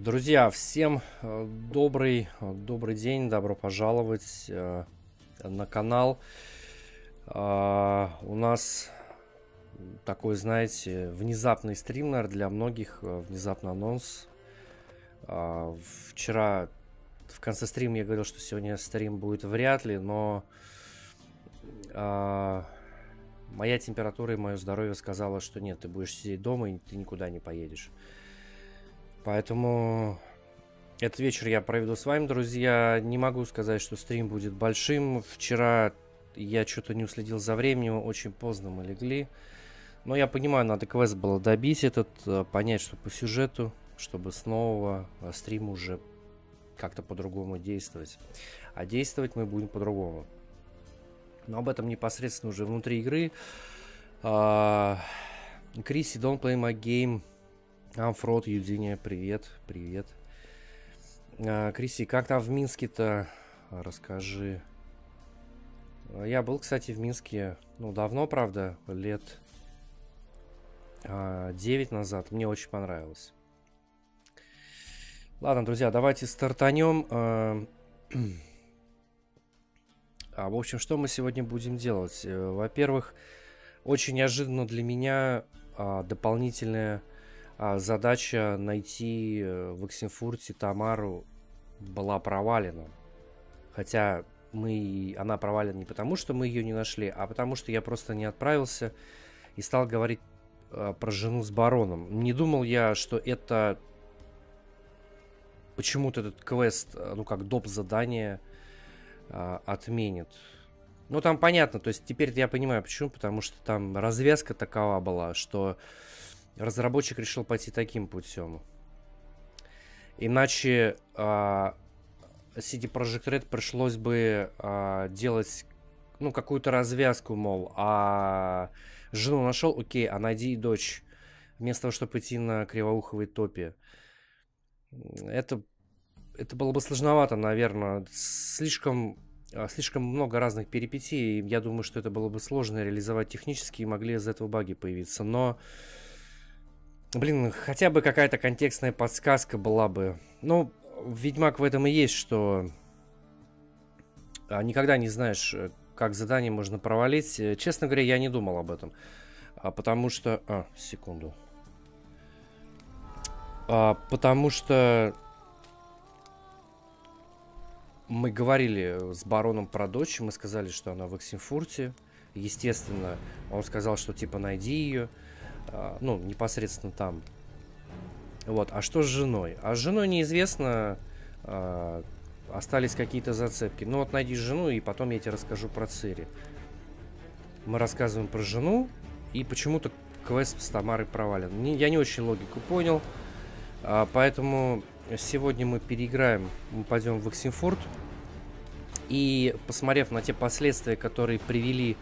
Друзья, всем добрый день, добро пожаловать на канал. У нас такой, знаете, внезапный стрим, наверное, для многих, внезапный анонс. Вчера в конце стрима я говорил, что сегодня стрим будет вряд ли, но моя температура и мое здоровье сказала, что нет, ты будешь сидеть дома и ты никуда не поедешь. Поэтому этот вечер я проведу с вами, друзья. Не могу сказать, что стрим будет большим. Вчера я что-то не уследил за временем, очень поздно мы легли. Но я понимаю, надо квест было добить этот, понять, что по сюжету, чтобы с нового стрима уже как-то по-другому действовать. А действовать мы будем по-другому. Но об этом непосредственно уже внутри игры. Криси, don't play my game. Амфрод, Юдиния, привет, привет. Криси, как там в Минске-то? Расскажи. Я был, кстати, в Минске, давно, правда, лет 9 назад. Мне очень понравилось. Ладно, друзья, давайте стартанем. В общем, что мы сегодня будем делать? Во-первых, очень неожиданно для меня дополнительная задача найти в Оксенфурте Тамару была провалена. Хотя она провалена не потому, что мы ее не нашли, а потому, что я просто не отправился и стал говорить про жену с бароном. Не думал я, что это почему-то этот квест, как доп. Задание отменит. Там понятно, то есть теперь я понимаю почему, потому что там развязка такова была, что разработчик решил пойти таким путем. Иначе CD Projekt Red пришлось бы делать какую-то развязку, мол, жену нашел, окей, а найди и дочь. Вместо того, чтобы идти на кривоуховой топе. Это было бы сложновато, наверное. Слишком много разных перипетий. Я думаю, что это было бы сложно реализовать технически, и могли из этого баги появиться. Но хотя бы какая-то контекстная подсказка была бы. Ведьмак в этом и есть, что никогда не знаешь, как задание можно провалить. Честно говоря, я не думал об этом. Потому что... секунду. Потому что мы говорили с бароном про дочь, мы сказали, что она в Оксенфурте. Естественно, он сказал, что типа найди ее. Непосредственно там. Вот, а что с женой? А с женой неизвестно, остались какие-то зацепки. Найди жену, и потом я тебе расскажу про Цири. Мы рассказываем про жену, и почему-то квест с Тамарой провален. Я не очень логику понял, поэтому сегодня мы переиграем, мы пойдем в Оксенфурт, и посмотрев на те последствия, которые привели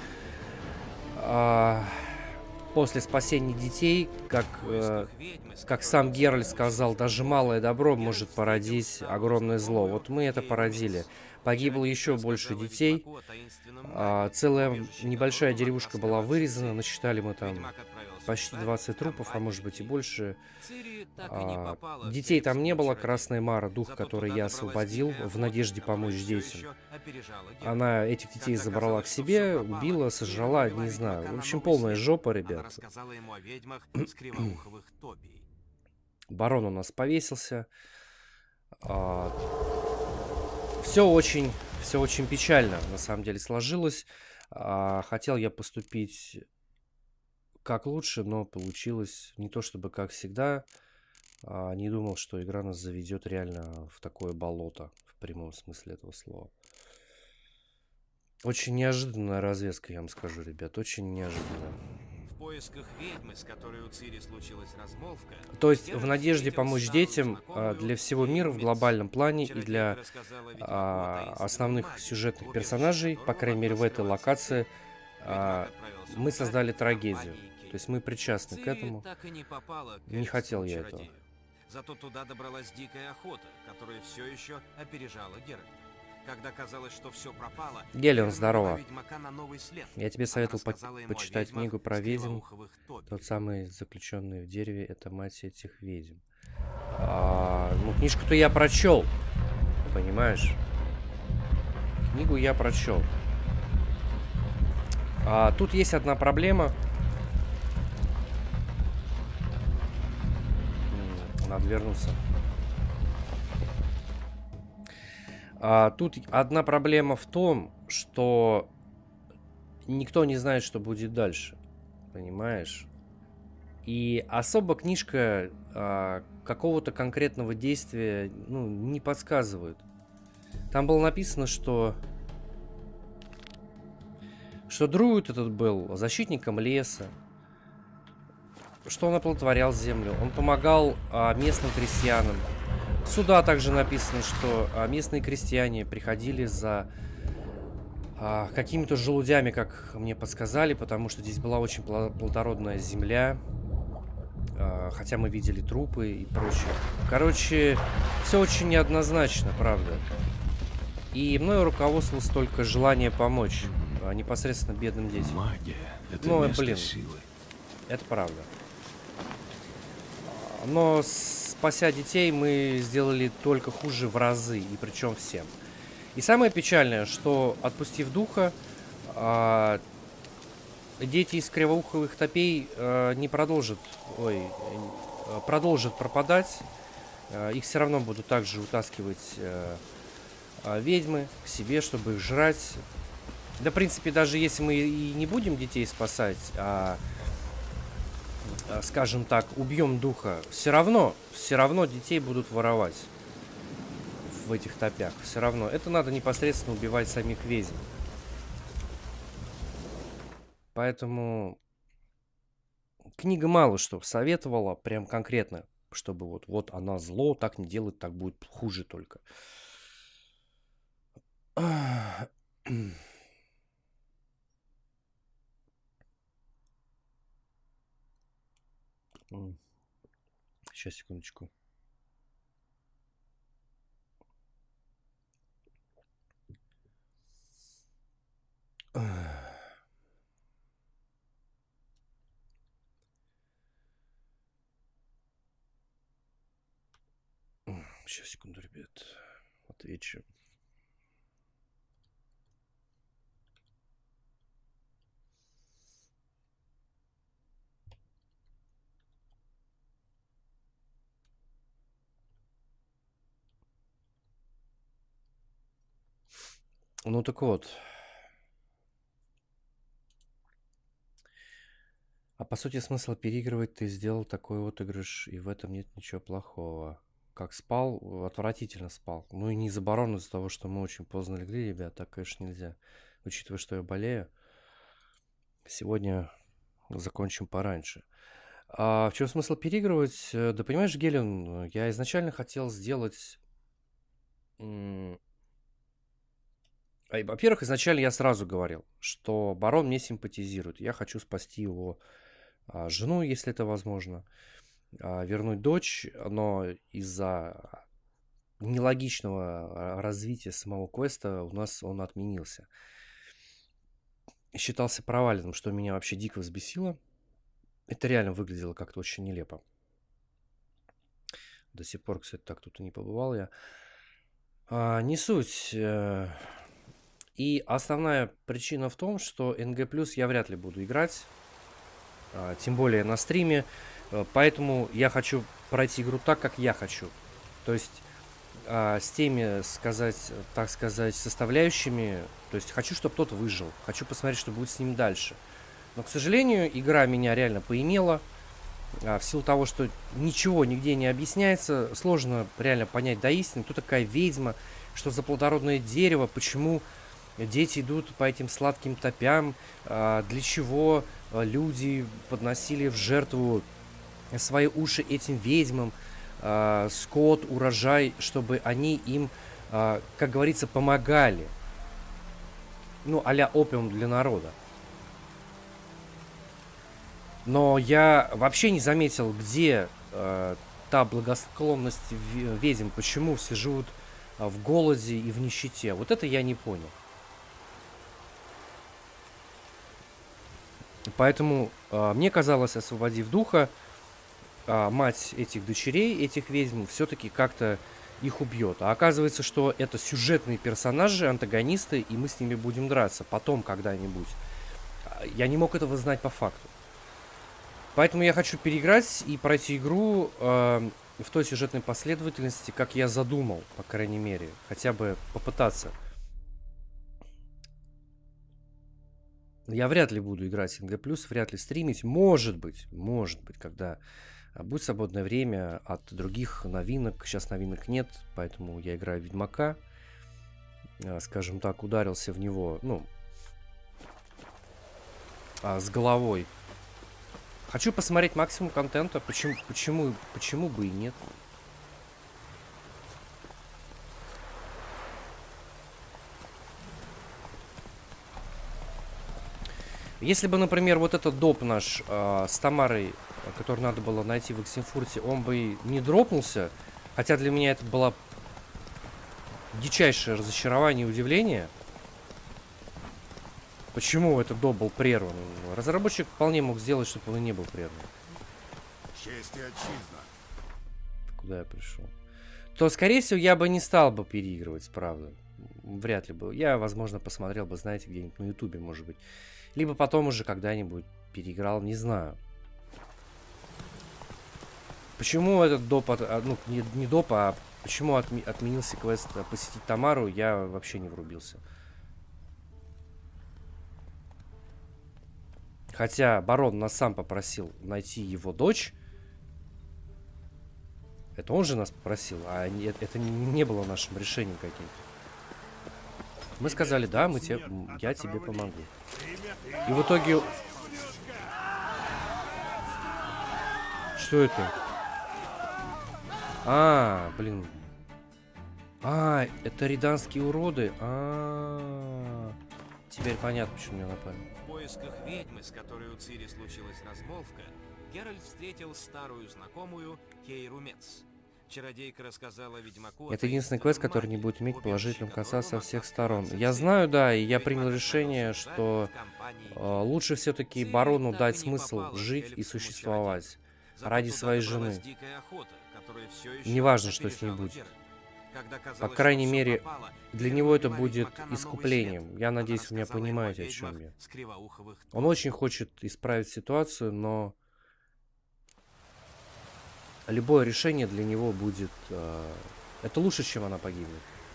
после спасения детей, как сам Геральт сказал, даже малое добро может породить огромное зло. Вот мы это породили. Погибло еще больше детей. Целая небольшая деревушка была вырезана. Насчитали мы там почти 20 трупов, а может быть и больше. Детей там не было. Красная Мара, дух, который я освободил в надежде помочь детям. Она этих детей забрала к себе, убила, сожрала, не знаю. В общем, полная жопа, ребят. Барон у нас повесился. Все очень печально, на самом деле, сложилось. Хотел я поступить как лучше, но получилось не то чтобы как всегда. Не думал, что игра нас заведет реально в такое болото, в прямом смысле этого слова. Очень неожиданная развязка, я вам скажу, ребят, очень неожиданная. В поисках ведьмы, с которой у Цири случилась размолвка. То есть в надежде помочь детям для всего мира в глобальном плане и для основных сюжетных персонажей, по крайней мере в этой локации, мы создали трагедию. То есть мы причастны к этому. Не хотел я этого. Зато туда добралась дикая охота, которая все еще опережала Геральта. Когда казалось, что все пропало, Гелион, здорово. Я тебе советовал почитать книгу про ведьм. Тот самый заключенный в дереве, это мать этих ведьм. Ну, книжку-то я прочел, понимаешь? Книгу я прочел. Тут есть одна проблема. Надо вернуться. Тут одна проблема в том, что никто не знает, что будет дальше. Понимаешь? И особо книжка какого-то конкретного действия, ну, не подсказывает. Там было написано, что друид этот был защитником леса, что он оплодотворял землю, он помогал местным крестьянам. Сюда также написано, что местные крестьяне приходили за какими-то желудями, как мне подсказали, потому что здесь была очень плодородная земля. Хотя мы видели трупы и прочее. Короче, все очень неоднозначно, правда. И мною руководствовалось только желание помочь непосредственно бедным детям. Магия — это Ну, место блин, силы. это правда. Но спася детей, мы сделали только хуже в разы, и причем всем. И самое печальное, что, отпустив духа, дети из кривоуховых топей не продолжат, продолжат пропадать. Их все равно будут также утаскивать ведьмы к себе, чтобы их жрать. Да, в принципе, даже если мы и не будем детей спасать, скажем так, убьем духа, все равно детей будут воровать в этих топях. Все равно. Это надо непосредственно убивать самих ведьм. Поэтому книга мало что советовала, прям конкретно, чтобы вот она зло, так не делает, так будет хуже только. Сейчас, секундочку. Сейчас, секунду, ребят. Отвечу. Ну так вот. По сути, смысл переигрывать, ты сделал такой отыгрыш, и в этом нет ничего плохого. Как спал, отвратительно спал. Ну и не из-за барона, из-за того, что мы очень поздно легли, ребят, так, конечно, нельзя. Учитывая, что я болею, сегодня закончим пораньше. В чем смысл переигрывать? Да понимаешь, Гелен, я изначально хотел сделать... Во-первых, изначально я сразу говорил, что барон мне симпатизирует. Я хочу спасти его жену, если это возможно. Вернуть дочь, но из-за нелогичного развития самого квеста у нас он отменился. Считался проваленным, что меня вообще дико взбесило. Это реально выглядело как-то очень нелепо. До сих пор, кстати, так тут и не побывал я. Не суть. И основная причина в том, что НГ+ я вряд ли буду играть. Тем более на стриме. Поэтому я хочу пройти игру так, как я хочу. То есть с теми, так сказать, составляющими. То есть хочу, чтобы тот выжил. Хочу посмотреть, что будет с ним дальше. Но, к сожалению, игра меня реально поимела. В силу того, что ничего нигде не объясняется, сложно реально понять до истины, кто такая ведьма, что за плодородное дерево, почему дети идут по этим сладким топям, для чего люди подносили в жертву свои уши этим ведьмам, скот, урожай, чтобы они им, как говорится, помогали. Ну, а-ля опиум для народа. Но я вообще не заметил, где та благосклонность ведьм, почему все живут в голоде и в нищете. Вот это я не понял. Поэтому мне казалось, освободив духа, мать этих дочерей, этих ведьм, все-таки как-то их убьет. А оказывается, что это сюжетные персонажи, антагонисты, и мы с ними будем драться потом когда-нибудь. Я не мог этого знать по факту. Поэтому я хочу переиграть и пройти игру в той сюжетной последовательности, как я задумал, по крайней мере. Хотя бы попытаться. Я вряд ли буду играть НГ+, вряд ли стримить. Может быть, когда будет свободное время от других новинок. Сейчас новинок нет, поэтому я играю в Ведьмака. Скажем так, ударился в него, ну, с головой. Хочу посмотреть максимум контента. Почему бы и нет? Если бы, например, вот этот доп наш с Тамарой, который надо было найти в Оксенфурте, он бы не дропнулся, хотя для меня это было дичайшее разочарование и удивление. Почему этот доп был прерван? Разработчик вполне мог сделать, чтобы он и не был прерван. Честь и отчизна. Куда я пришел? То, скорее всего, я бы не стал бы переигрывать, правда. Вряд ли бы. Я, возможно, посмотрел бы, знаете, где-нибудь на Ютубе, может быть. Либо потом уже когда-нибудь переиграл, не знаю. Почему этот доп, ну, не доп, а почему отменился квест посетить Тамару, я вообще не врубился. Хотя барон нас сам попросил найти его дочь. Это он же нас попросил, а это не было нашим решением каким-то. Мы сказали, да, я тебе помогу. И в итоге... Что это? Блин. Это риданские уроды. Теперь понятно, почему меня напали. В поисках ведьмы, с которой у Цири случилась размолвка, Геральт встретил старую знакомую Кейру Мец. Чародейка рассказала ведьмаку... Это единственный квест, который не будет иметь положительного конца со всех сторон. Я знаю, да, и я принял решение, что лучше все-таки барону дать смысл жить и существовать ради своей жены. Неважно, что с ней будет. По крайней мере, для него это будет искуплением. Я надеюсь, вы меня понимаете, о чем я. Он очень хочет исправить ситуацию, но любое решение для него будет... это лучше, чем она погибнет.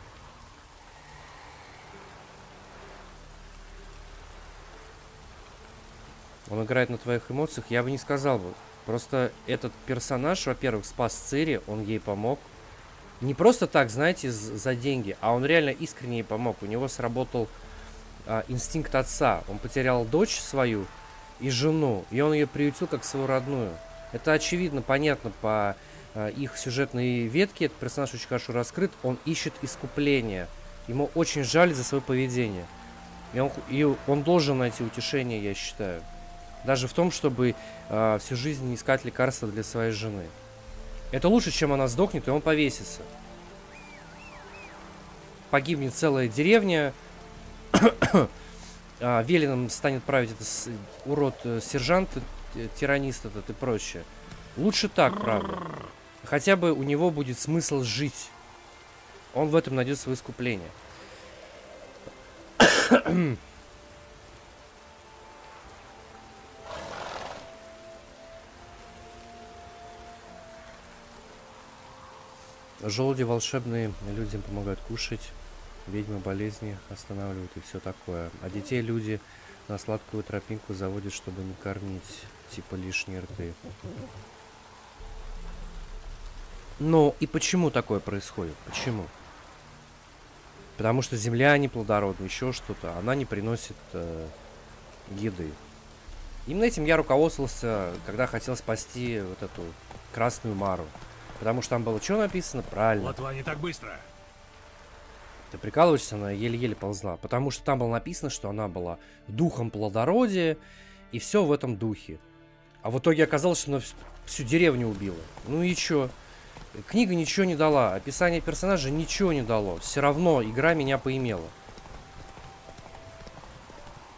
Он играет на твоих эмоциях, я бы не сказал бы. Просто этот персонаж, во-первых, спас Цири, он ей помог. Не просто так, знаете, за деньги, а он реально искренне ей помог. У него сработал инстинкт отца. Он потерял дочь свою и жену, и он ее приютил как свою родную. Это очевидно, понятно по их сюжетной ветке. Этот персонаж очень хорошо раскрыт. Он ищет искупление. Ему очень жаль за свое поведение. И он должен найти утешение, я считаю. Даже в том, чтобы всю жизнь искать лекарства для своей жены. Это лучше, чем она сдохнет, и он повесится. Погибнет целая деревня. Велином станет править этот урод-сержант, тиранист этот и прочее. Лучше так, правда. Хотя бы у него будет смысл жить. Он в этом найдет свое искупление. Желуди волшебные людям помогают кушать, ведьмы болезни останавливают и все такое. А детей люди на сладкую тропинку заводят, чтобы не кормить, типа лишние рты. Ну и почему такое происходит? Почему? Потому что земля неплодородна, еще что-то. Она не приносит еды. Именно этим я руководствовался, когда хотел спасти вот эту Красную Мару. Потому что там было что написано? Правильно. Лотва не так быстро. Ты прикалываешься, она еле-еле ползла. Потому что там было написано, что она была духом плодородия. И все в этом духе. А в итоге оказалось, что она всю деревню убила. Ну и чё? Книга ничего не дала. Описание персонажа ничего не дало. Все равно игра меня поимела.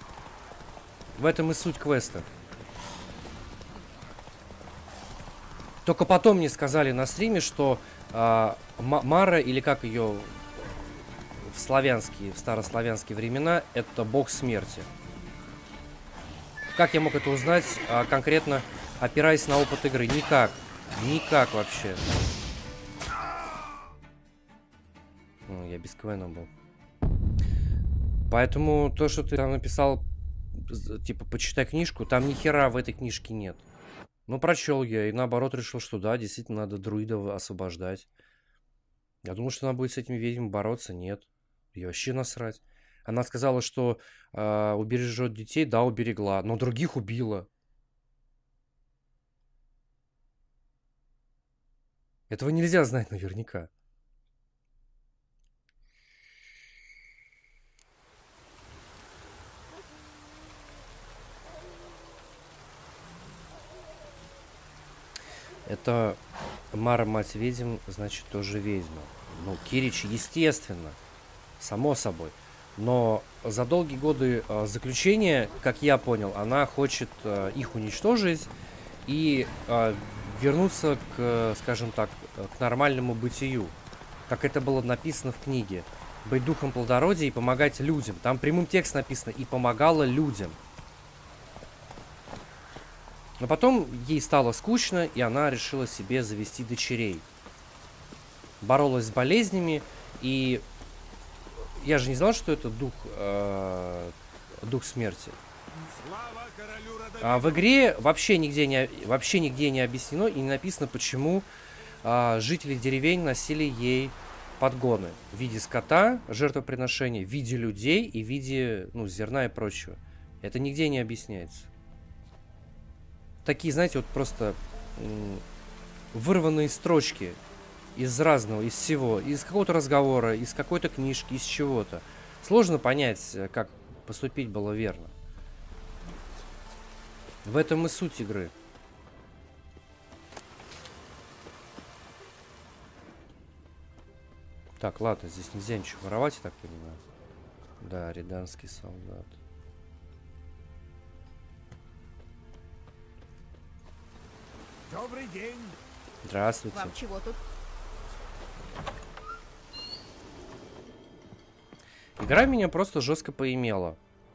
В этом и суть квеста. Только потом мне сказали на стриме, что Мара, или как ее в славянские, в старославянские времена, это бог смерти. Как я мог это узнать, конкретно опираясь на опыт игры? Никак. Никак вообще. Я без КВН был. Поэтому то, что ты там написал, типа, почитай книжку, там ни хера в этой книжке нет. Ну, прочел я, и наоборот решил, что да, действительно надо друидов освобождать. Я думал, что она будет с этими ведьмами бороться. Нет. Ей вообще насрать. Она сказала, что убережет детей. Да, уберегла. Но других убила. Этого нельзя знать наверняка. Это Мара, мать ведьм, значит, тоже ведьма. Ну, Кирич, естественно. Само собой. Но за долгие годы заключения, как я понял, она хочет их уничтожить и вернуться к, скажем так, к нормальному бытию. Как это было написано в книге. Быть духом плодородия и помогать людям. Там прямым текстом написано «и помогала людям». Но потом ей стало скучно, и она решила себе завести дочерей. Боролась с болезнями, и я же не знал, что это дух смерти. В игре вообще нигде не объяснено и не написано, почему жители деревень носили ей подгоны в виде скота, жертвоприношения, в виде людей и в виде зерна и прочего. Это нигде не объясняется. Такие, знаете, вот просто вырванные строчки из разного, из всего, из какого-то разговора, из какой-то книжки, из чего-то. Сложно понять, как поступить было верно. В этом и суть игры. Так, ладно, здесь нельзя ничего воровать, я так понимаю. Да, риданский солдат. Добрый день. Здравствуйте. Вам чего тут? Игра меня просто жестко поимела.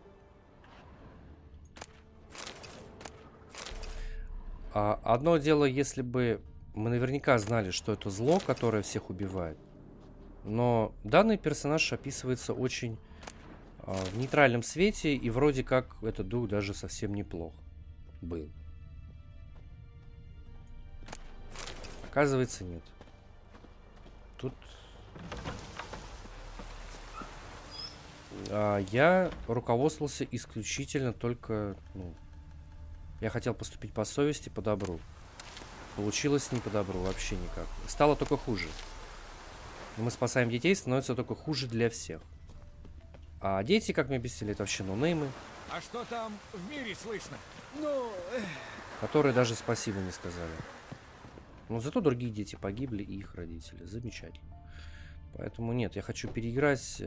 Одно дело, если бы мы наверняка знали, что это зло, которое всех убивает. Но данный персонаж описывается очень в нейтральном свете, и вроде как этот дух даже совсем неплох был. Оказывается, нет. Тут я руководствовался исключительно только... я хотел поступить по совести, по добру. Получилось не по добру, вообще никак. Стало только хуже. Мы спасаем детей, становится только хуже для всех. А дети, как мне объяснили, это вообще нонеймы. А что там в мире слышно? Которые даже спасибо не сказали. Но зато другие дети погибли и их родители. Замечательно. Поэтому нет, я хочу переиграть.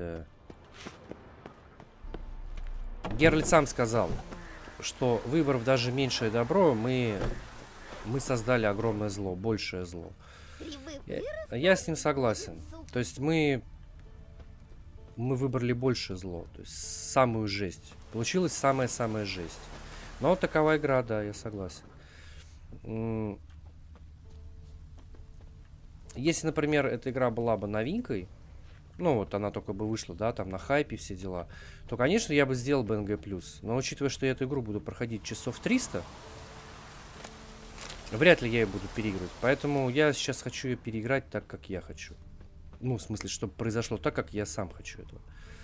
Геральт сам сказал, что выбрав даже меньшее добро, мы создали огромное зло, большее зло. Я с ним согласен. То есть мы выбрали большее зло, то есть самую жесть. Получилась самая-самая жесть. Но вот такова игра, да, я согласен. Если, например, эта игра была бы новинкой, ну вот она только бы вышла, да, там на хайпе все дела, то, конечно, я бы сделал бы НГ+. Но учитывая, что я эту игру буду проходить часов 300, вряд ли я ее буду переигрывать. Поэтому я сейчас хочу ее переиграть так, как я хочу. Ну, в смысле, чтобы произошло так, как я сам хочу этого.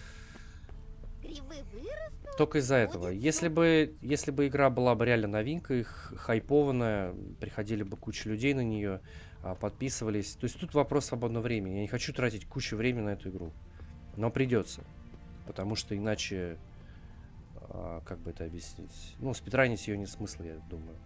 Только из-за этого. Если бы игра была бы реально новинкой, хайпованная, приходили бы куча людей на нее, подписывались. То есть тут вопрос свободного времени. Я не хочу тратить кучу времени на эту игру. Но придется. Потому что иначе... как бы это объяснить? Ну, спидранить ее нет смысла, я думаю.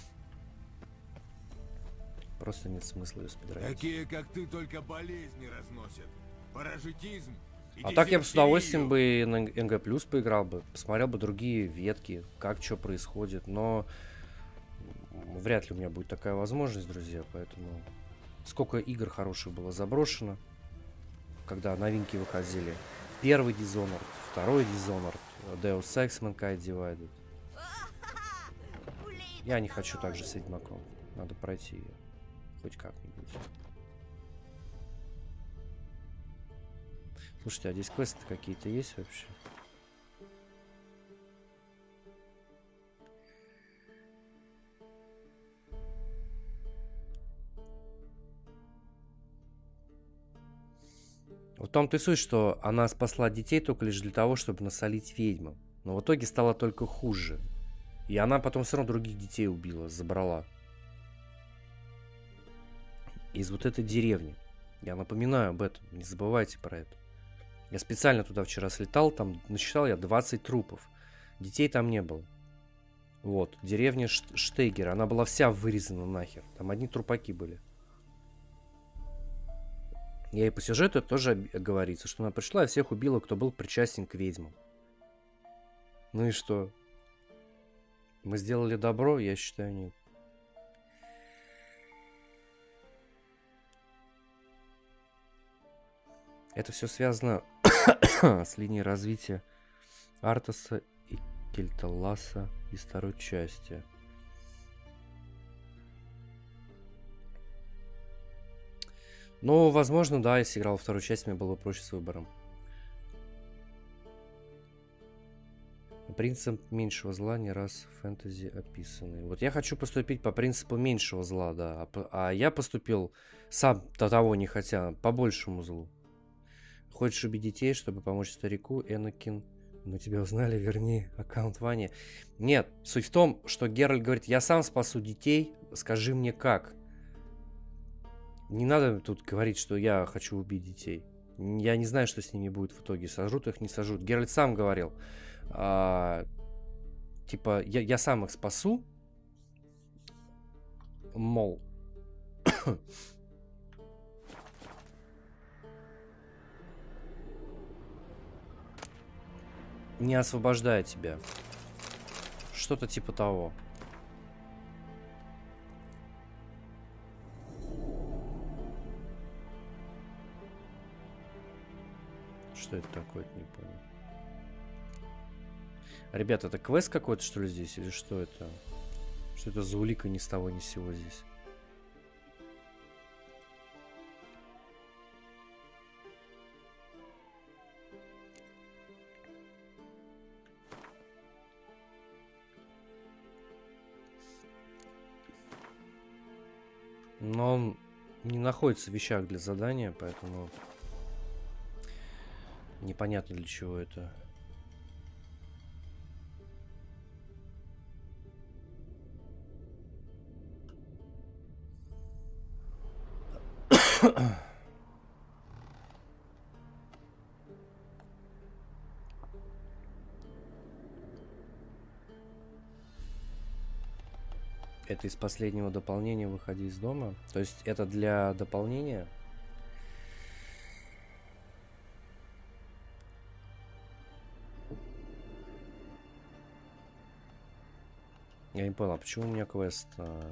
Просто нет смысла ее спидранить. Такие, как ты, только болезни разносят. Паразитизм. А так я бы с удовольствием бы на НГ+ поиграл бы. Посмотрел бы другие ветки, как что происходит. Но вряд ли у меня будет такая возможность, друзья, поэтому... Сколько игр хороших было заброшено, когда новинки выходили. Первый Dishonored, второй Dishonored, Deus Ex Mankind Divided. Я не хочу так же с Ведьмаком. Надо пройти ее. Хоть как-нибудь. Слушайте, а здесь квесты какие-то есть вообще? В том-то и суть, что она спасла детей только лишь для того, чтобы насолить ведьмам. Но в итоге стало только хуже. И она потом все равно других детей убила, забрала. Из вот этой деревни. Я напоминаю об этом, не забывайте про это. Я специально туда вчера слетал, там насчитал я 20 трупов. Детей там не было. Вот, деревня Штейгер, она была вся вырезана нахер. Там одни трупаки были. Я и по сюжету тоже говорится, что она пришла и всех убила, кто был причастен к ведьмам. Ну и что? Мы сделали добро? Я считаю, нет. Это все связано с линией развития Артаса и Кельталаса из второй части. Ну, возможно, да, если играл во вторую часть, мне было проще с выбором. Принцип меньшего зла не раз в фэнтези описанный. Вот я хочу поступить по принципу меньшего зла, да. А я поступил, сам до того не хотя, по большему злу. Хочешь убить детей, чтобы помочь старику, Энакин? Мы тебя узнали, верни аккаунт Вани. Нет, суть в том, что Геральт говорит, я сам спасу детей, скажи мне как. Не надо тут говорить, что я хочу убить детей. Я не знаю, что с ними будет в итоге. Сожрут их, не сожрут. Геральт сам говорил. Типа, я сам их спасу. Мол. Не освобождая тебя. Что-то типа того. Что это такое, не понял. Ребята, это квест какой-то, что ли, здесь? Или что это? Что это за улика ни с того ни с сего здесь? Но он не находится в вещах для задания, поэтому непонятно для чего это. Это из последнего дополнения «Выходи из дома». То есть это для дополнения. Я не понял, а почему у меня квест...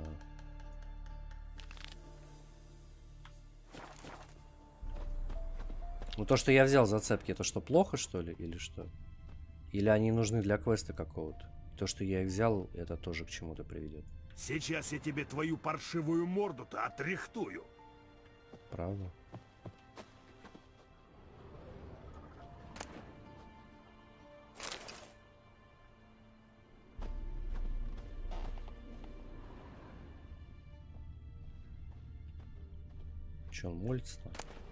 Ну то, что я взял зацепки, это что, плохо, что ли? Или что? Или они нужны для квеста какого-то? То, что я их взял, это тоже к чему-то приведет. Сейчас я тебе твою паршивую морду-то отрихтую. Правда? Че, он молится-то?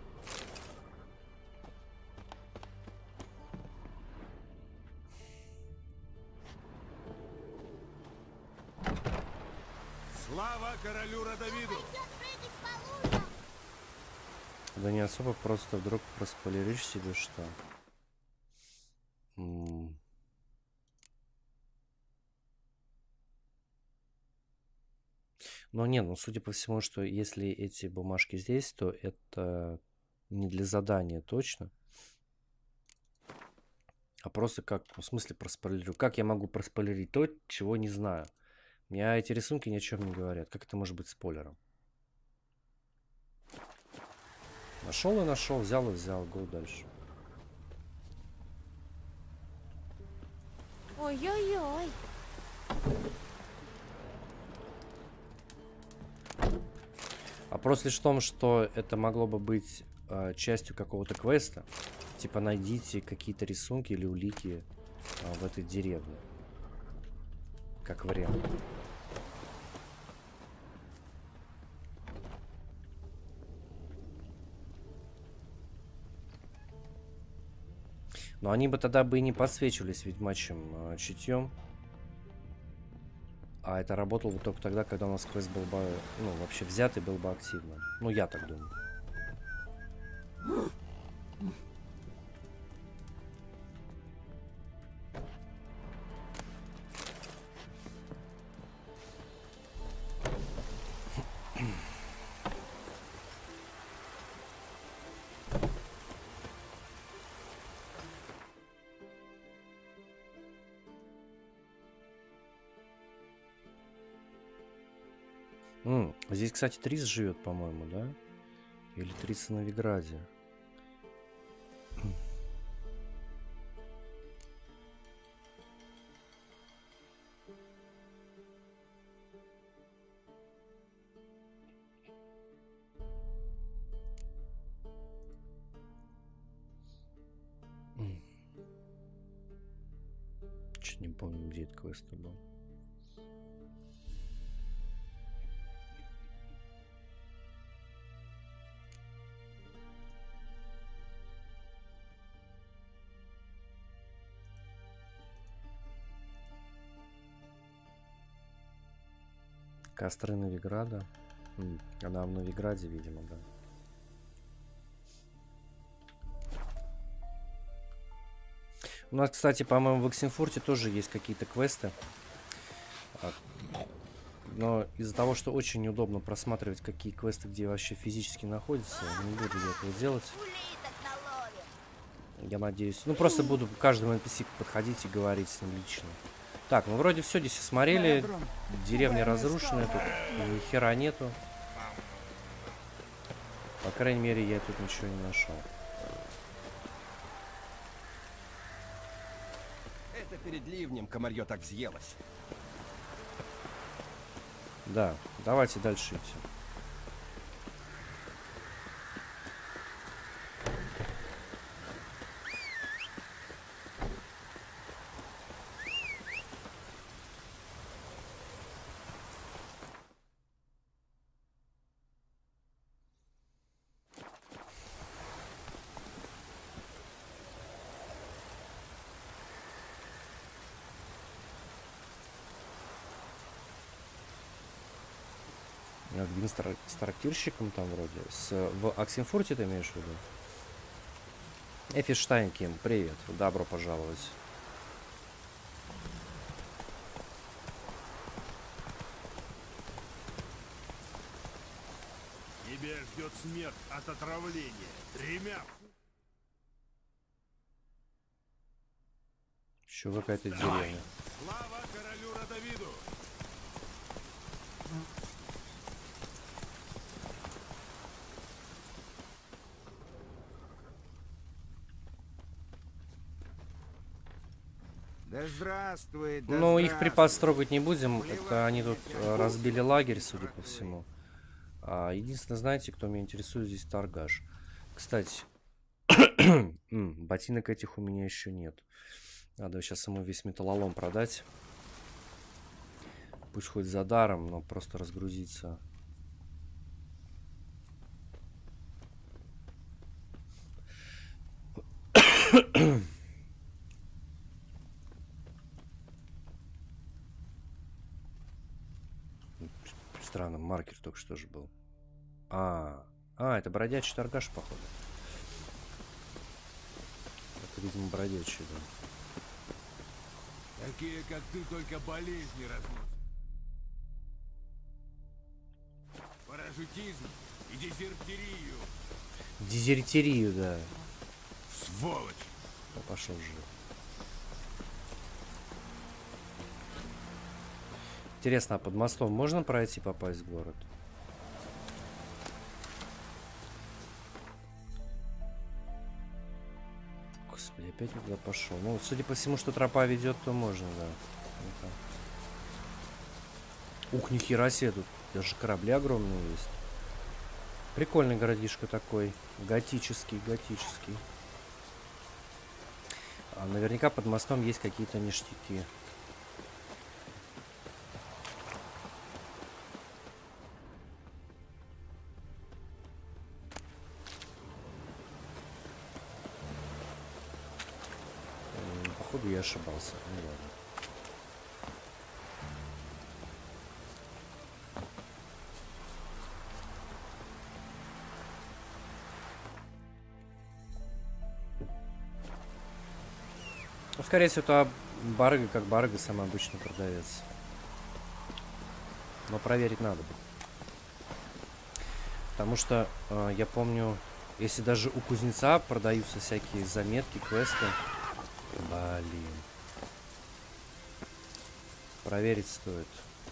Слава королю Родовиду! Да не особо, просто вдруг проспойлеришь себе, что... Но нет, ну судя по всему, что если эти бумажки здесь, то это не для задания точно. А просто как, в смысле проспойлерю? Как я могу проспойлерить то, чего не знаю? Мне эти рисунки ни о чем не говорят. Как это может быть спойлером? Нашел и нашел, взял и взял. Go дальше. Ой-ой-ой. Вопрос лишь в том, что это могло бы быть частью какого-то квеста. Типа найдите какие-то рисунки или улики в этой деревне. Как вариант. Но они бы тогда бы и не подсвечивались ведьмачьим чутьем. А это работало бы только тогда, когда у нас квест был бы, ну, вообще взятый, был бы активным. Ну, я так думаю. Здесь, кстати, Трис живет, по-моему, да? Или Трис в Новиграде. Чуть не помню, где этот квест был. Костры Новиграда. Она в Новиграде, видимо, да. У нас, кстати, по-моему, в Оксенфурте тоже есть какие-то квесты. Но из-за того, что очень неудобно просматривать, какие квесты где вообще физически находятся, не буду я этого делать. Я надеюсь. Ну, просто буду к каждому NPC подходить и говорить с ним лично. Так, ну вроде все здесь осмотрели. Деревня разрушена, тут ни хера нету. По крайней мере, я тут ничего не нашел. Это перед ливнем комарье так взъелось. Да, давайте дальше идти. С трактирщиком там вроде. В Оксенфурте ты имеешь в виду? Эфи Штайнкин, привет. Добро пожаловать. Тебя ждет смерть от отравления. Тремя. Еще какая-то деревня. Слава королю Родовиду! Да здравствуй, да Ну, их здравствуй. припас трогать не будем. Это они тут разбили лагерь, судя по всему. Единственное, знаете, кто меня интересует, здесь торгаш. Кстати, ботинок этих у меня еще нет. Надо сейчас ему весь металлолом продать. Пусть хоть за даром, но просто разгрузиться. Странно, маркер только что же был. Это бродячий торгаш, походу. Это, видимо, бродячий, да. Такие, как ты, только болезни разносят. Паразитизм и дезертирию. Дезертирию, да. Сволочь! Ну, пошел же. Интересно, а под мостом можно пройти, попасть в город? Господи, опять туда пошел. Ну, судя по всему, что тропа ведет, то можно, да. Ух, нихера себе, тут даже корабли огромные есть. Прикольный городишко такой. Готический. А наверняка под мостом есть какие-то ништяки. Походу я ошибался. Ну ладно. Ну, скорее всего, это барыга, как барыга, самый обычный продавец. Но проверить надо. Потому что я помню, если даже у кузнеца продаются всякие заметки, квесты. Блин. Проверить стоит.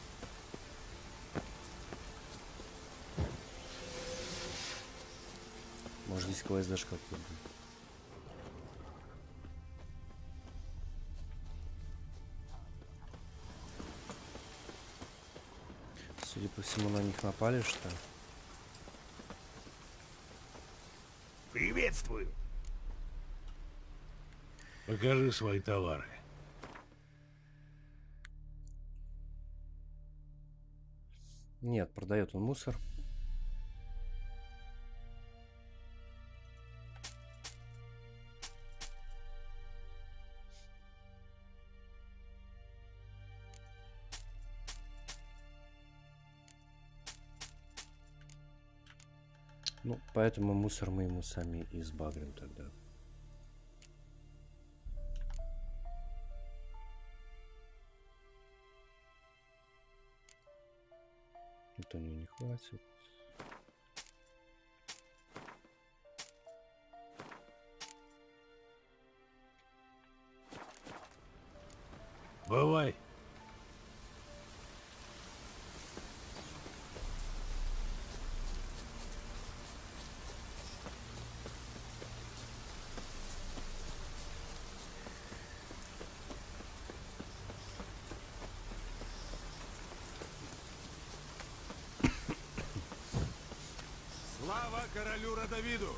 Может, здесь квест даже какой-то. Судя по всему, на них напали, что ли? Приветствую. Покажи свои товары. Нет, продает он мусор. Ну, поэтому мусор мы ему сами и сбагрим тогда. Это у него не хватит. Бывай. Слава королю Родовиду!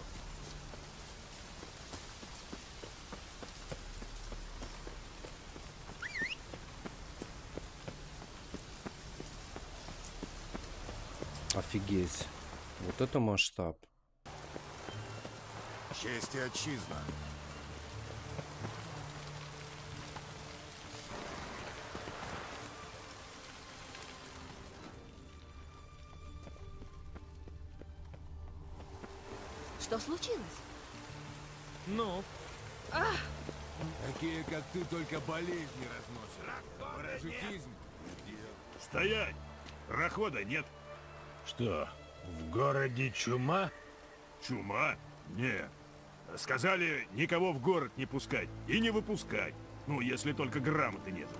Офигеть. Вот это масштаб. Честь и отчизна. Что случилось? Ну, Такие, как ты, только болезни разносят. Паразитизм. Стоять! Прохода нет. Что, в городе чума? Чума? Не. Сказали, никого в город не пускать и не выпускать. Ну, если только грамоты нет.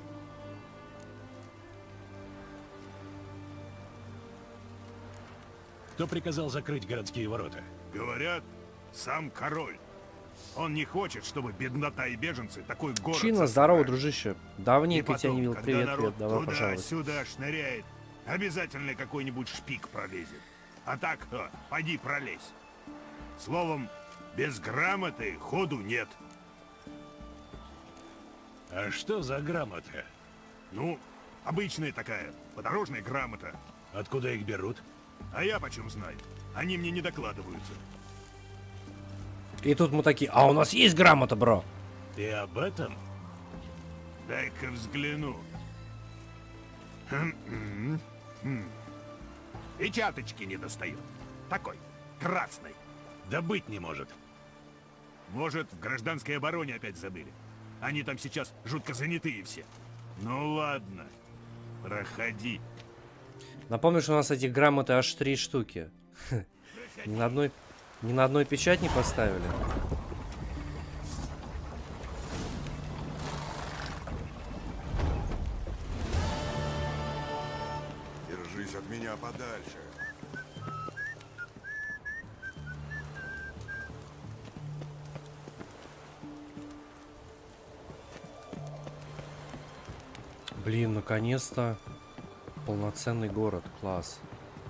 Кто приказал закрыть городские ворота? Говорят, сам король. Он не хочет, чтобы беднота и беженцы такой город Чина, засрали. здорово, дружище. И Давненько тебя не видел. когда Привет, народ привет, давай пожаловать. туда-сюда шныряет, обязательно какой-нибудь шпик пролезет. А так, поди пролезь. Словом, без грамоты ходу нет. А что за грамота? Ну, обычная такая, подорожная грамота. Откуда их берут? А я почем знаю? Они мне не докладываются. И тут мы такие, а у нас есть грамота, бро? Ты об этом? Дай-ка взгляну. Печаточки не достает. Такой, красный. Да быть не может. Может, в гражданской обороне опять забыли. Они там сейчас жутко занятые все. Ну ладно, проходи. Напомню, что у нас этих грамоты аж 3 штуки. Ни на одной печать не поставили. Держись от меня подальше. Блин, наконец-то полноценный город. Класс.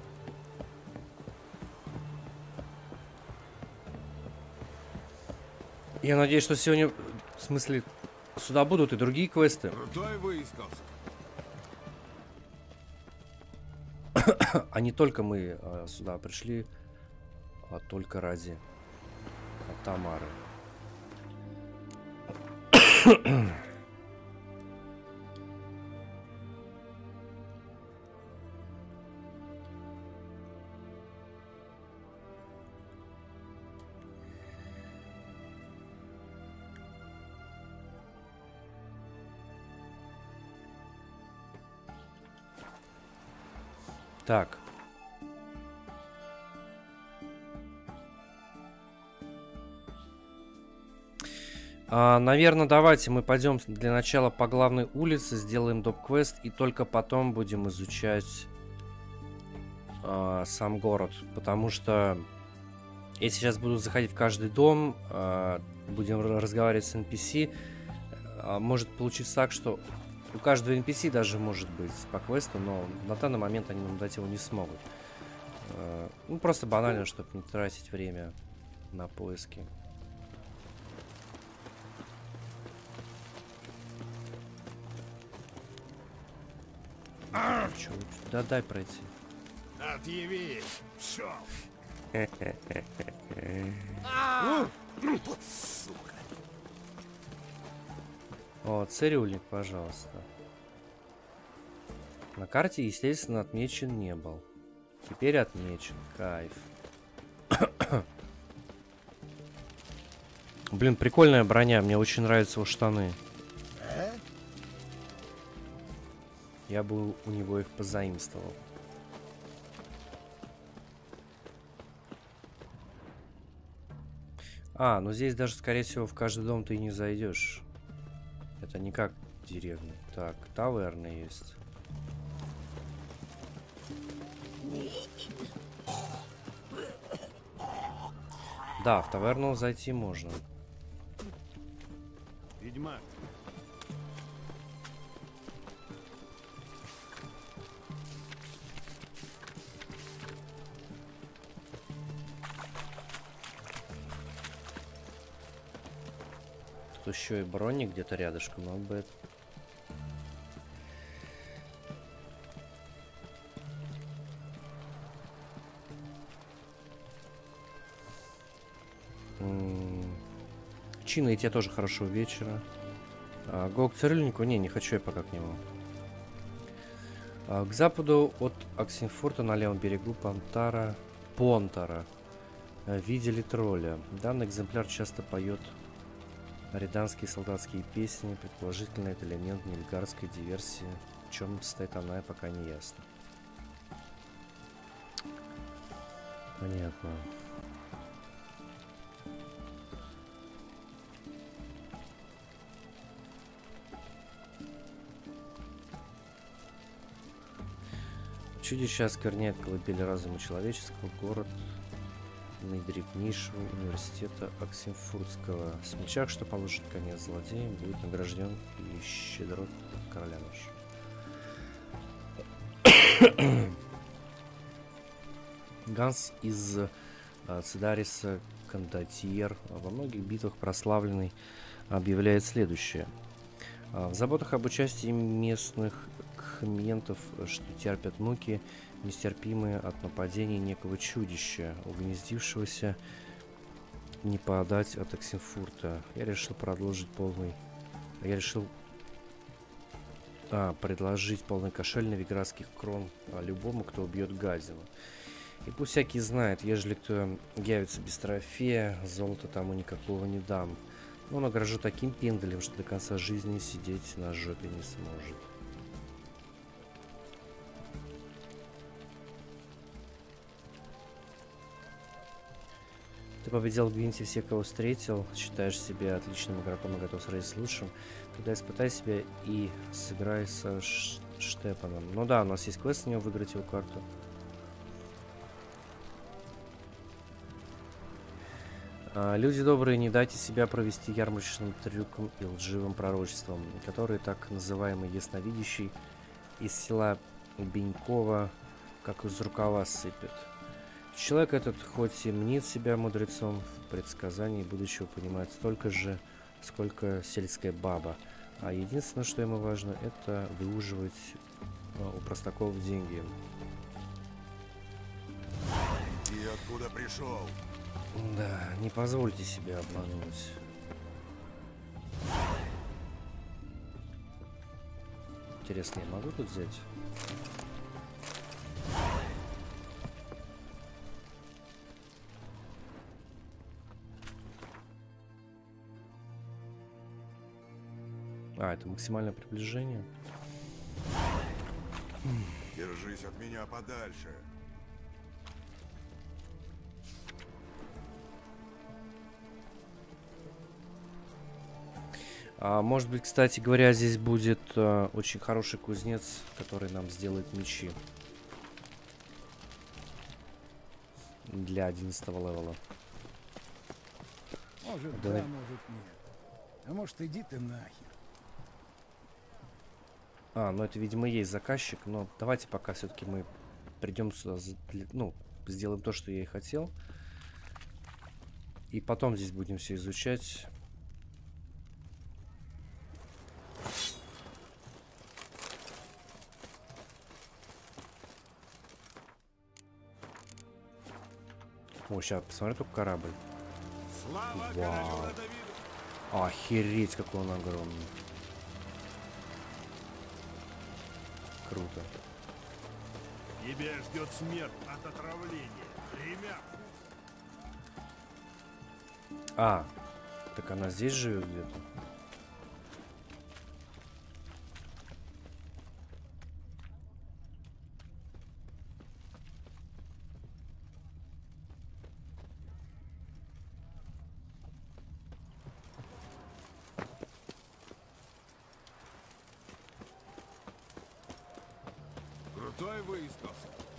Я надеюсь, что сегодня, в смысле, сюда будут и другие квесты. Крутой выискался. А не только мы сюда пришли, а только ради Тамары. Так. Наверное, давайте мы пойдем для начала по главной улице, сделаем доп-квест, и только потом будем изучать сам город. Потому что я сейчас буду заходить в каждый дом, будем разговаривать с NPC. Может получиться так, что у каждого NPC даже может быть по квесту, но на данный момент они нам дать его не смогут. Ну, просто банально, чтобы не тратить время на поиски. Чё, да дай пройти. Отъявись. Пшёл. О, цирюльник, пожалуйста. На карте, естественно, отмечен не был. Теперь отмечен. Кайф. Блин, прикольная броня. Мне очень нравятся его штаны. Я бы у него их позаимствовал. Ну здесь даже, скорее всего, в каждый дом ты не зайдешь. Это не как деревня. Так, таверны есть. Да, в таверну зайти можно. Ведьмак. Тут еще и броник где-то рядышком, мог бы это... Чина, и тебе тоже хорошего вечера. Го к цирюльнику? Не хочу я пока к нему. К западу от Оксенфурта на левом берегу Понтара видели тролля. Данный экземпляр часто поет риданские солдатские песни. Предположительно, это элемент нильгарской диверсии. В чем состоит она, пока не ясно. Понятно. Чудище оскверняет колыбель разума человеческого, город наидревнейшего университета Оксенфуртского. Смельчак, что положит конец злодеям, будет награжден и щедрот короля нашего. Ганс из Цидариса Кондотьер, во многих битвах прославленный, объявляет следующее. В заботах об участии местных хментов, что терпят муки, нестерпимые от нападений некого чудища, угнездившегося не подать от Оксенфурта. Я решил предложить предложить полный кошель новиградских крон любому, кто убьет гадину. И пусть всякий знает, ежели кто явится без трофея, золота тому никакого не дам. Но награжу таким пенделем, что до конца жизни сидеть на жопе не сможет. Ты победил в Гвинте всех, кого встретил, считаешь себя отличным игроком и готов сразиться с лучшим. Тогда испытай себя и сыграй со Штепаном. Ну да, у нас есть квест на него, выиграть его карту. Люди добрые, не дайте себя провести ярмарочным трюком и лживым пророчеством, которые так называемый ясновидящий из села Бенькова как из рукава сыпет. Человек этот хоть и мнит себя мудрецом, в предсказании будущего понимает столько же, сколько сельская баба. А единственное, что ему важно, это выуживать у простаков деньги. И откуда пришел? Да, не позвольте себя обмануть. Интересно, я могу тут взять? А, это максимальное приближение. Держись от меня подальше. Может быть, кстати говоря, здесь будет очень хороший кузнец, который нам сделает мечи. Для 11 левела. Может, Да. да, может, нет. А может, иди ты нахер. Ну это, видимо, и есть заказчик, но давайте пока все-таки мы придем сюда, ну, сделаем то, что я и хотел. И потом здесь будем все изучать. О, сейчас посмотри только корабль. Слава Вау. королю Радовиду! Охереть, какой он огромный. Круто. Тебя ждет смерть от отравления. Время. Так она здесь живет где-то? Крутой выискался.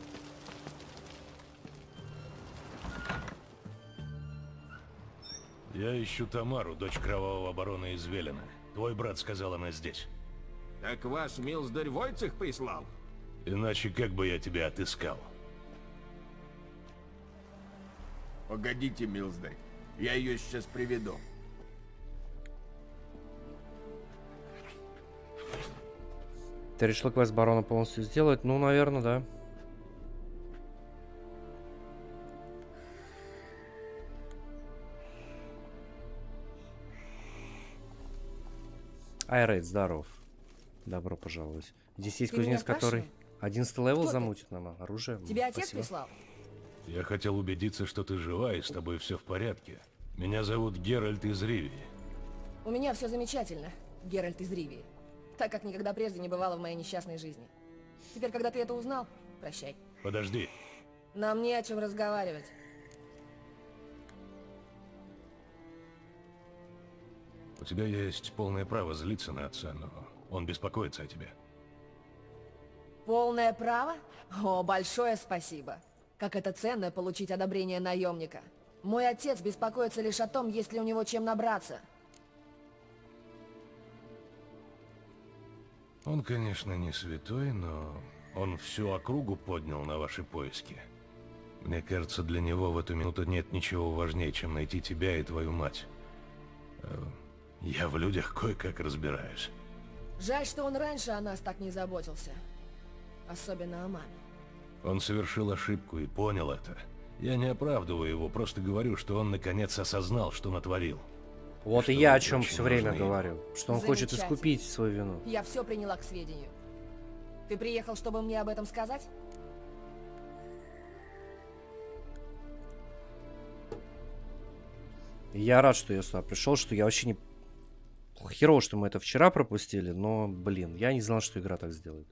Я ищу Тамару, дочь кровавого барона из Велена. Твой брат сказал, она здесь. Так ваш милздарь Войцех прислал? Иначе как бы я тебя отыскал? Погодите, милздарь. Я ее сейчас приведу. Ты решил квест барона полностью сделать? Ну, наверное, да. Айрейд, здоров. Добро пожаловать. Здесь есть Ты меня кузнец, который спрашивал? 11 левел Кто ты? замутит нам оружие. Тебя отец Спасибо. прислал? Я хотел убедиться, что ты жива и с тобой все в порядке. Меня зовут Геральт из Ривии. У меня все замечательно, Геральт из Ривии. Так как никогда прежде не бывало в моей несчастной жизни. Теперь, когда ты это узнал, прощай. Подожди. Нам не о чем разговаривать. У тебя есть полное право злиться на отца, но он беспокоится о тебе. Полное право? О, большое спасибо. Как это ценно получить одобрение наемника. Мой отец беспокоится лишь о том, есть ли у него чем набраться. Он, конечно, не святой, но он всю округу поднял на ваши поиски. Мне кажется, для него в эту минуту нет ничего важнее, чем найти тебя и твою мать. Я в людях кое-как разбираюсь. Жаль, что он раньше о нас так не заботился. Особенно о маме. Он совершил ошибку и понял это. Я не оправдываю его, просто говорю, что он наконец осознал, что натворил. Вот и Что я о очень чем все время нужно ему. говорю. Что он хочет Замечательно. искупить свою вину. Я все приняла к сведению. Ты приехал, чтобы мне об этом сказать? И я рад, что я сюда пришел, что я вообще не... Херово, что мы это вчера пропустили, но, блин, я не знал, что игра так сделает.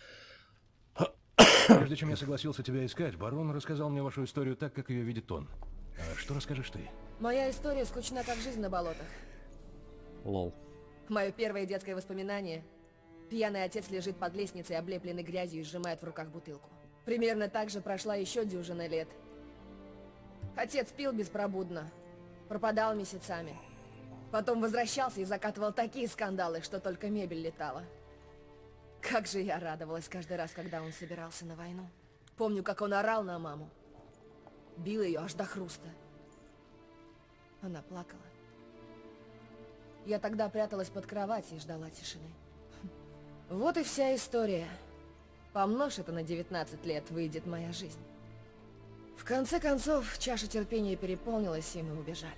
Прежде чем я согласился тебя искать, барон рассказал мне вашу историю так, как ее видит он. А что расскажешь ты? Моя история скучна, как жизнь на болотах. Лол. Мое первое детское воспоминание Пьяный отец лежит под лестницей, облепленный грязью, и сжимает в руках бутылку. Примерно так же прошла еще дюжина лет. Отец пил беспробудно, пропадал месяцами. Потом возвращался и закатывал такие скандалы, что только мебель летала. Как же я радовалась каждый раз, когда он собирался на войну. Помню, как он орал на маму. Бил ее аж до хруста. Она плакала. Я тогда пряталась под кровать и ждала тишины. Вот и вся история. Помножь это на 19 лет, выйдет моя жизнь. В конце концов, чаша терпения переполнилась, и мы убежали.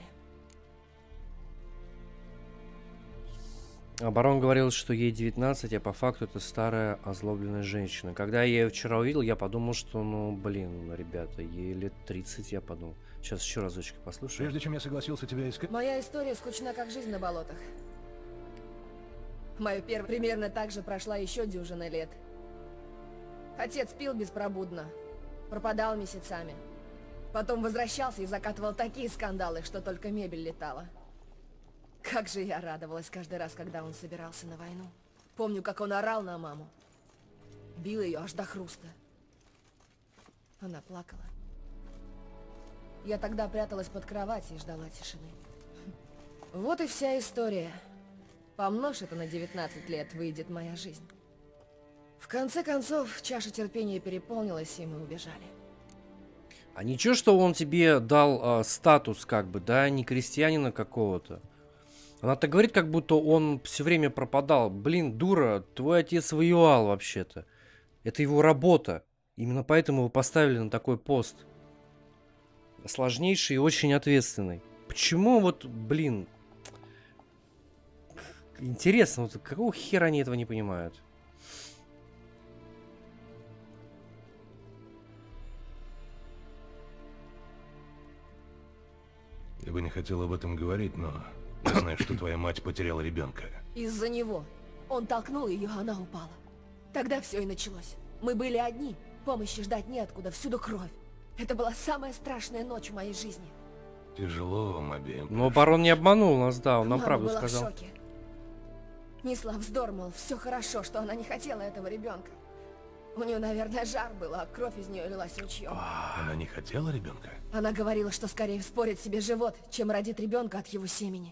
А барон говорил, что ей 19, а по факту это старая озлобленная женщина. Когда я ее вчера увидел, я подумал, что, ну, блин, ребята, ей лет 30, я подумал. Сейчас еще разочек послушаю. Прежде чем я согласился тебя искать... Моя история скучна, как жизнь на болотах. Моя первая примерно так же прошла еще дюжина лет. Отец пил беспробудно, пропадал месяцами. Потом возвращался и закатывал такие скандалы, что только мебель летала. Как же я радовалась каждый раз, когда он собирался на войну. Помню, как он орал на маму. Бил ее аж до хруста. Она плакала. Я тогда пряталась под кровать и ждала тишины. Вот и вся история. Помножь это на 19 лет, выйдет моя жизнь. В конце концов, чаша терпения переполнилась, и мы убежали. А ничего, что он тебе дал статус, как бы, да, не крестьянина какого-то. Она так говорит, как будто он все время пропадал. Блин, дура, твой отец воевал вообще-то. Это его работа. Именно поэтому его поставили на такой пост. Сложнейший и очень ответственный. Почему вот, блин... Интересно, вот какого хера они этого не понимают? Я бы не хотел об этом говорить, но я знаю, что твоя мать потеряла ребенка. Из-за него. Он толкнул ее, она упала. Тогда все и началось. Мы были одни. Помощи ждать неоткуда, всюду кровь. Это была самая страшная ночь в моей жизни. Тяжело вам обеим. Но барон не обманул нас, да, он нам Мама правду была сказал. в шоке. Несла вздор, мол, все хорошо, что она не хотела этого ребенка. У нее, наверное, жар был, а кровь из нее лилась ручьем. Она не хотела ребенка? Она говорила, что скорее вспорит себе живот, чем родит ребенка от его семени.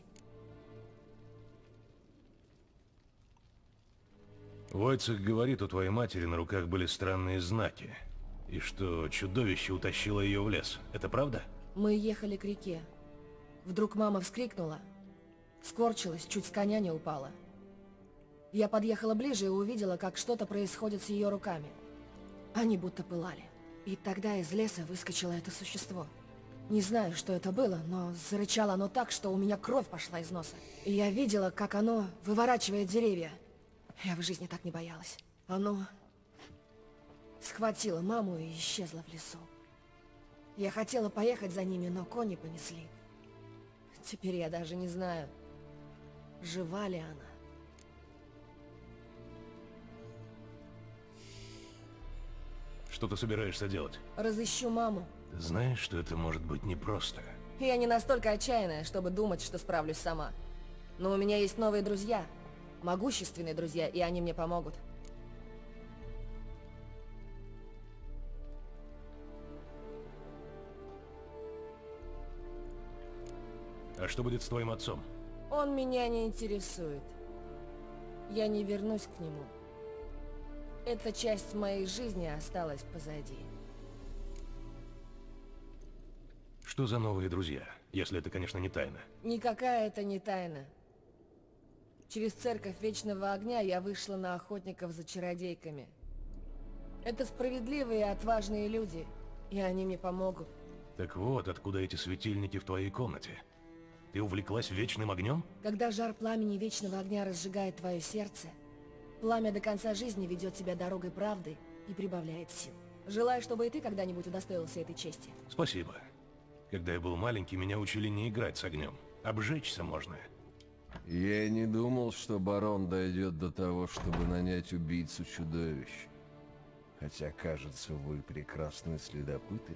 Войцех говорит, у твоей матери на руках были странные знаки. И что чудовище утащило ее в лес. Это правда? Мы ехали к реке. Вдруг мама вскрикнула, скорчилась, чуть с коня не упала. Я подъехала ближе и увидела, как что-то происходит с ее руками. Они будто пылали. И тогда из леса выскочило это существо. Не знаю, что это было, но зарычало оно так, что у меня кровь пошла из носа. И я видела, как оно выворачивает деревья. Я в жизни так не боялась. Оно схватило маму и исчезло в лесу. Я хотела поехать за ними, но кони понесли. Теперь я даже не знаю, жива ли она. Что ты собираешься делать? Разыщу маму. Ты знаешь, что это может быть непросто. Я не настолько отчаянная, чтобы думать, что справлюсь сама. Но у меня есть новые друзья. Могущественные друзья, и они мне помогут. А что будет с твоим отцом? Он меня не интересует. Я не вернусь к нему. Эта часть моей жизни осталась позади. Что за новые друзья? Если это, конечно, не тайна. Никакая это не тайна. Через церковь Вечного Огня я вышла на охотников за чародейками. Это справедливые и отважные люди, и они мне помогут. Так вот, откуда эти светильники в твоей комнате? Ты увлеклась вечным огнем? Когда жар пламени Вечного Огня разжигает твое сердце, пламя до конца жизни ведет тебя дорогой правды и прибавляет сил. Желаю, чтобы и ты когда-нибудь удостоился этой чести. Спасибо. Когда я был маленький, меня учили не играть с огнем. Обжечься можно. Я не думал, что барон дойдет до того, чтобы нанять убийцу-чудовищ. Хотя, кажется, вы прекрасные следопыты.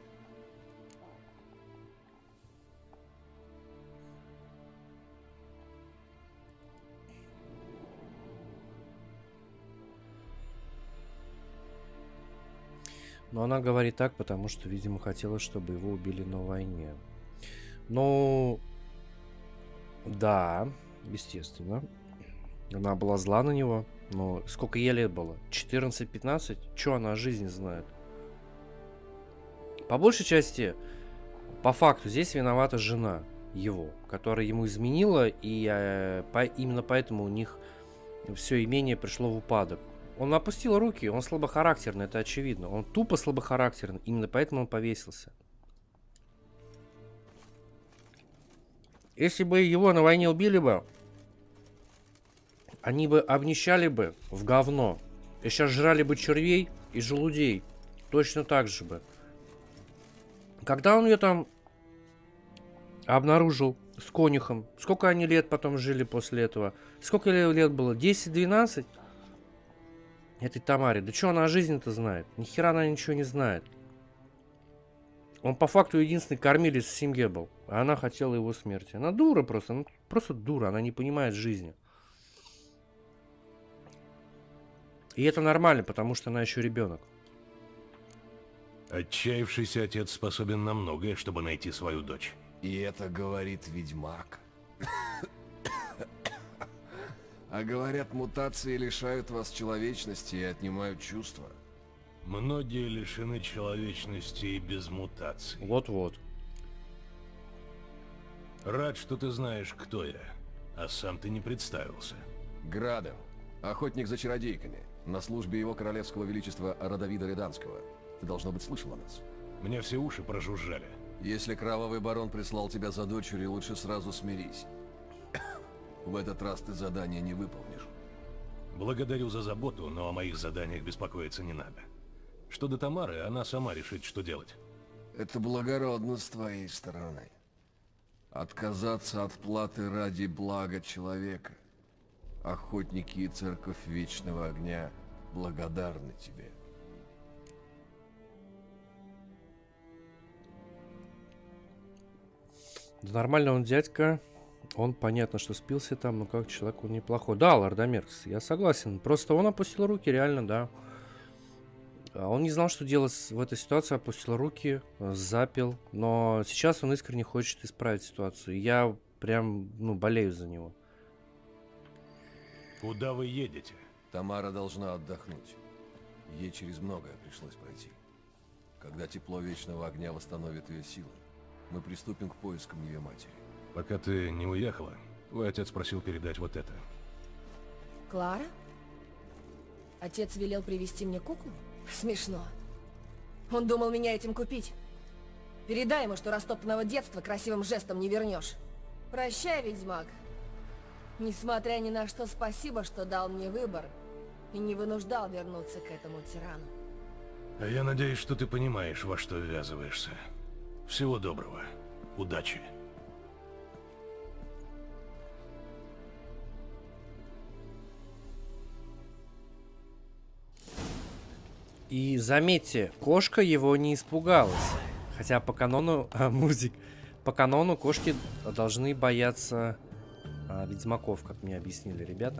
Но она говорит так, потому что, видимо, хотела, чтобы его убили на войне. Ну, да, естественно. Она была зла на него. Но сколько ей лет было? 14-15? Чё она о жизни знает? По большей части, по факту, здесь виновата жена его, которая ему изменила, и именно поэтому у них все имение пришло в упадок. Он опустил руки, он слабохарактерный, это очевидно. Он тупо слабохарактерный, именно поэтому он повесился. Если бы его на войне убили бы, они бы обнищали бы в говно. И сейчас жрали бы червей и желудей. Точно так же бы. Когда он ее там обнаружил с конюхом, сколько они лет потом жили после этого? Сколько лет было? 10-12? Этой Тамаре. Да что она о жизни-то знает? Ни хера она ничего не знает. Он по факту единственный кормилец в семье был. А она хотела его смерти. Она дура просто. Она просто дура. Она не понимает жизни. И это нормально, потому что она еще ребенок. Отчаявшийся отец способен на многое, чтобы найти свою дочь. И это говорит ведьмак. А говорят, мутации лишают вас человечности и отнимают чувства. Многие лишены человечности и без мутаций. Вот-вот. Рад, что ты знаешь, кто я. А сам ты не представился. Граден, охотник за чародейками. На службе его королевского величества Радовида Реданского. Ты, должно быть, слышал о нас. Мне все уши прожужжали. Если кровавый барон прислал тебя за дочерью, лучше сразу смирись. В этот раз ты задание не выполнишь. Благодарю за заботу, но о моих заданиях беспокоиться не надо. Что до Тамары, она сама решит, что делать. Это благородно с твоей стороны. Отказаться от платы ради блага человека. Охотники и Церковь Вечного Огня благодарны тебе. Да нормально он дядька. Он, понятно, что спился там, но как человек он неплохой. Да, Лордомеркс, я согласен. Просто он опустил руки, реально, да. Он не знал, что делать в этой ситуации, опустил руки, запил. Но сейчас он искренне хочет исправить ситуацию. Я прям, болею за него. Куда вы едете? Тамара должна отдохнуть. Ей через многое пришлось пройти. Когда тепло Вечного Огня восстановит ее силы, мы приступим к поискам ее матери. Пока ты не уехала, твой отец просил передать вот это. Клара? Отец велел привезти мне куклу? Смешно. Он думал меня этим купить. Передай ему, что растоптанного детства красивым жестом не вернешь. Прощай, ведьмак. Несмотря ни на что, спасибо, что дал мне выбор и не вынуждал вернуться к этому тирану. А я надеюсь, что ты понимаешь, во что ввязываешься. Всего доброго. Удачи. И заметьте, кошка его не испугалась. Хотя по канону... По канону кошки должны бояться ведьмаков, как мне объяснили ребята.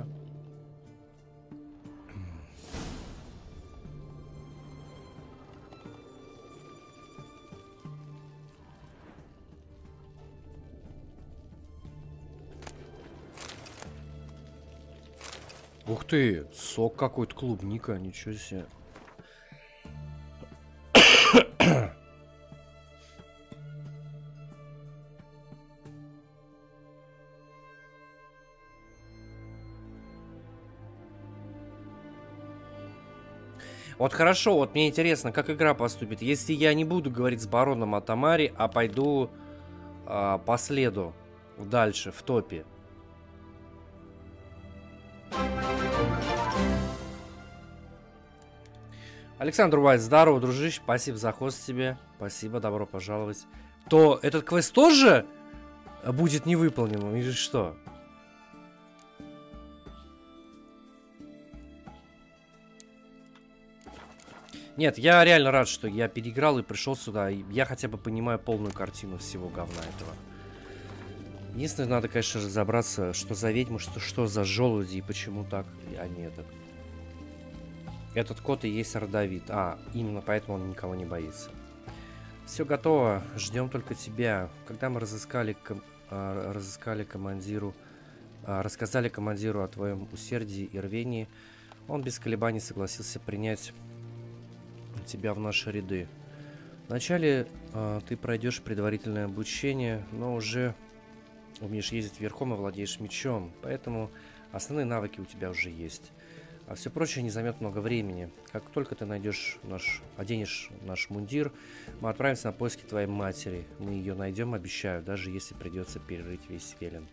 Ух ты, сок какой-то, клубника, ничего себе. Вот хорошо, вот мне интересно, как игра поступит. Если я не буду говорить с бароном о Тамаре, а пойду по следу дальше, в топе. Александр Уайт, здорово, дружище, спасибо за хост тебе, спасибо, добро пожаловать. То этот квест тоже будет невыполненным или что? Нет, я реально рад, что я переиграл и пришел сюда. Я хотя бы понимаю полную картину всего говна этого. Единственное, надо, конечно, разобраться, что за ведьмы, что за желуди и почему так, а не так. Этот кот и есть родовид. А, именно поэтому он никого не боится. Все готово. Ждем только тебя. Когда мы рассказали командиру о твоем усердии и рвении, он без колебаний согласился принять тебя в наши ряды. Вначале ты пройдешь предварительное обучение, но уже умеешь ездить верхом и владеешь мечом, поэтому основные навыки у тебя уже есть. А все прочее не займет много времени. Как только ты оденешь наш мундир, мы отправимся на поиски твоей матери. Мы ее найдем, обещаю, даже если придется перерыть весь Велен.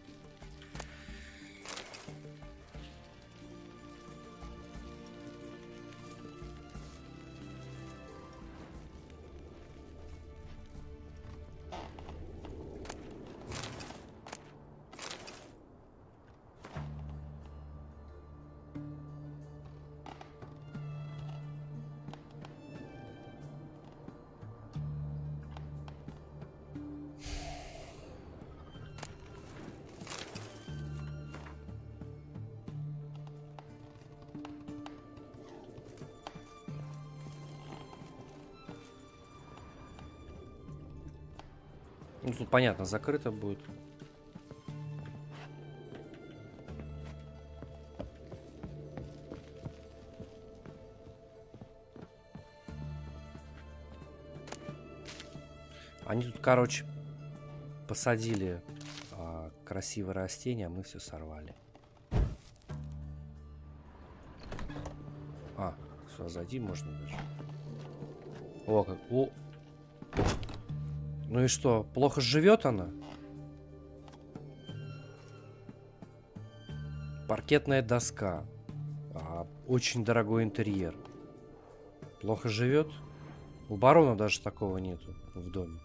Ну, тут понятно, закрыто будет. Они тут, короче, посадили красивое растение, а мы все сорвали. А, сюда зайти можно даже. О, как... О! Ну и что, плохо живет она? Паркетная доска. Очень дорогой интерьер. Плохо живет? У барона даже такого нету в доме.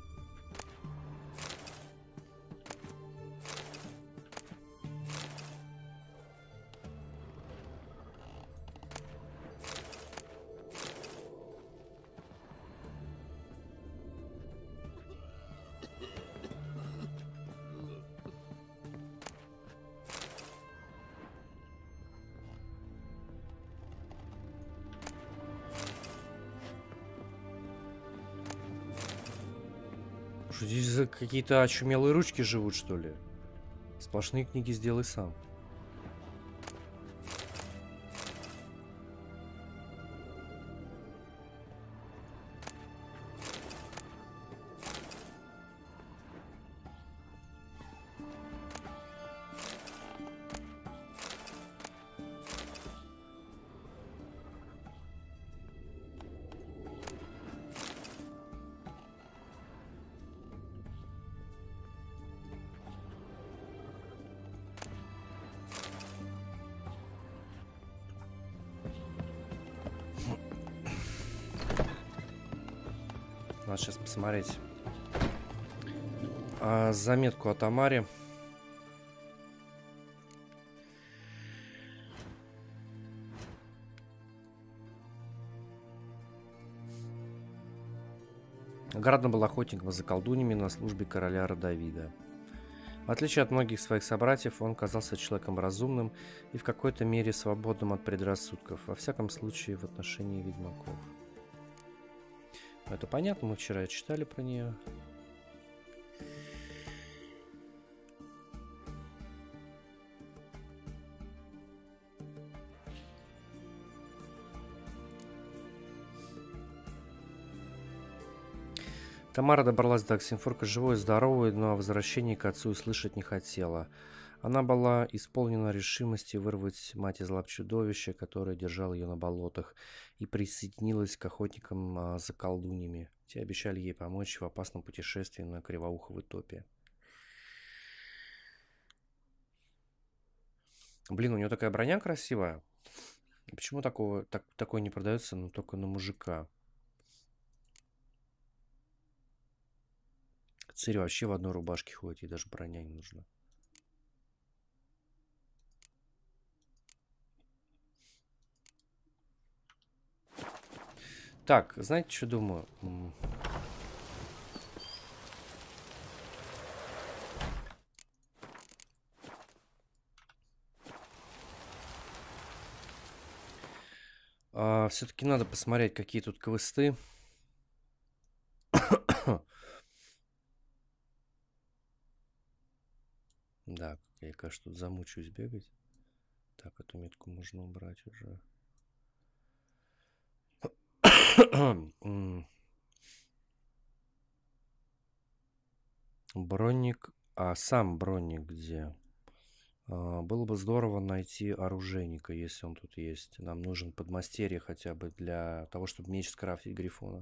Что здесь за какие-то очумелые ручки живут, что ли? Сплошные книги сделай сам. Надо сейчас посмотреть заметку о Тамаре. Градно был охотником за колдуньями на службе короля Родовида. В отличие от многих своих собратьев, он казался человеком разумным и в какой-то мере свободным от предрассудков, во всяком случае в отношении ведьмаков. Это понятно, мы вчера читали про нее. Тамара добралась до Оксенфорка живой и здоровой, но о возвращении к отцу и слышать не хотела. Она была исполнена решимости вырвать мать из лап чудовища, которое держало ее на болотах, и присоединилась к охотникам за колдуньями. Те обещали ей помочь в опасном путешествии на Кривоуховой топе. Блин, у нее такая броня красивая. Почему такое не продается, но только на мужика? Цири вообще в одной рубашке ходит, ей даже броня не нужна. Так, знаете, что думаю? Все-таки надо посмотреть, какие тут квесты. Да, я, кажется, тут замучаюсь бегать. Так, эту метку можно убрать уже. Бронник. А сам бронник где? Было бы здорово найти оружейника, если он тут есть. Нам нужен подмастерье хотя бы для того, чтобы меч скрафтить Грифона.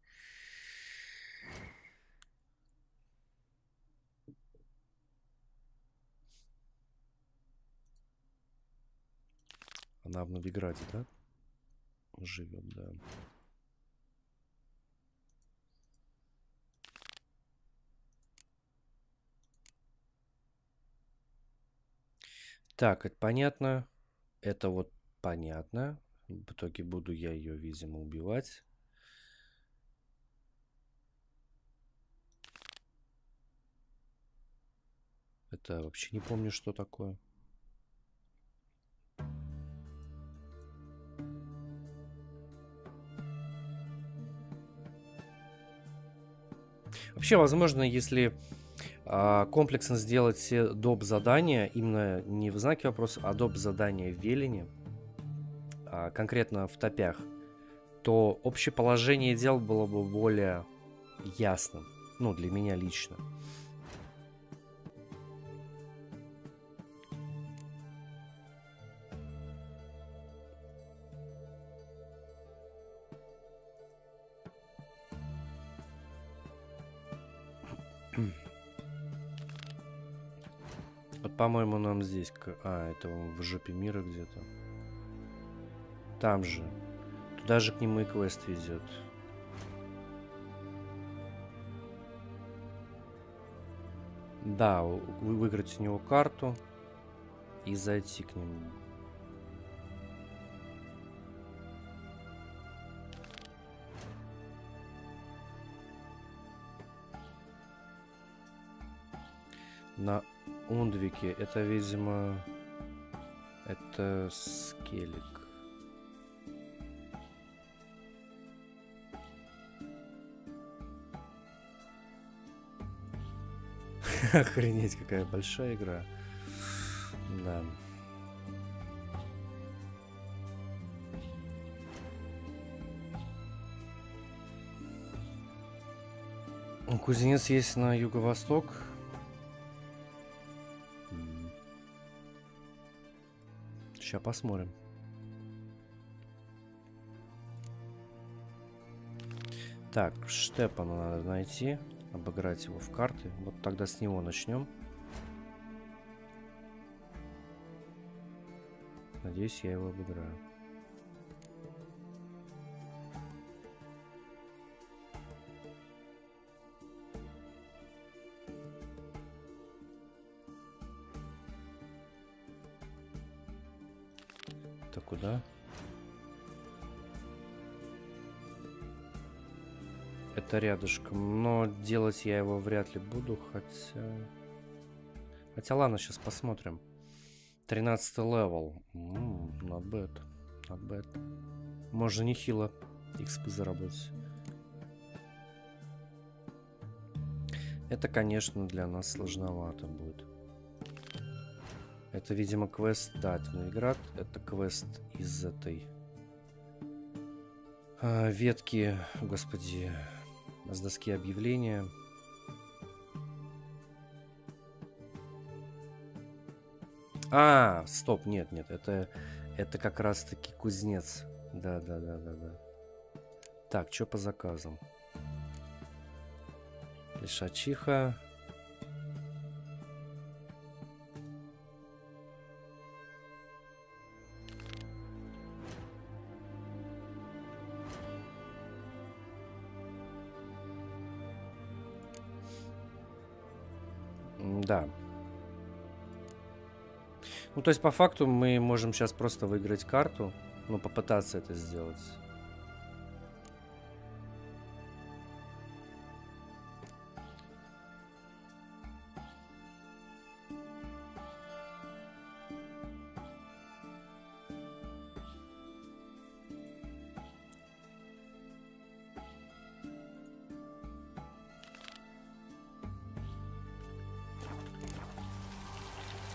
Она в Новиграде, да? Живет, да. Так, это понятно. Это вот понятно. В итоге буду я ее, видимо, убивать. Это вообще не помню, что такое. Вообще, возможно, если комплексно сделать все доп. Задания, именно не в знаке вопроса, а доп. Задания в Велине, конкретно в топях, то общее положение дел было бы более ясным. Ну, для меня лично. Вот, по-моему, нам здесь... это в жопе мира где-то. Там же. Туда же к нему и квест везет. Да, выиграть у него карту и зайти к нему. На Ундвике это, видимо, это скелик. Охренеть, какая большая игра. Да. Кузнец есть на юго-восток. Сейчас посмотрим. Так, Штепана надо найти. Обыграть его в карты. Вот тогда с него начнем. Надеюсь, я его обыграю. Это куда? Это рядышком, но делать я его вряд ли буду, хотя ладно, сейчас посмотрим. 13 левел. Not bad. Not bad. Можно нехило XP заработать. Это, конечно, для нас сложновато будет. Это, видимо, квест, да, это Новиград. Это квест из этой ветки, господи, с доски объявления. Стоп, нет, это как раз-таки кузнец. Да. Так, что по заказам? Лишачиха. Да. Ну, то есть, по факту, мы можем сейчас просто выиграть карту, ну, попытаться это сделать.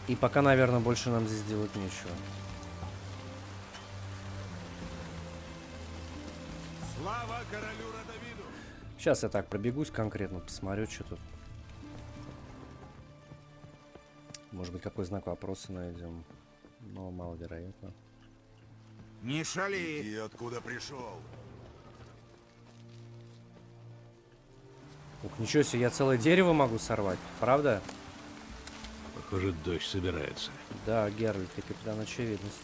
И пока, наверное, больше нам здесь делать нечего. Слава королю Радовиду! Сейчас я так пробегусь конкретно, посмотрю, что тут. Может быть, какой знак вопроса найдем. Но маловероятно. Не шали! И откуда пришел? Ух, ничего себе, я целое дерево могу сорвать, правда? Похоже, дождь собирается. Да, Геральт, ты капитан очевидность.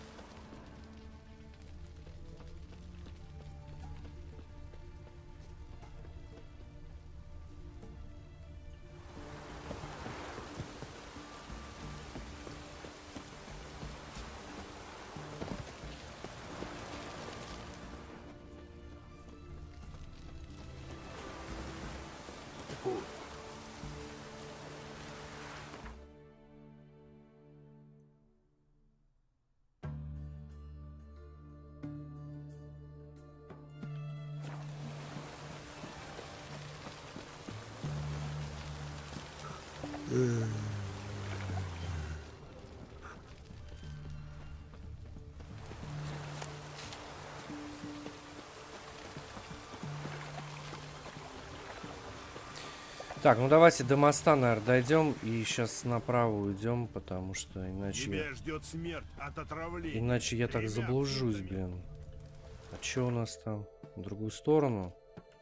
Так, ну давайте до моста, наверное, дойдем и сейчас направо уйдем, потому что иначе... Тебя ждет смерть от отравления. Иначе я так Тремя заблужусь, путами. блин. А что у нас там? В другую сторону?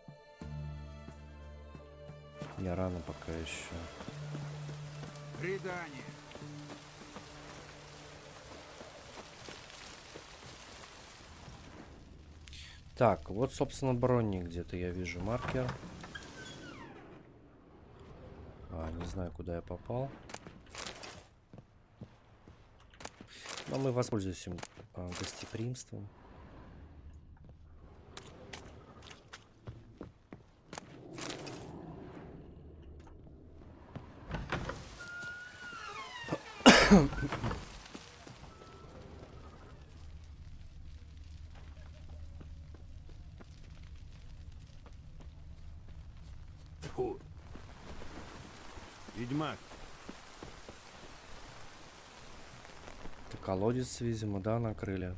Не рано пока еще. Предание. Так, вот, собственно, брони где-то я вижу маркер. Не знаю, куда я попал. Но мы воспользуемся гостеприимством. Фу. Ведьмак, Это колодец, видимо, да, накрыли.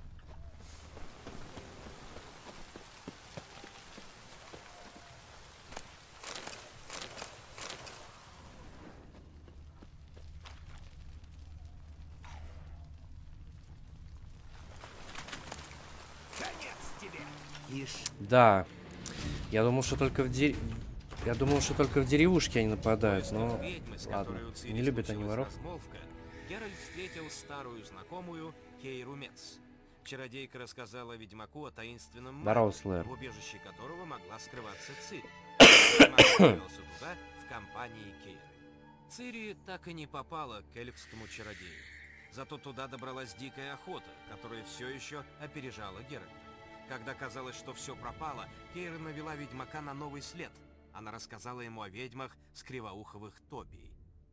Да. Я думал, что только в деревушке они нападают, но Ведьмы, с ладно. которой у Цири Не любят они случилась воров. размолвка, Геральт встретил старую знакомую Кейру Мец. Чародейка рассказала ведьмаку о таинственном Здорово, маге, Слэр. в убежище которого могла скрываться Цири. Ведьмак отправился туда в компании Кейры. Цири так и не попала к эльфскому чародею. Зато туда добралась дикая охота, которая все еще опережала Геральта. Когда казалось, что все пропало, Кейра навела ведьмака на новый след. Она рассказала ему о ведьмах с кривоуховых топий.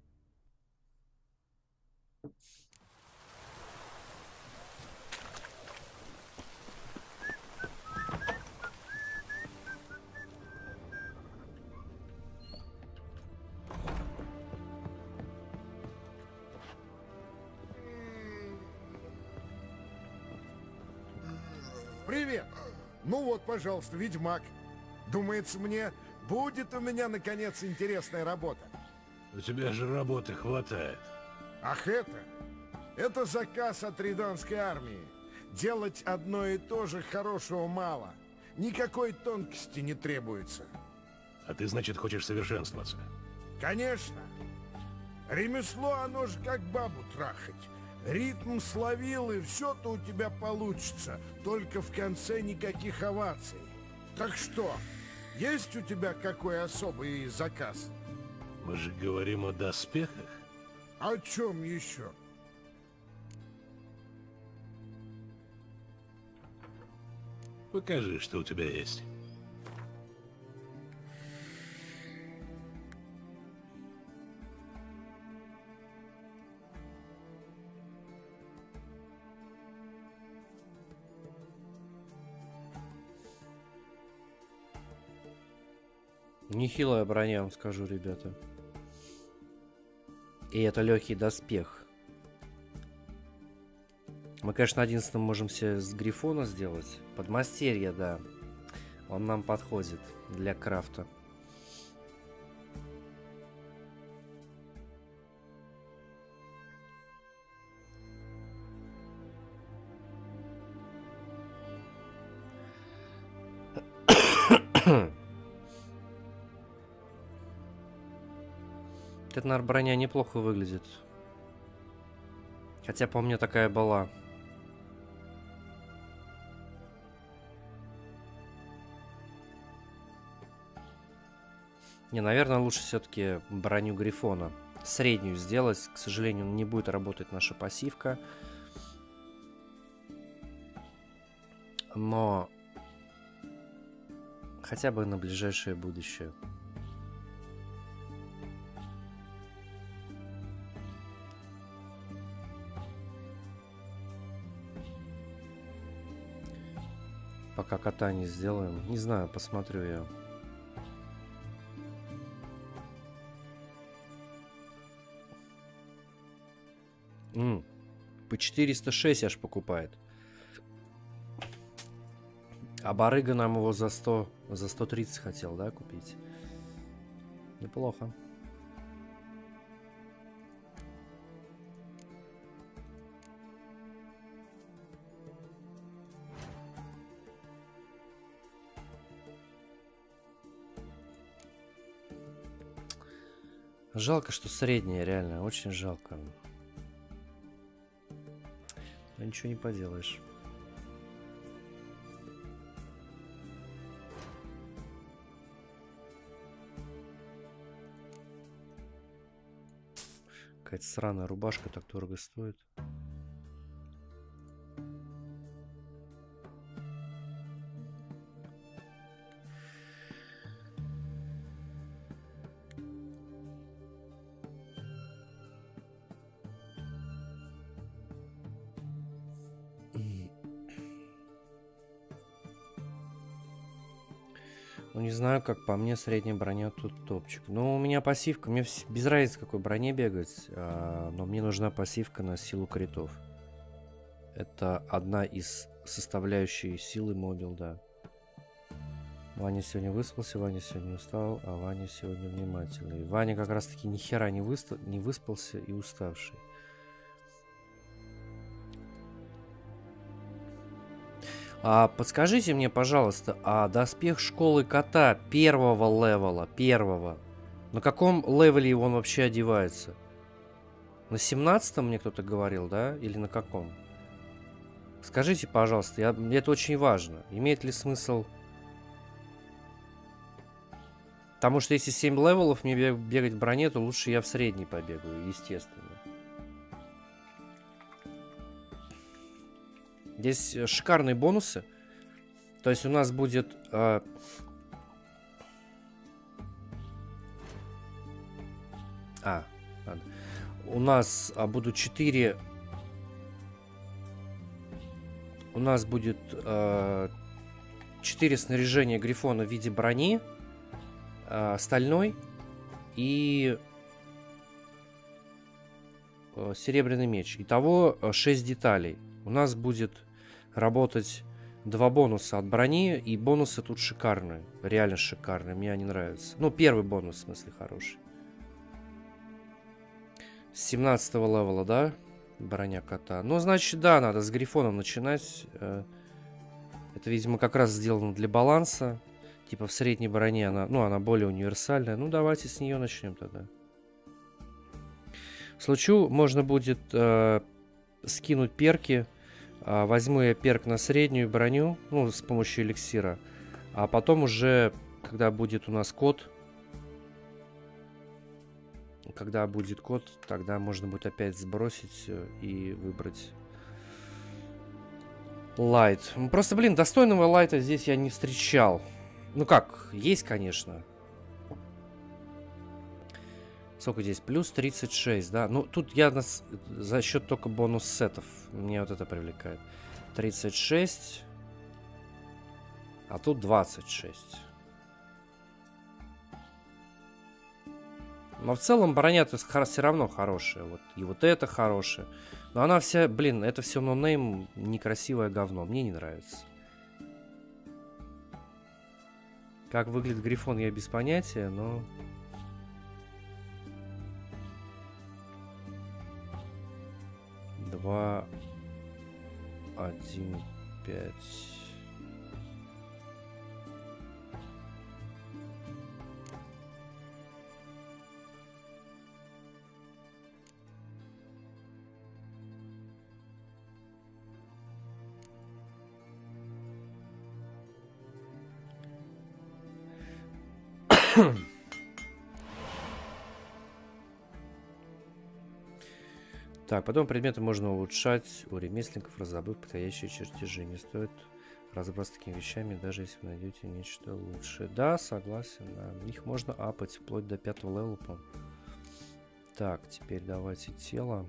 Привет! Ну вот, пожалуйста, ведьмак. Думается мне, будет у меня, наконец, интересная работа. У тебя же работы хватает. Ах это? Это заказ от Риданской армии. Делать одно и то же хорошего мало. Никакой тонкости не требуется. А ты, значит, хочешь совершенствоваться? Конечно. Ремесло, оно же как бабу трахать. Ритм словил, и все-то у тебя получится. Только в конце никаких оваций. Так что, есть у тебя какой особый заказ? Мы же говорим о доспехах. О чем еще? Покажи, что у тебя есть. Нехилая броня, вам скажу, ребята. И это легкий доспех. Мы, конечно, 11 можем себе с Грифона сделать. Подмастерье, да. Он нам подходит для крафта. Это, наверное, броня неплохо выглядит. Хотя, по мне, такая была. Не, наверное, лучше все-таки броню Грифона среднюю сделать. К сожалению, не будет работать наша пассивка. Но хотя бы на ближайшее будущее. Пока кота не сделаем. Не знаю, посмотрю я. По 406 аж покупает. А барыга нам его за 130 хотел, да, купить? Неплохо. Жалко, что средняя, реально, очень жалко. Но ничего не поделаешь. Какая-то сраная рубашка так дорого стоит. Ну, не знаю, как по мне, средняя броня тут топчик. Ну, у меня пассивка. Мне без разницы, какой броне бегать. Но мне нужна пассивка на силу критов. Это одна из составляющих силы мобил, да. Ваня сегодня выспался, Ваня сегодня устал, а Ваня сегодня внимательный. Ваня как раз-таки ни хера не выспался и уставший. Подскажите мне, пожалуйста, доспех школы кота первого левела, на каком левеле он вообще одевается? На 17-м мне кто-то говорил, да? Или на каком? Скажите, пожалуйста, это очень важно. Имеет ли смысл? Потому что если 7 левелов мне бегать в броне, то лучше я в средней побегаю, естественно. Здесь шикарные бонусы. То есть у нас будет... ладно. У нас будут 4... У нас будет 4 снаряжения Грифона в виде брони, стальной и серебряный меч. Итого 6 деталей. У нас будет работать 2 бонуса от брони, и бонусы тут шикарные. Реально шикарные, мне они нравятся. Ну, первый бонус, в смысле, хороший. С 17-го левела, да? Броня кота. Ну, значит, да, надо с Грифоном начинать. Это, видимо, как раз сделано для баланса. Типа в средней броне она более универсальная. Ну, давайте с нее начнем тогда. В случае можно будет скинуть перки. Возьму я перк на среднюю броню, ну, с помощью эликсира. А потом уже, когда будет у нас код, тогда можно будет опять сбросить и выбрать лайт. Просто, блин, достойного лайта здесь я не встречал. Ну как, есть, конечно. Сколько здесь? Плюс 36, да? Ну, тут я за счет только бонус-сетов. Мне вот это привлекает. 36. А тут 26. Но в целом броня-то все равно хорошая. Вот. И вот это хорошая. Но она вся, блин, это все нонейм, некрасивое говно. Мне не нравится. Как выглядит Грифон, я без понятия, но... Два, 1, 5... Так, потом предметы можно улучшать у ремесленников, раздобыв подходящие чертежи. Не стоит разобраться с такими вещами, даже если вы найдете нечто лучшее. Да, согласен, да. Их можно апать вплоть до 5-го левела, по-моему. Так, теперь давайте тело.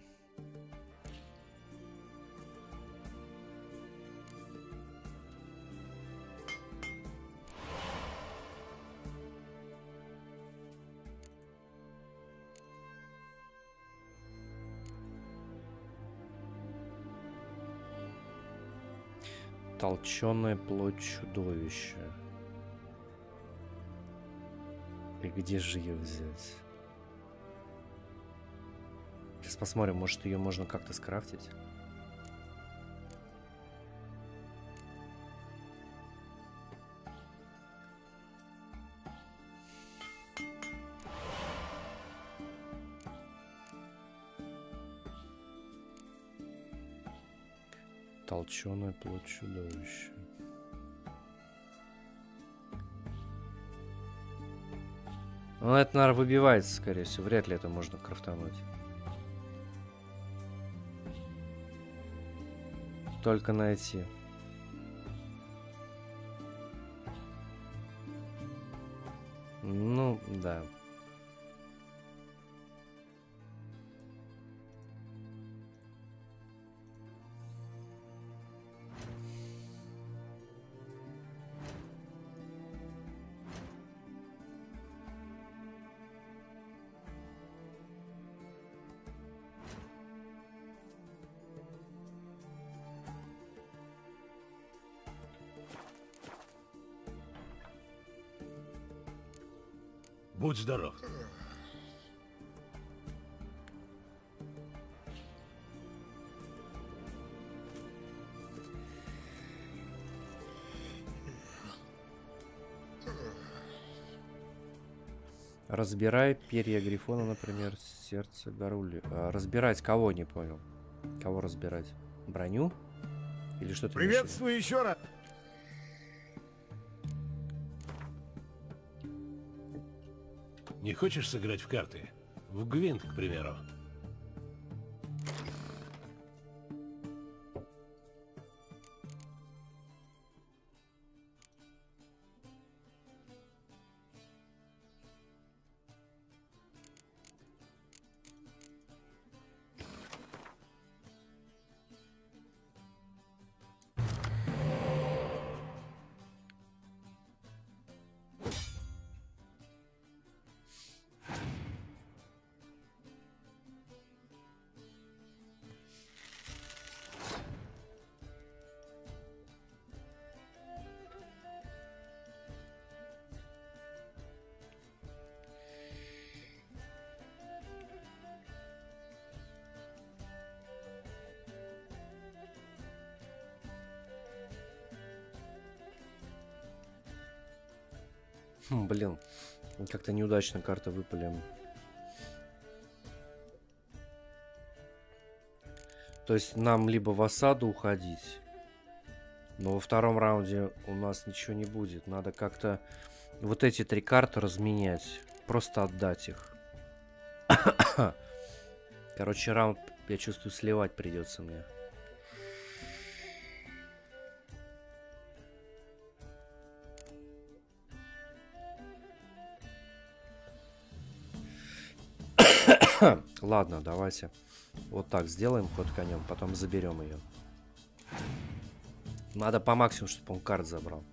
Толченая плоть чудовища. И где же ее взять? Сейчас посмотрим, может ее можно как-то скрафтить. Толченая плоть чудовища. Ну, это, наверное, выбивается, скорее всего. Вряд ли это можно крафтануть. Только найти. Ну, да. Будь здоров. Разбирай перья Грифона, например, сердце Гарули. Разбирать кого, не понял. Кого разбирать? Броню? Или что-то? Приветствую еще раз. Не хочешь сыграть в карты? В Гвинт, к примеру. Блин, как-то неудачно карты выпали. То есть нам либо в осаду уходить, но во втором раунде у нас ничего не будет. Надо как-то вот эти 3 карты разменять. Просто отдать их. Короче, раунд, я чувствую, сливать придется мне. Ладно, давайте вот так сделаем ход конем, потом заберем ее. Надо по максимуму, чтобы он карт забрал.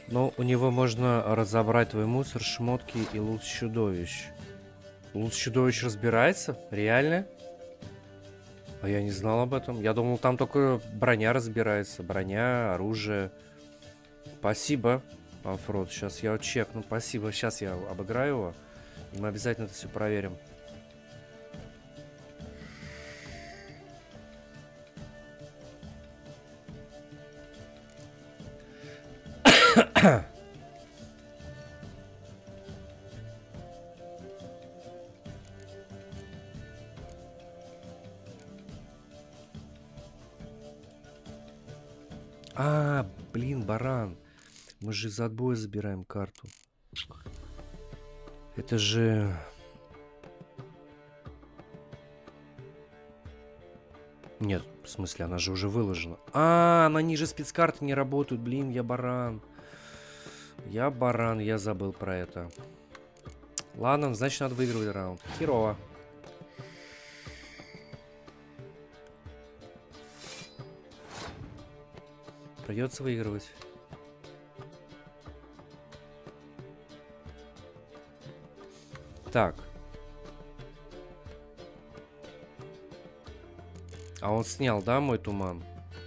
Но у него можно разобрать твой мусор, шмотки и лут чудовищ. Лут чудовищ разбирается? Реально? А я не знал об этом. Я думал, там только броня разбирается. Броня, оружие. Спасибо, Алфрод. Сейчас я чекну. Спасибо. Сейчас я обыграю его. И мы обязательно это все проверим. А, блин, баран. Мы же из отбоя забираем карту. Это же... Нет, в смысле, она же уже выложена. А, на ниже спецкарты не работают. Блин, я баран. Я баран, я забыл про это. Ладно, значит, надо выигрывать раунд. Херово. Придется выигрывать. Так. А он снял, да, мой туман?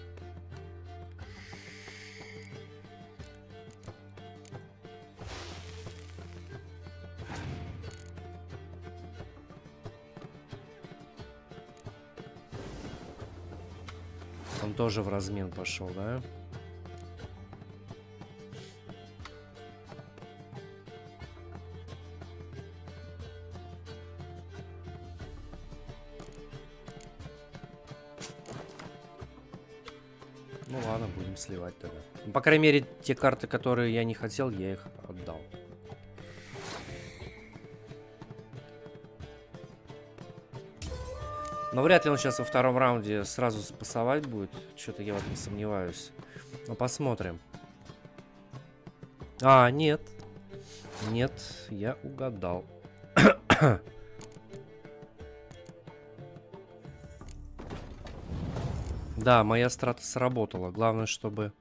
Он тоже в размен пошел, да? Ну ладно, будем сливать тогда. Ну, по крайней мере, те карты, которые я не хотел, я их отдал. Но вряд ли он сейчас во втором раунде сразу спасовать будет. Что-то я в этом сомневаюсь. Но посмотрим. А, нет. Нет, я угадал. Да, моя страта сработала. Главное, чтобы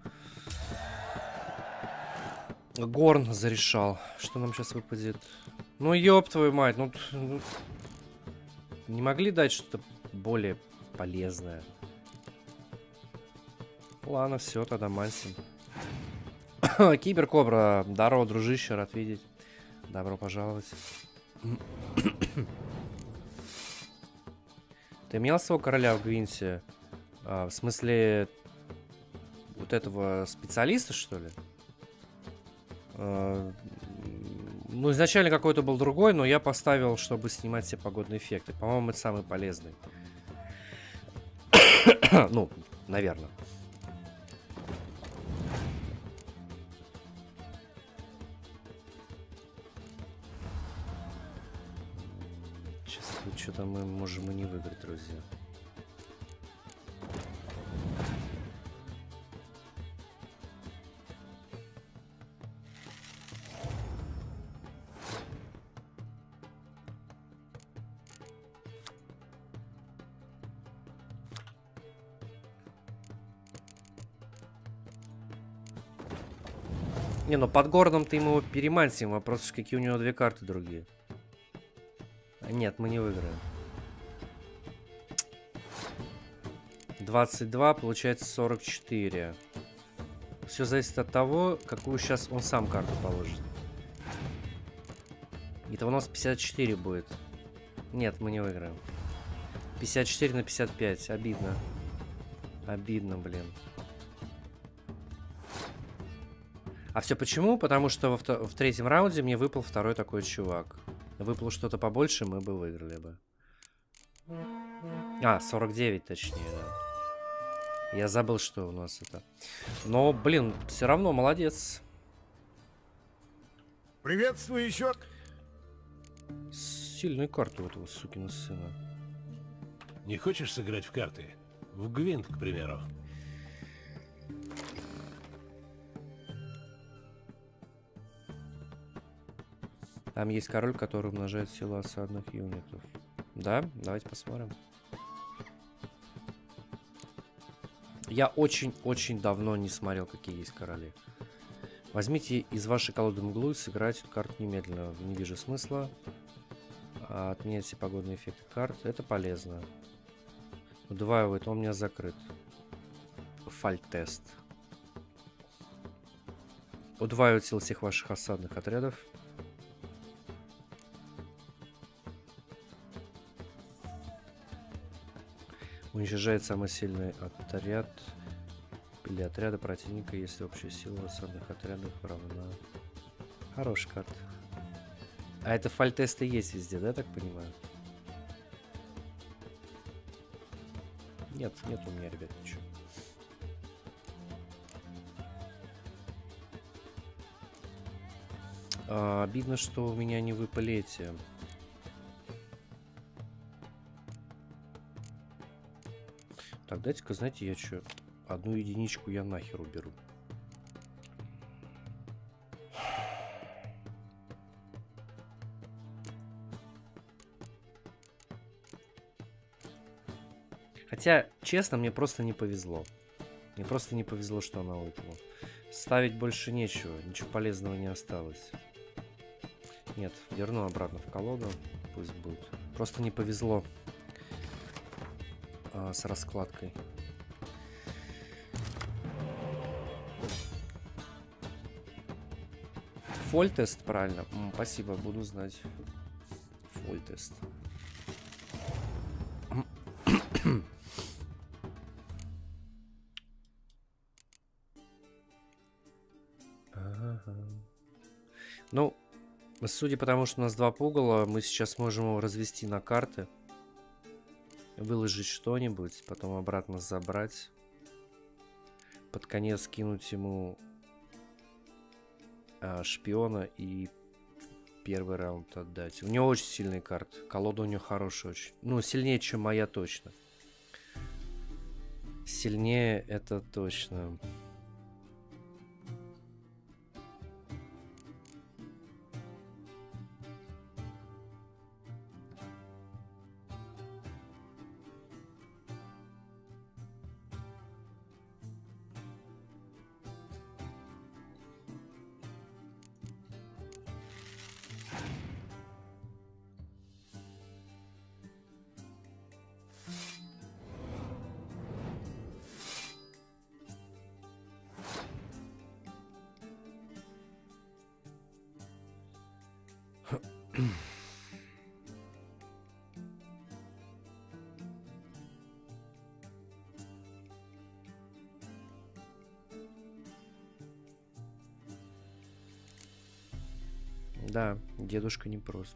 Горн зарешал. Что нам сейчас выпадет? Ну, ёб твою мать. Ну, не могли дать что-то более полезное? Ладно, все, тогда мансим. Киберкобра. Здорово, дружище, рад видеть. Добро пожаловать. Ты менял своего короля в Гвинсе? В смысле, вот этого специалиста, что ли? Ну, изначально какой-то был другой, но я поставил, чтобы снимать все погодные эффекты. По-моему, это самый полезный. Ну, наверное. Сейчас тут что-то мы можем и не выиграть, друзья. Не, ну под городом-то ему его перемансим. Вопрос, какие у него две карты другие. Нет, мы не выиграем. 22, получается 44. Все зависит от того, какую сейчас он сам карту положит. Это у нас 54 будет. Нет, мы не выиграем. 54 на 55. Обидно. Обидно, блин. А все почему? Потому что в третьем раунде мне выпал второй такой чувак. Выпало что-то побольше, мы бы выиграли бы. А, 49 точнее, да. Я забыл, что у нас это. Но, блин, все равно молодец. Приветствую еще. Сильную карту этого сукина сына. Не хочешь сыграть в карты? В Гвинт, к примеру. Там есть король, который умножает силу осадных юнитов. Да? Давайте посмотрим. Я очень-очень давно не смотрел, какие есть короли. Возьмите из вашей колоды мглу и сыграйте эту карту немедленно. Не вижу смысла. Отменять все погодные эффекты карт. Это полезно. Удваивает, он у меня закрыт. Фальт-тест. Удваивает силы всех ваших осадных отрядов. Уничтожает самый сильный отряд или отряда противника, если общая сила осадных отрядов равна. Хорошая карта. А это фальт-тесты есть везде, да, так понимаю? Нет, нет у меня, ребят, ничего. Обидно, что у меня не выпали эти. Так, дайте-ка, знаете, я что? Одну единичку я нахер уберу. Хотя, честно, мне просто не повезло. Мне просто не повезло, что она выпала. Ставить больше нечего. Ничего полезного не осталось. Нет, верну обратно в колоду. Пусть будет. Просто не повезло с раскладкой. Фольтест, правильно. Спасибо, буду знать. Фольтест. Ну, судя по тому, что у нас 2 пугала, мы сейчас можем его развести на карты. Выложить что-нибудь, потом обратно забрать. Под конец кинуть ему шпиона и первый раунд отдать. У него очень сильные карты. Колода у него хорошая очень. Ну, сильнее, чем моя, точно. Сильнее, это точно. Да, дедушка непрост.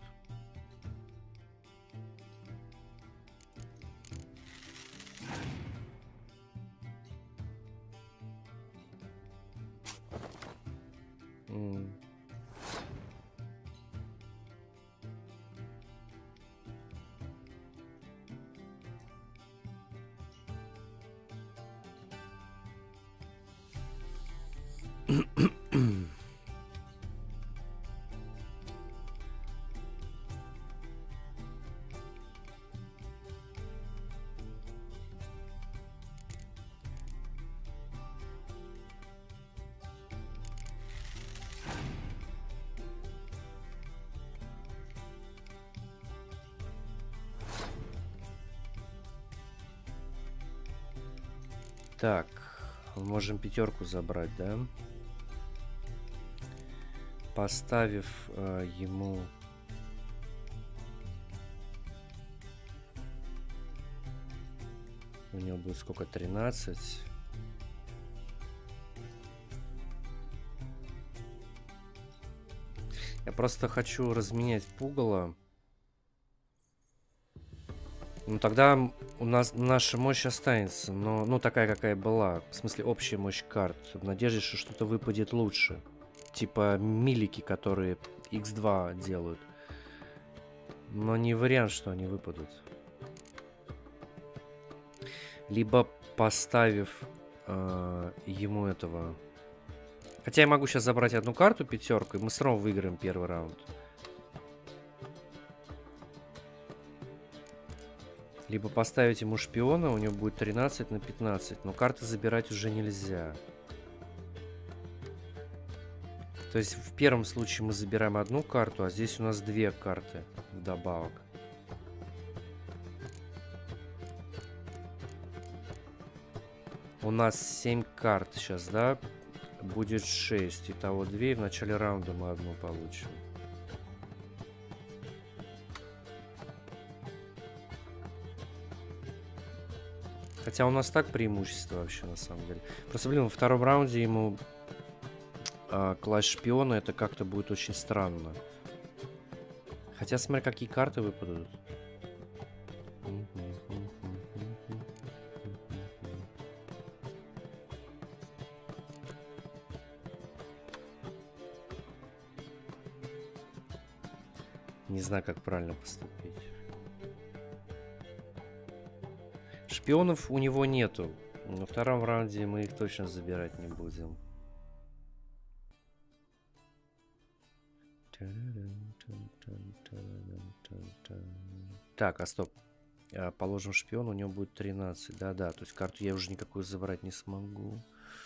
Так, можем 5 забрать, да? Поставив ему... У него будет сколько? 13. Я просто хочу разменять пугало. Ну тогда у нас наша мощь останется, но ну такая какая была, в смысле общая мощь карт, в надежде, что что-то выпадет лучше, типа милики, которые x2 делают, но не вариант, что они выпадут. Либо поставив ему этого, хотя я могу сейчас забрать одну карту 5, и мы все равно выиграем первый раунд. Либо поставить ему шпиона, у него будет 13 на 15. Но карты забирать уже нельзя. То есть в первом случае мы забираем одну карту, а здесь у нас две карты вдобавок. У нас 7 карт сейчас, да? Будет 6. Итого 2. И в начале раунда мы одну получим. Хотя у нас так преимущество вообще, на самом деле. Просто, блин, во втором раунде ему класть шпиона, это как-то будет очень странно. Хотя, смотри, какие карты выпадут. Не знаю, как правильно поступить. Шпионов у него нету. На втором раунде мы их точно забирать не будем. Так, а стоп. Положим шпион, у него будет 13. Да-да, то есть карту я уже никакую забрать не смогу.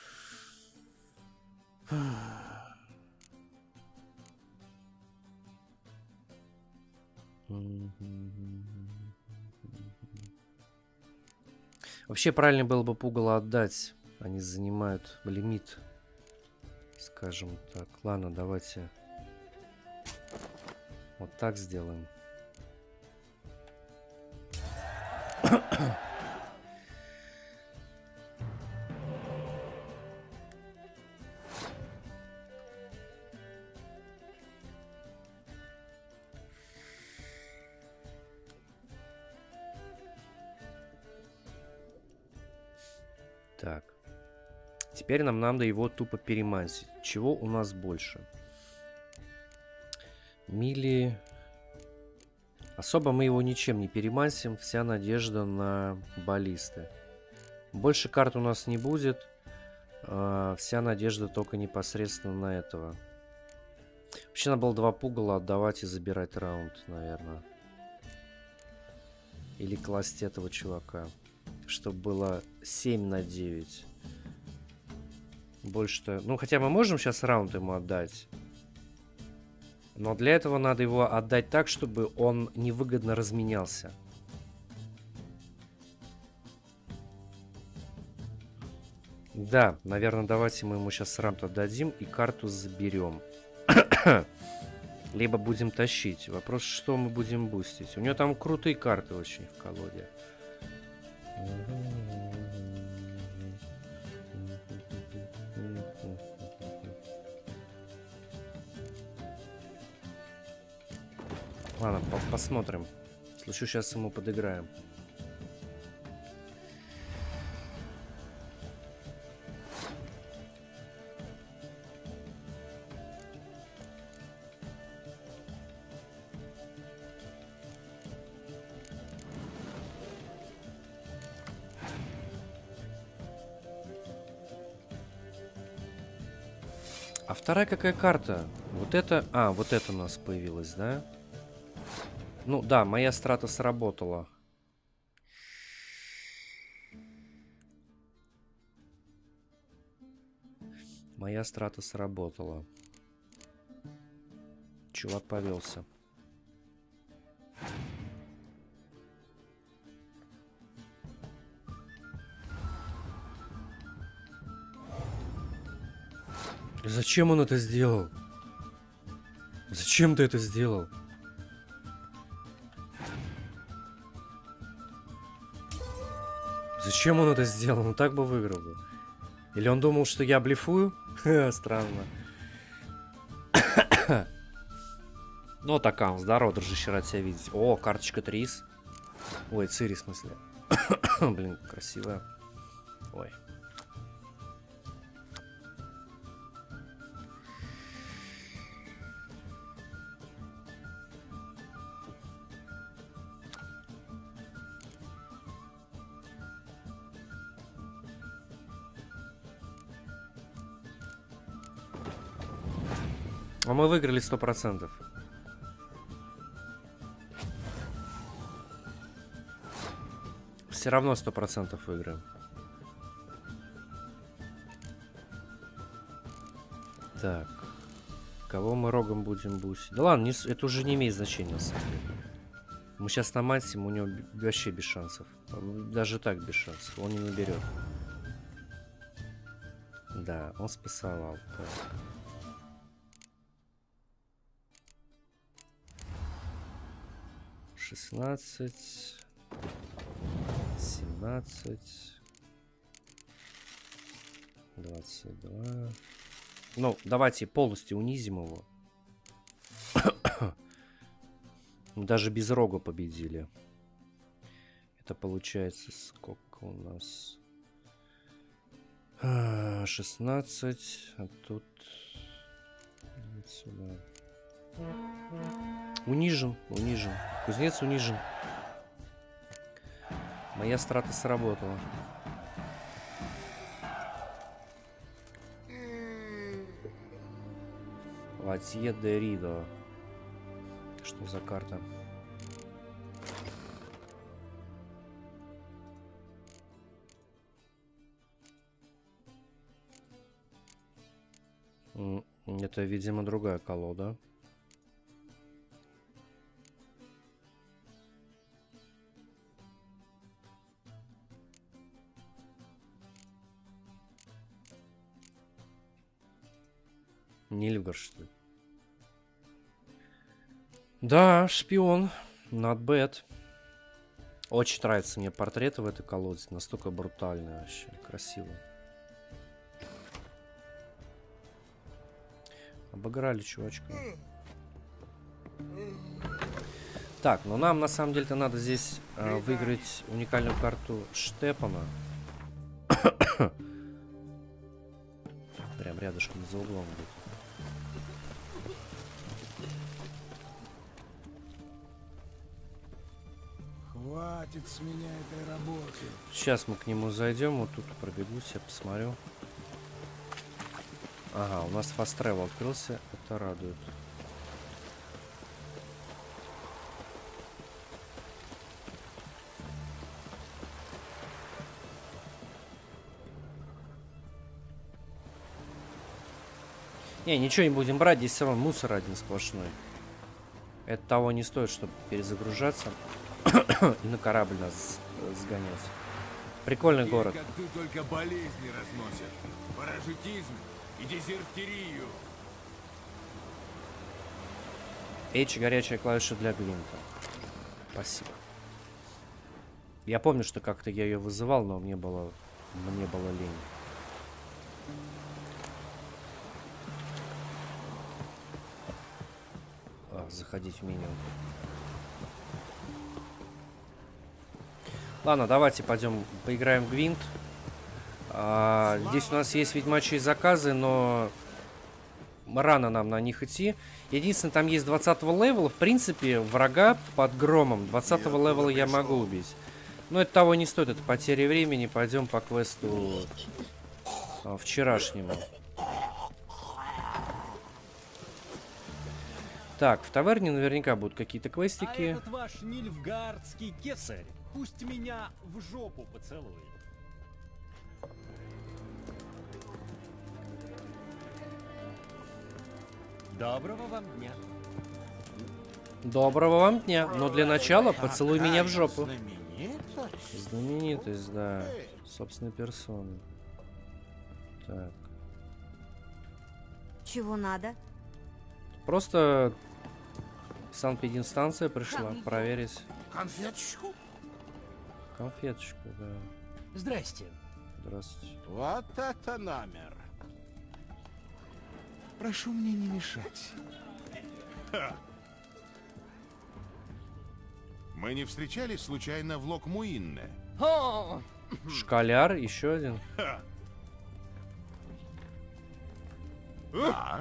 Вообще правильно было бы пугало отдать. Они занимают лимит. Скажем так. Ладно, давайте вот так сделаем. Так. Теперь нам надо его тупо перемансить. Чего у нас больше? Мили. Особо мы его ничем не перемансим. Вся надежда на баллисты. Больше карт у нас не будет. Вся надежда только непосредственно на этого. Вообще надо было 2 пугала отдавать и забирать раунд, наверное. Или класть этого чувака. Чтобы было 7 на 9. Больше-то... Ну, хотя мы можем сейчас раунд ему отдать. Но для этого надо его отдать так, чтобы он невыгодно разменялся. Да, наверное, давайте мы ему сейчас раунд отдадим и карту заберем. Либо будем тащить. Вопрос, что мы будем бустить. У него там крутые карты очень в колоде. Ладно, посмотрим. Слышу, сейчас ему подыграем. А вторая какая карта? Вот это... А, вот это у нас появилась, да? Ну да, моя страта сработала. Моя страта сработала. Чувак повелся. Зачем он это сделал? Зачем ты это сделал? Зачем он это сделал? Он так бы выиграл бы. Или он думал, что я блефую? Странно. Ну, такая, здорово, дружище, рад тебя видеть. О, карточка Трис. Ой, Цири, в смысле. Блин, красивая. Ой. А мы выиграли 100%. Все равно 100% выиграем. Так. Кого мы рогом будем бусить? Да ладно, это уже не имеет значения на самом деле. Мы сейчас на максимум, у него вообще без шансов. Даже так без шансов. Он не наберет. Да, он спасовал. Так. «16, 17, 22. Ну, давайте полностью унизим его. Мы даже без рога победили. Это получается сколько у нас? 16, а тут вот сюда. Унижен, унижен. Кузнец унижен. Моя страта сработала. Ватье де Ридо. Что за карта? Это, видимо, другая колода. Нильфгард, что ли? Да, шпион. Not bad. Очень нравятся мне портреты в этой колоде. Настолько брутальные вообще. Красиво. Обыграли чувачка. Так, ну нам на самом деле-то надо здесь выиграть уникальную карту Штепана. Прям рядышком за углом будет. Хватит с меня этой работы. Сейчас мы к нему зайдем, вот тут пробегусь, я посмотрю. Ага, у нас fast travel открылся, это радует. Не, ничего не будем брать, здесь все равно мусор один сплошной. Это того не стоит, чтобы перезагружаться и на корабль нас сгонять. Прикольный город. Как ты только болезни разносишь. Паразитизм и дезертирию. H, горячая клавиша для Гвинта. Спасибо. Я помню, что как-то я ее вызывал, но мне было лень. Заходить в меню. Ладно, давайте пойдем поиграем в Гвинт. Здесь у нас есть ведьмачьи заказы, но рано нам на них идти. Единственное, там есть 20-го левела. В принципе, врага под громом 20-го левела я могу убить. Но это того не стоит, это потеря времени. Пойдем по квесту вчерашнему. Так, в таверне наверняка будут какие-то квестики. А этот ваш нильфгардский кесарь пусть меня в жопу поцелует. Доброго вам дня. Доброго вам дня. Но для начала поцелуй меня в жопу. Знаменитость, да. Собственной персоны. Так. Чего надо? Просто санэпидинстанция пришла проверить. Конфеточку? Конфеточку, да. Здрасте. Здравствуйте. Вот это номер. Прошу мне не мешать. Мы не встречались случайно в Локмуинне? Школяр, еще один. А?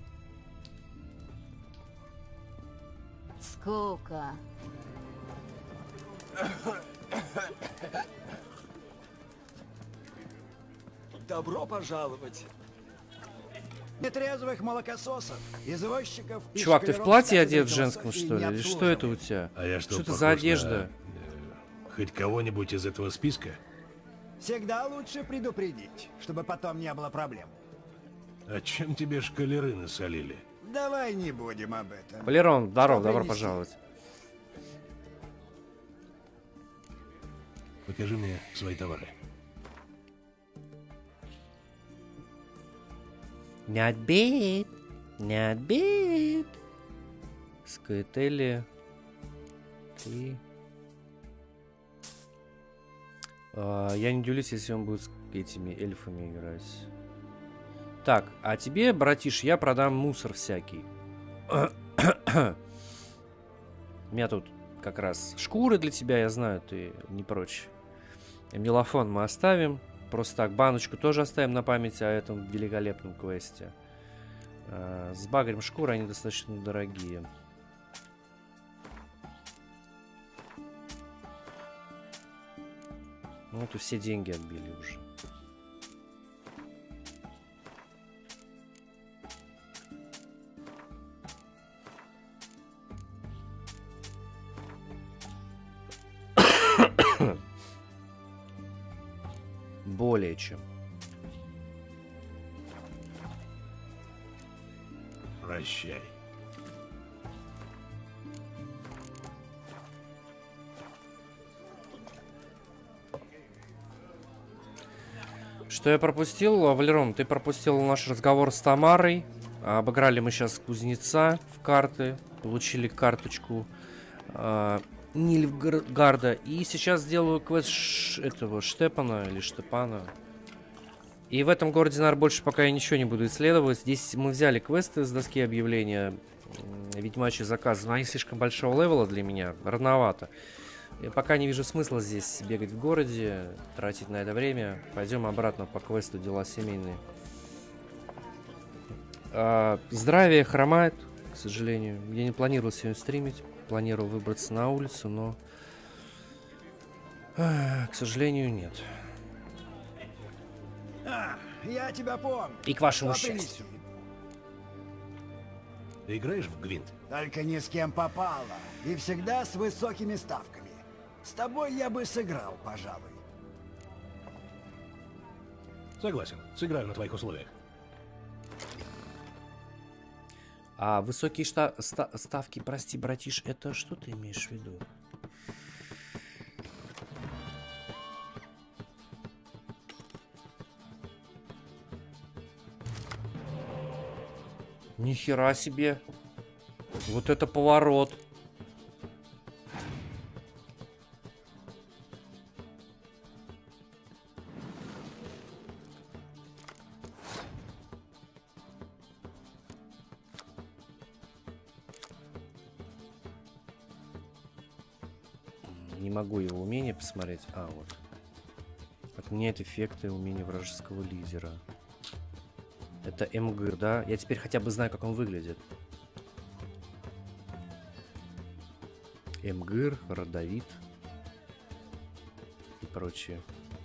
Скука. Добро пожаловать. Нетрезвых молокососов, извозчиков и Чувак, ты в шкалеров платье ставят одет за женском, просто что и ли? не Или что это у обслуживают. тебя? А я что это похож за одежда? Хоть кого-нибудь из этого списка? Всегда лучше предупредить, чтобы потом не было проблем. А чем тебе шкалеры насолили? Давай не будем об этом. Валерон, здорово, Что добро принести? пожаловать. Покажи мне свои товары. Not bad. Not bad. Скайтели. И... я не удивлюсь, если он будет с этими эльфами играть. Так, а тебе, братиш, я продам мусор всякий. У меня тут как раз шкуры для тебя, я знаю, ты не прочь. Мелофон мы оставим. Просто так, баночку тоже оставим на память о этом великолепном квесте. Сбагрим шкуры, они достаточно дорогие. Ну, это все деньги отбили уже. Более чем. Прощай. Что я пропустил? Валерон, ты пропустил наш разговор с Тамарой. Обыграли мы сейчас кузнеца в карты. Получили карточку Нильфгарда. И сейчас сделаю квест этого Штепана или Штепана. И в этом городе, наверное, больше пока я ничего не буду исследовать. Здесь мы взяли квесты с доски объявления. Ведьмачий заказ. Но они слишком большого левела для меня. Рановато. Я пока не вижу смысла здесь бегать в городе, тратить на это время. Пойдем обратно по квесту «Дела семейные». Здравие хромает, к сожалению. Я не планировал сегодня стримить. Планировал выбраться на улицу, но... к сожалению, нет. Я тебя помню. И к вашему Что принести? счастью. Ты играешь в Гвинт? Только ни с кем попало. И всегда с высокими ставками. С тобой я бы сыграл, пожалуй. Согласен. Сыграю на твоих условиях. А высокие ставки, прости, братиш, это что ты имеешь в виду? Нихера себе. Вот это поворот. Не могу его умение посмотреть. А, вот. Отменяет эффекты умения вражеского лидера. Это Эмгыр, да? Я теперь хотя бы знаю, как он выглядит. Эмгыр, Родовит и прочее.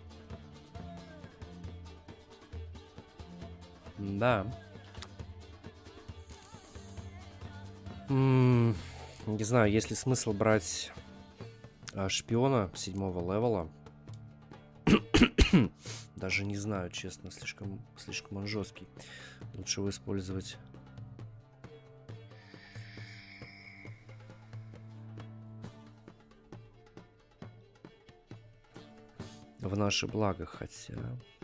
Да. Не знаю, есть ли смысл брать шпиона 7-го левела. Даже не знаю, честно, слишком он жесткий. Лучше его использовать. В наше благо, хотя...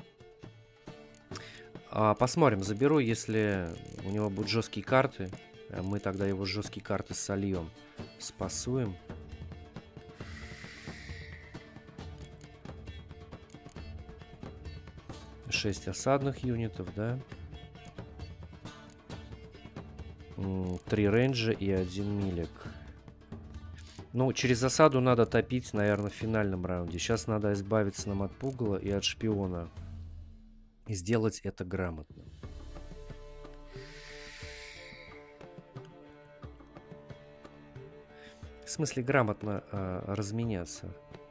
посмотрим, заберу, если у него будут жесткие карты. Мы тогда его жесткие карты сольем. Спасуем. Шесть осадных юнитов, да? 3 рейнджа и 1 милик. Ну, через засаду надо топить, наверное, в финальном раунде. Сейчас надо избавиться нам от пугала и от шпиона. И сделать это грамотно. В смысле, грамотно разменяться.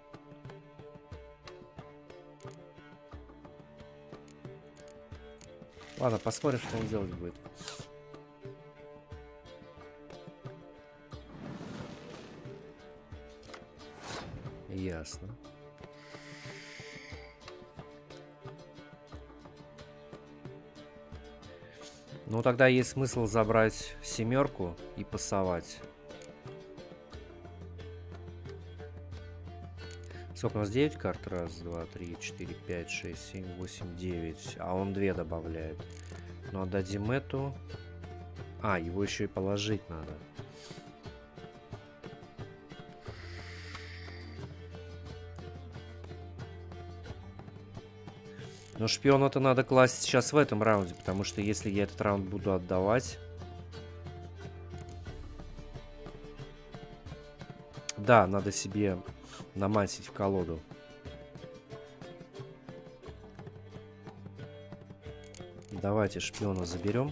Ладно, посмотрим, что он делать будет. Ясно. Ну, тогда есть смысл забрать 7 и пасовать. Сколько у нас? 9 карт? Раз, два, три, 4, 5, 6, 7, 8, 9. А он 2 добавляет. Ну, отдадим эту. А, его еще и положить надо. Но шпиона-то надо класть сейчас в этом раунде, потому что если я этот раунд буду отдавать... Да, надо себе намансить в колоду. Давайте шпиона заберем.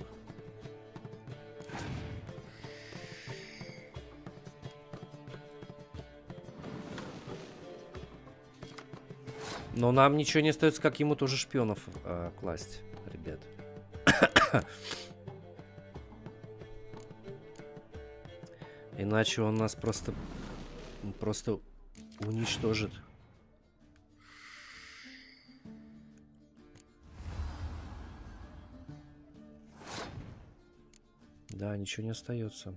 Но нам ничего не остается, как ему тоже шпионов класть, ребят. Иначе он нас просто уничтожит. Да, ничего не остается.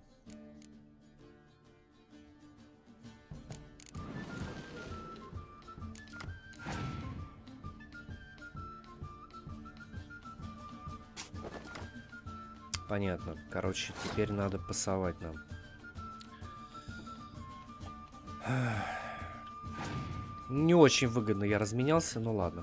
Понятно. Короче, теперь надо пасовать нам. Не очень выгодно я разменялся, но ладно.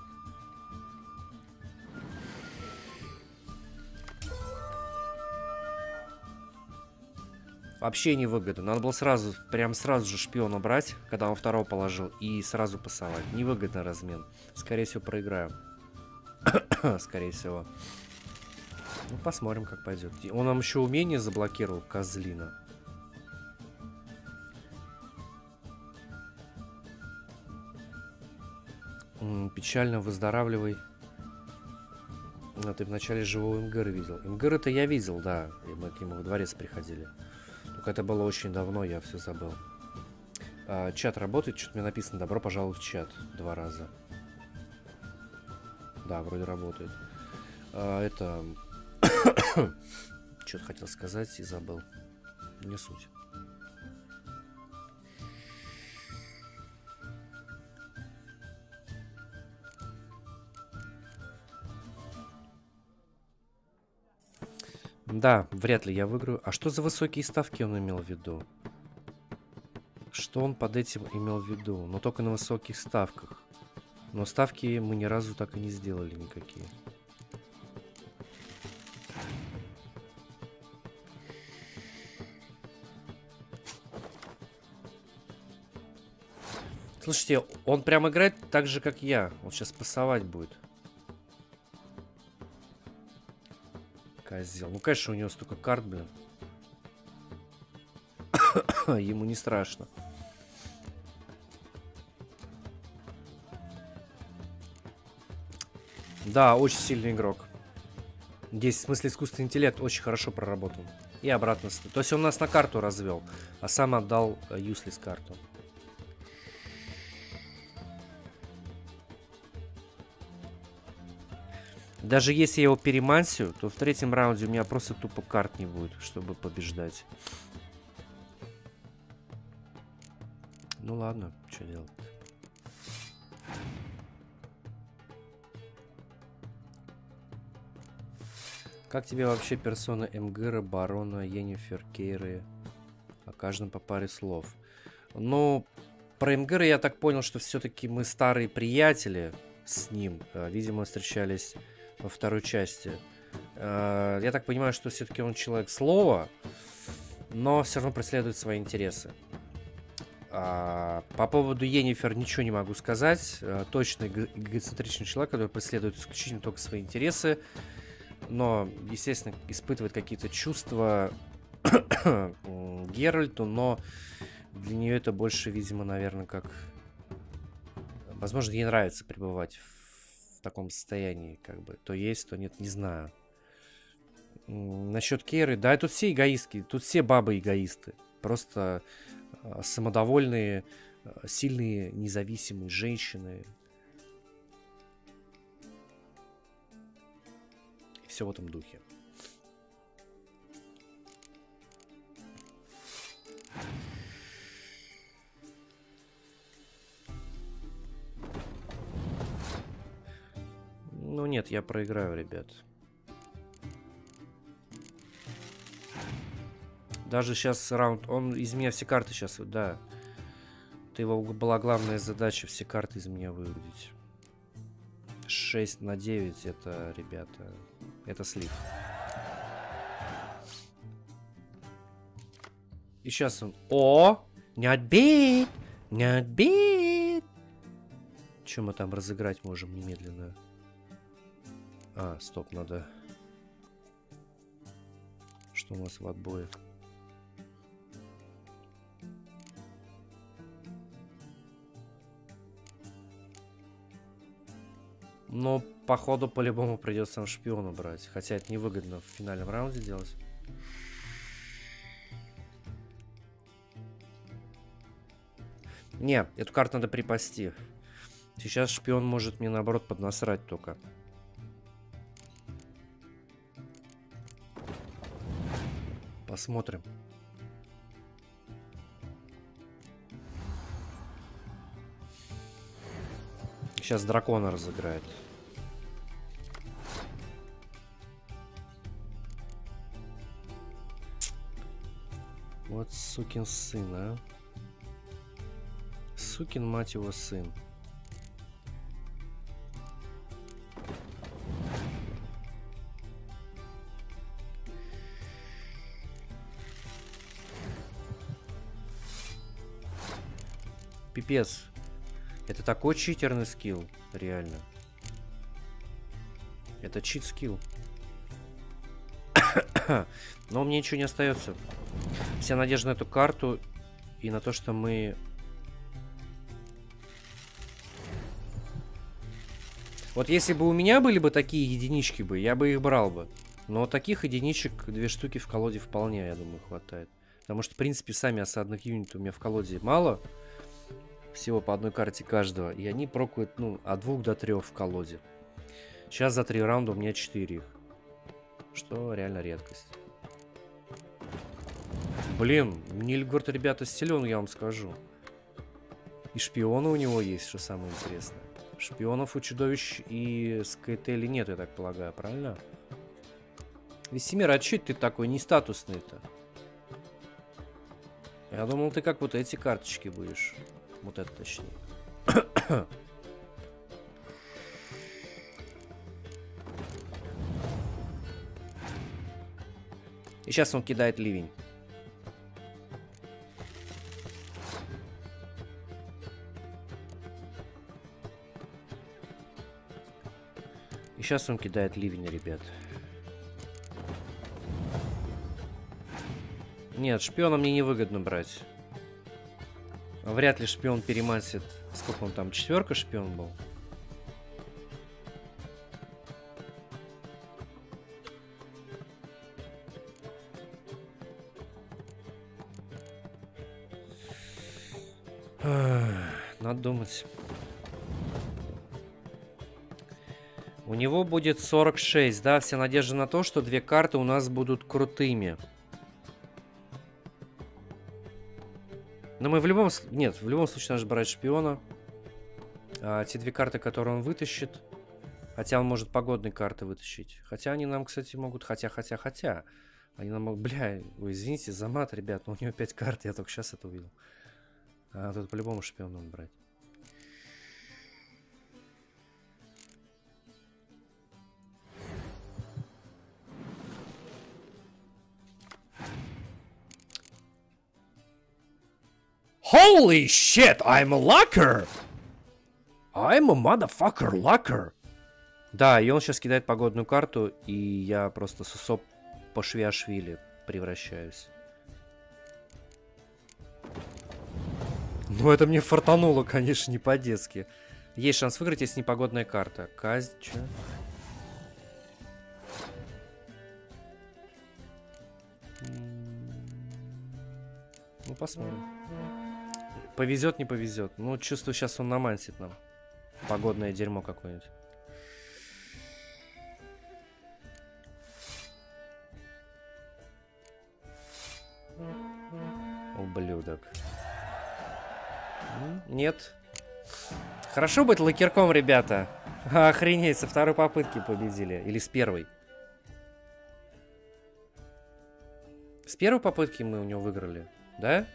Вообще не выгодно. Надо было сразу, прям сразу же шпиона брать, когда он второго положил, и сразу пасовать. Невыгодный размен. Скорее всего, проиграю. Скорее всего. Ну, посмотрим, как пойдет. Он нам еще умение заблокировал, козлина. Печально, выздоравливай. А ты в начале живого Имгыра видел. Имгыра-то я видел, да. И мы к нему во дворец приходили. Только это было очень давно, я все забыл. Чат работает, что-то мне написано. Добро пожаловать в чат 2 раза. Да, вроде работает. Это... Что-то хотел сказать и забыл. Не суть. Да, вряд ли я выиграю. А что за высокие ставки он имел в виду? Что он под этим имел в виду? Но только на высоких ставках. Но ставки мы ни разу так и не сделали никакие. Слушайте, он прям играет так же, как я. Он сейчас пасовать будет. Козел. Ну, конечно, у него столько карт, блин. Ему не страшно. Да, очень сильный игрок. Здесь, в смысле, искусственный интеллект очень хорошо проработан. И обратно. То есть он нас на карту развел, а сам отдал useless карту. Даже если я его перемансю, то в 3-м раунде у меня просто тупо карт не будет, чтобы побеждать. Ну ладно, что делать? Как тебе вообще персона Имгыра, Барона, Йеннифер, Кейры? О каждом по паре слов. Ну, про Имгыра я так понял, что все-таки мы старые приятели с ним. Видимо, встречались во второй части. Я так понимаю, что все-таки он человек слова, но все равно преследует свои интересы. По поводу Йеннифер ничего не могу сказать. Точно эгоцентричный человек, который преследует исключительно только свои интересы, но, естественно, испытывает какие-то чувства Геральту, но для нее это больше, видимо, наверное, как... Возможно, ей нравится пребывать в таком состоянии, как бы. То есть, то нет, не знаю. Насчет Кейры, да, тут все эгоистки, тут все бабы эгоисты. Просто самодовольные, сильные, независимые женщины. И все в этом духе. Нет, я проиграю, ребят. Даже сейчас раунд... Он из меня все карты сейчас... Да. Это его была главная задача, все карты из меня выудить. 6 на 9, это, ребята... Это слив. И сейчас он... О! Не отбит! Не отбит! Что мы там разыграть можем немедленно? А, стоп, надо... Что у нас в отбое? Но, походу, по-любому придется нам шпиона брать. Хотя это невыгодно в финальном раунде делать. Не, эту карту надо припасти. Сейчас шпион может мне, наоборот, поднасрать только. Посмотрим. Сейчас дракона разыграет. Вот сукин сын, а. Сукин, мать его, сын. Пипец. Это такой читерный скилл, реально. Это чит скилл. Но мне ничего не остается. Вся надежда на эту карту и на то, что мы... Вот если бы у меня были бы такие единички бы, я бы их брал бы. Но таких единичек 2 штуки в колоде вполне, я думаю, хватает. Потому что, в принципе, сами осадных юнитов у меня в колоде мало. Всего по одной карте каждого. И они прокуют, ну, от 2 до 3 в колоде. Сейчас за 3 раунда у меня 4 их. Что реально редкость. Блин, Нильфгард, ребята, силен, я вам скажу. И шпионы у него есть, что самое интересное. Шпионов у чудовищ и Скайтели нет, я так полагаю, правильно? Весемир, а чё ты такой не статусный-то? Я думал, ты как вот эти карточки будешь. Вот это точнее. И сейчас он кидает ливень. И сейчас он кидает ливень, ребят. Нет, шпиона мне невыгодно брать. Вряд ли шпион перемансит. Сколько он там? 4 шпион был? Надо думать. У него будет 46, да? Вся надежда на то, что 2 карты у нас будут крутыми. Но мы в любом... Нет, в любом случае надо брать шпиона. А те 2 карты, которые он вытащит... Хотя он может погодные карты вытащить. Хотя они нам, кстати, могут... Хотя. Они нам могут... Бля, ой, извините за мат, ребят, но у него 5 карт, я только сейчас это увидел. А тут по-любому шпион надо брать. Holy shit, I'm a locker! I'm a motherfucker locker! Да, и он сейчас кидает погодную карту, и я просто с Усоп по Швиашвили превращаюсь. Ну, это мне фартануло, конечно, не по-детски. Есть шанс выиграть, если непогодная карта. Казнь, чё? Ну, посмотрим. Повезет, не повезет. Ну, чувствую, сейчас он намансит нам. Погодное дерьмо какое-нибудь. Ублюдок. Нет. Хорошо быть лакерком, ребята. Охренеть, со второй попытки победили. Или с первой? С первой попытки мы у него выиграли, да?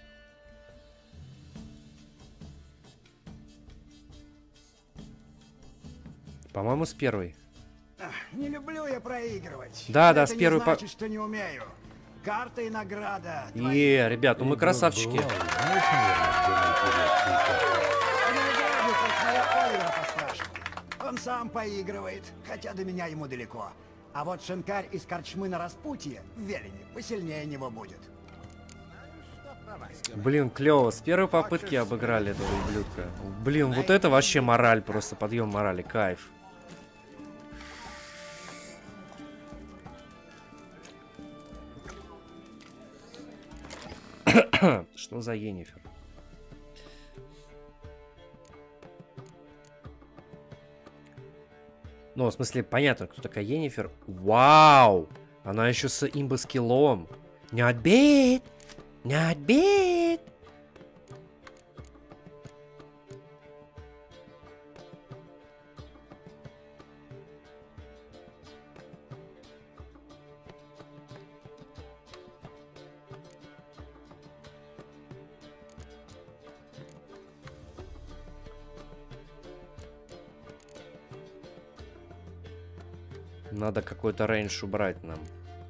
По-моему, с первой. Не люблю я проигрывать. Да, Это с не первой значит, что не умею. Карта и награда. Ребят, ну мы красавчики. Он сам поигрывает, хотя до меня ему далеко. А вот шинкарь из корчмы на распутье в Велине посильнее него будет. Блин, клево. С первой попытки обыграли этого ублюдка. Блин, вот это вообще мораль, просто подъем морали, кайф. Что за Йеннифер? Ну, в смысле, понятно, кто такая Йеннифер. Вау! Она еще с имбо-скиллом. Not bad! Not bad! Надо какой-то рейндж убрать нам.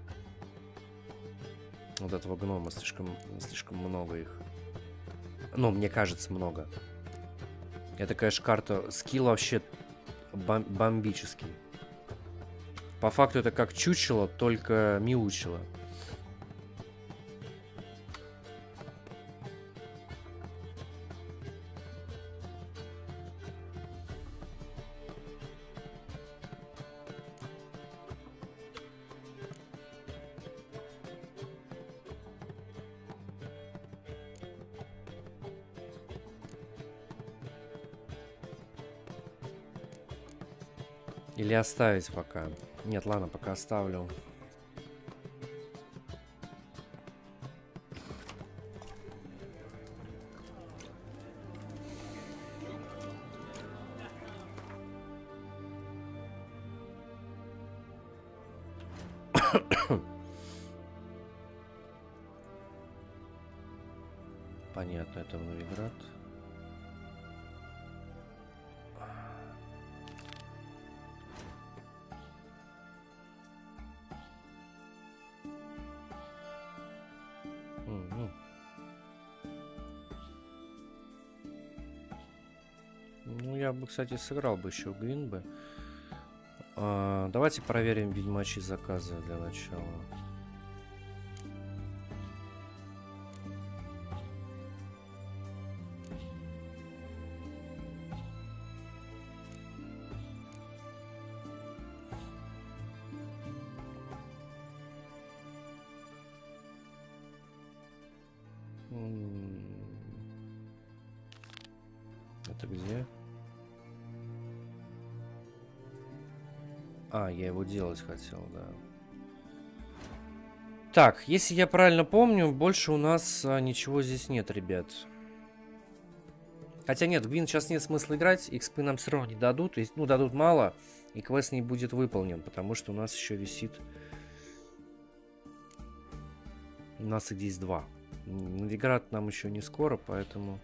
Вот этого гнома слишком много их. Ну, мне кажется, много. Это, конечно, карта. Скилл вообще бомбический. По факту это как чучело, только мяучело. Или оставить пока? Нет, ладно, пока оставлю. Понятно, это в Новиград. Ну, я бы, кстати, сыграл бы еще в Гвинбе. Давайте проверим ведьмачьи заказы для начала. Это где? Я его делать хотел, да. Так, если я правильно помню, больше у нас ничего здесь нет, ребят. Хотя нет, в Гвин сейчас нет смысла играть, XP нам все равно не дадут, ну, дадут мало, и квест не будет выполнен, потому что у нас еще висит... У нас их здесь 2. Новиград нам еще не скоро, поэтому...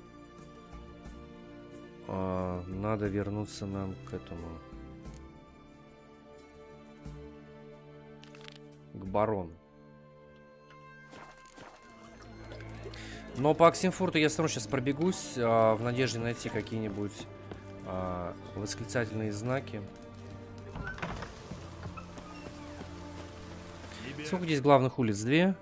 надо вернуться нам к этому... К барону. Но по Оксенфурту я все равно сейчас пробегусь, в надежде найти какие-нибудь восклицательные знаки. Сколько здесь главных улиц? 2.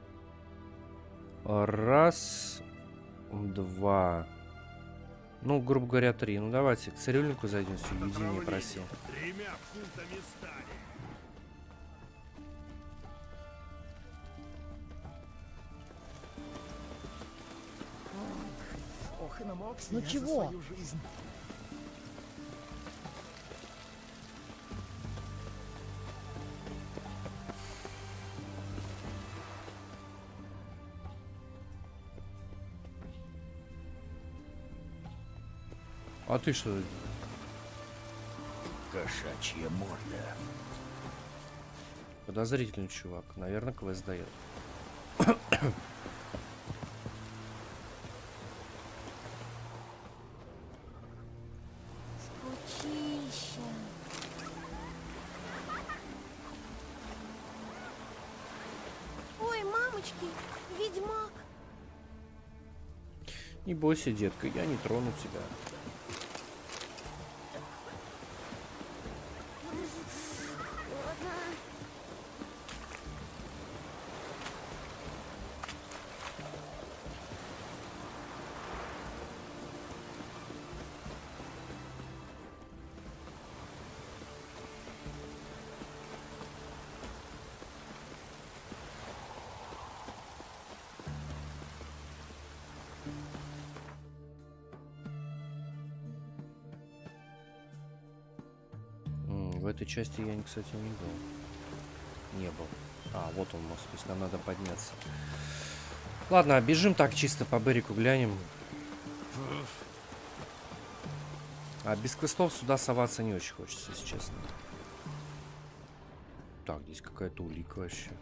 Раз. 2. Ну, грубо говоря, 3. Ну, давайте к цирюльнику зайдем. Все, иди не проси. Ну чего? А ты что? кошачья морда. Подозрительный чувак. Наверное, квест дает. Скучища. Ой, мамочки, ведьмак. Не бойся, детка, я не трону тебя. В этой части я, кстати, не был. Не был. А, вот он мост. То есть нам надо подняться. Ладно, бежим так чисто по берегу глянем. А без квестов сюда соваться не очень хочется, если честно. Так, здесь какая-то улика вообще.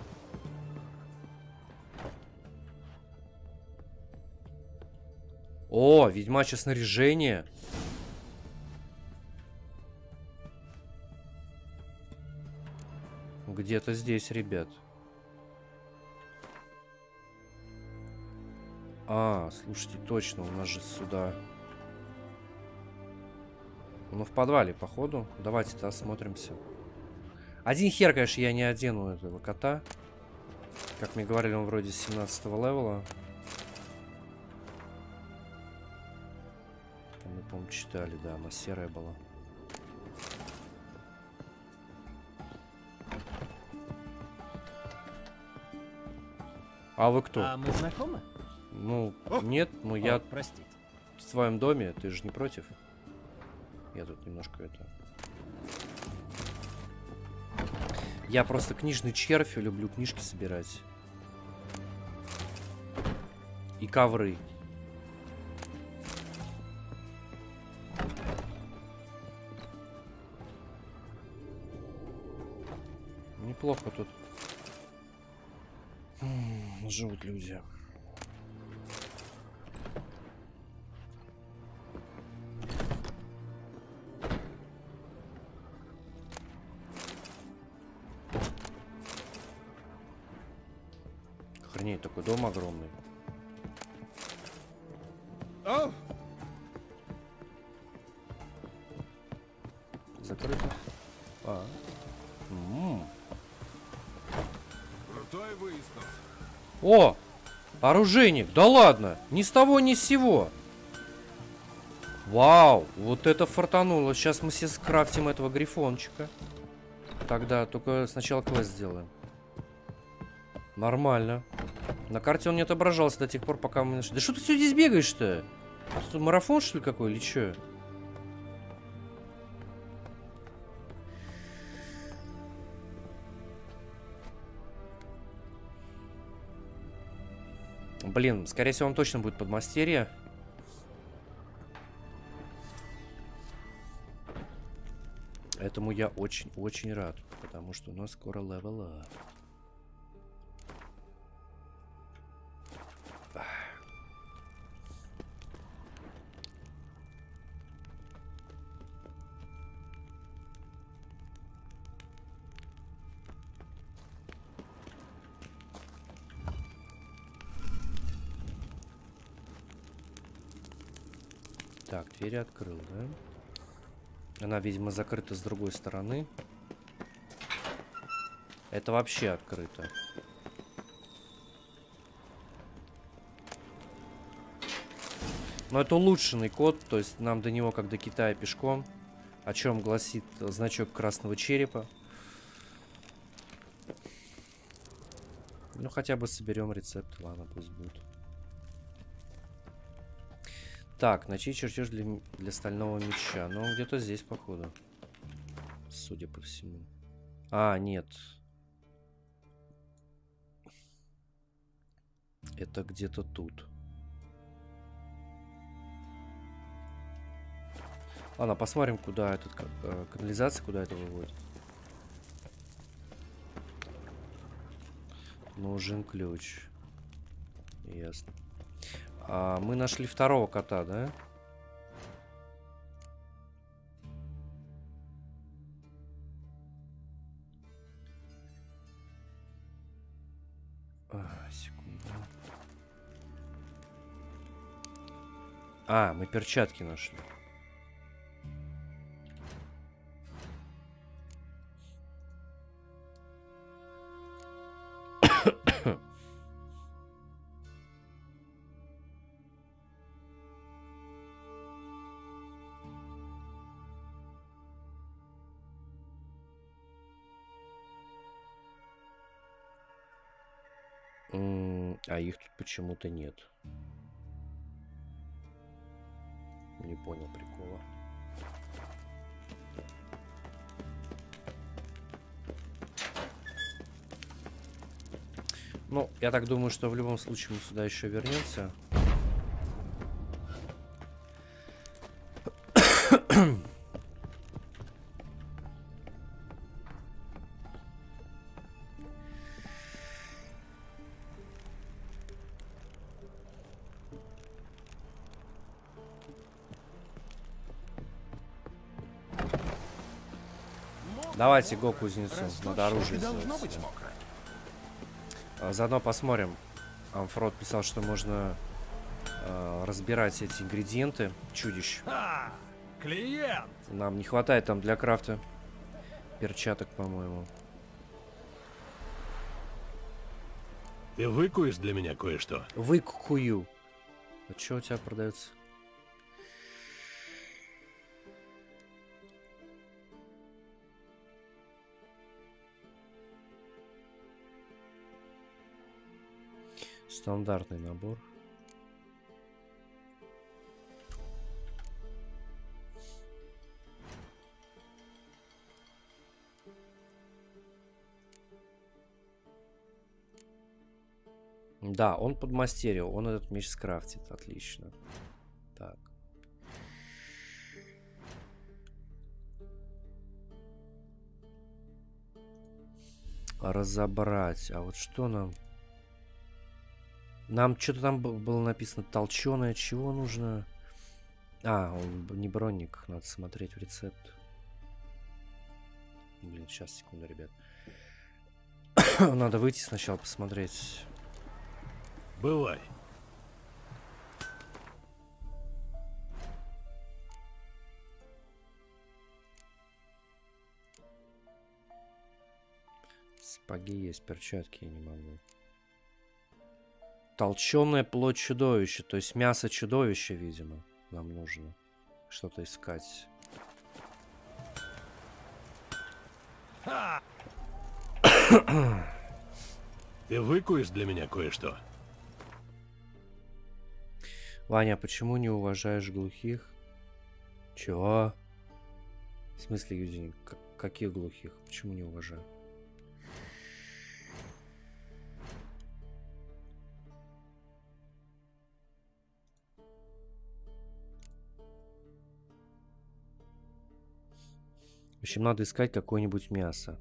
О, ведьмачье снаряжение. Где-то здесь, ребят. А, слушайте, точно, у нас же сюда... Ну, в подвале, походу. Давайте-то осмотримся. Один хер, конечно, я не одену этого кота. Как мне говорили, он вроде 17-го левела. Мы, по-моему, читали, да, она серая была. А вы кто? А мы знакомы? Ну, нет, но я Простите. в твоем доме, ты же не против? Я тут немножко это... Я просто книжный червь, люблю книжки собирать. И ковры. Неплохо тут живут люди. Охренеть, такой дом огромный. Закрыто. А. Крутой выискался. О! Оружейник! Да ладно! Ни с того, ни с сего! Вау! Вот это фартануло. Сейчас мы все скрафтим этого грифончика. Тогда только сначала квест сделаем. Нормально. На карте он не отображался до тех пор, пока мы нашли. Да что ты все здесь бегаешь-то? Тут марафон, что ли, какой, или что? Блин, скорее всего, он точно будет подмастерье. Этому я очень-очень рад, потому что у нас скоро левел ап. Так, двери открыл, да? Она, видимо, закрыта с другой стороны. Это вообще открыто. Но это улучшенный код, то есть нам до него как до Китая пешком. О чем гласит значок красного черепа. Ну, хотя бы соберем рецепт. Ладно, пусть будет. Так, начать чертеж для стального меча. Ну, он где-то здесь, походу. Судя по всему. А, нет. Это где-то тут. Ладно, посмотрим, куда этот канализация, куда это выводит. Нужен ключ. Ясно. Мы нашли второго кота, да? Секунду. Мы перчатки нашли. Их тут почему-то нет. Не понял прикола. Ну, я так думаю, что в любом случае мы сюда еще вернемся. Давайте го кузнецу, надо оружие сделать. Заодно посмотрим. Амфрод писал, что можно разбирать эти ингредиенты чудищ. Клиент! Нам не хватает там для крафта перчаток, по-моему. Ты выкуешь для меня кое-что? Выкую. А что у тебя продается? Стандартный набор. Да, он подмастерил, он этот меч скрафтит, отлично. Так. Разобрать. А вот что нам? Нам что-то там было написано толченое. Чего нужно? Он не броник. Надо смотреть в рецепт. Блин, сейчас, секунду, ребят. Надо выйти сначала посмотреть. Бывай. Сапоги есть, перчатки я не могу. Толченая плоть чудовища. То есть мясо чудовища, видимо. Нам нужно что-то искать. Ты выкуешь для меня кое-что? Ваня, почему не уважаешь глухих? Чего? В смысле, Юдин? Каких глухих? Почему не уважаю? В общем, надо искать какое-нибудь мясо.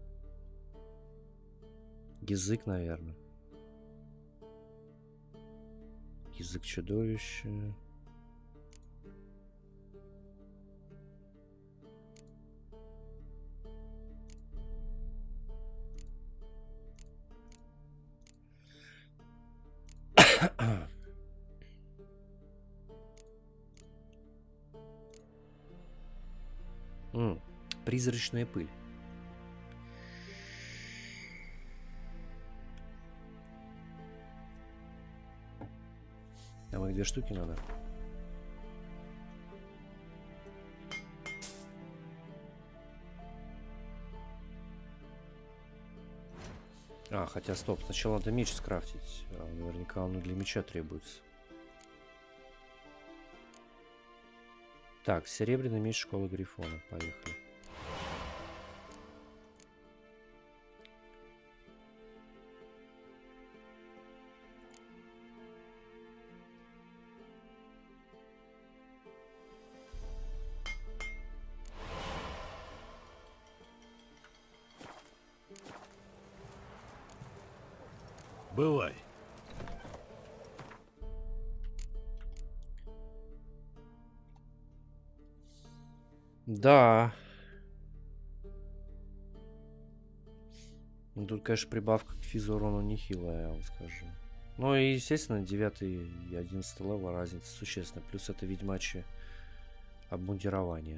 Язык, наверное. Язык чудовища. Призрачная пыль. Там их 2 штуки надо. Хотя стоп, сначала надо меч скрафтить. Наверняка он для меча требуется. Так, серебряный меч школы Грифона. Поехали. Бывай. Да. Ну, тут, конечно, прибавка к физурону нехилая, я вам скажу. Ну и, естественно, 9 и 11 левел разница существенная. Плюс это ведьмачье обмундирование.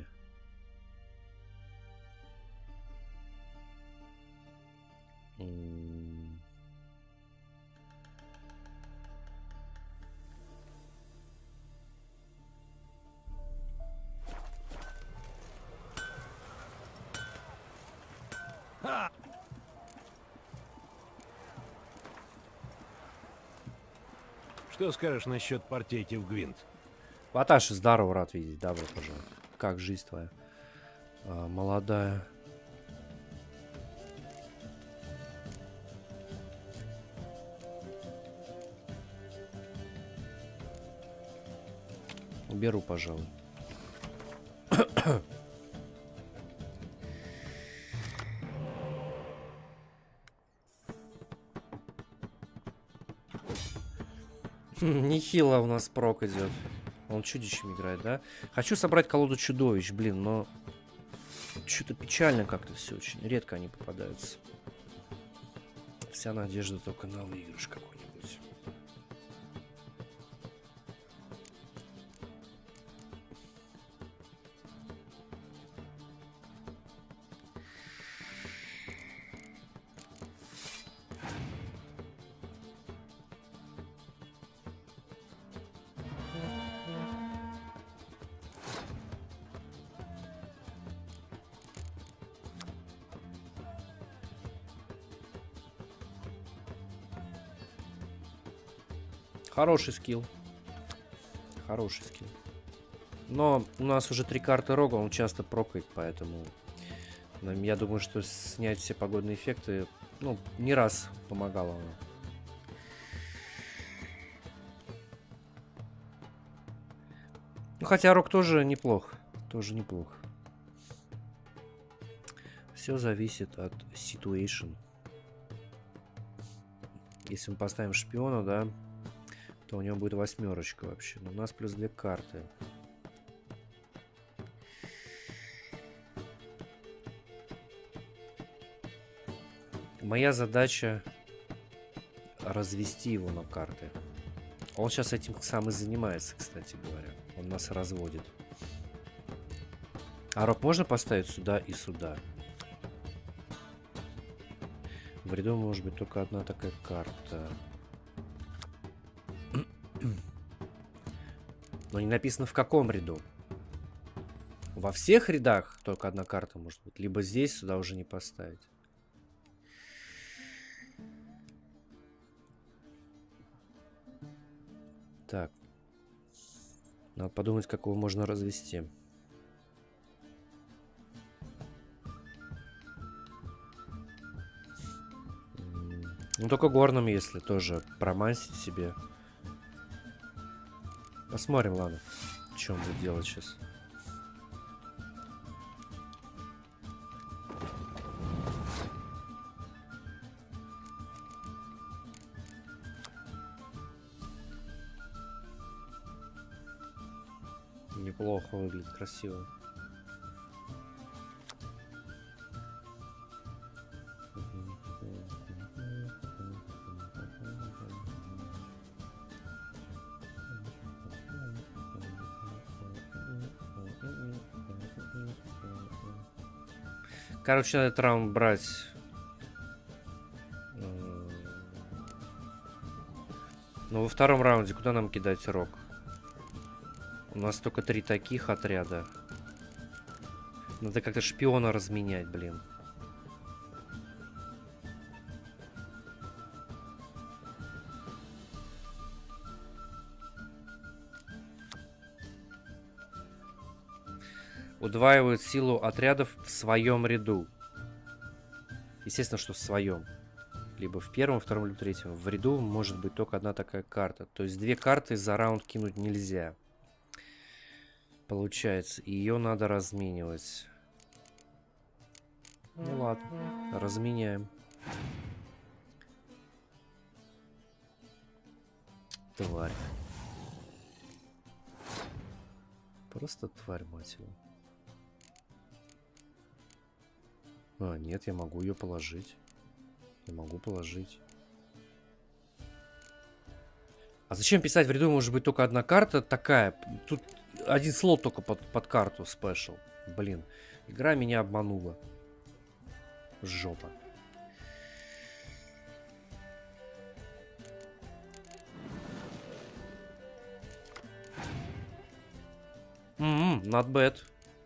Что скажешь насчет партейки в Гвинт? Ваташи, здорово, рад видеть. Добро пожаловать. Как жизнь твоя? Молодая. Беру, пожалуй. Нехило у нас прок идет. Он чудищем играет, да? Хочу собрать колоду чудовищ, блин, но что-то печально как-то все очень. Редко они попадаются. Вся надежда только на выигрыш какой-нибудь. Хороший скилл. Хороший скилл. Но у нас уже 3 карты рога, он часто прокает, поэтому я думаю, что снять все погодные эффекты, ну, не раз помогало оно. Ну, хотя рог тоже неплох. Тоже неплох. Все зависит от situation. Если мы поставим шпиона, да, то у него будет 8 вообще. Но у нас плюс 2 карты. Моя задача развести его на карты. Он сейчас этим сам и занимается, кстати говоря. Он нас разводит. А рог можно поставить сюда и сюда? В ряду может быть только одна такая карта. Но не написано в каком ряду. Во всех рядах только одна карта может быть. Либо здесь сюда уже не поставить. Так. Надо подумать, как его можно развести. Ну, только горным, если тоже промансить себе. Посмотрим, ладно, что он будет делать сейчас. Неплохо выглядит, красиво. Короче, надо этот раунд брать. Но во втором раунде куда нам кидать рог? У нас только 3 таких отряда. Надо как-то шпиона разменять, блин. Удваивают силу отрядов в своем ряду. Естественно, что в своем. Либо в первом, втором, либо третьем. В ряду может быть только одна такая карта. То есть 2 карты за раунд кинуть нельзя. Получается. И ее надо разменивать. Ну ладно. Разменяем. Тварь. Просто тварь, мать его. А, нет, я могу ее положить. Я могу положить. А зачем писать в ряду? Может быть только одна карта такая. Тут один слот только под карту спешл. Блин, игра меня обманула. Жопа. Not bad.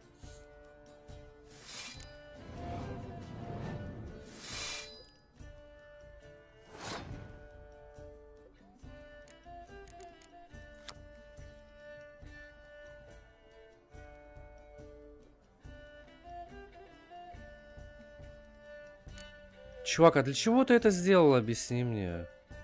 Чувак, а для чего ты это сделал? Объясни мне.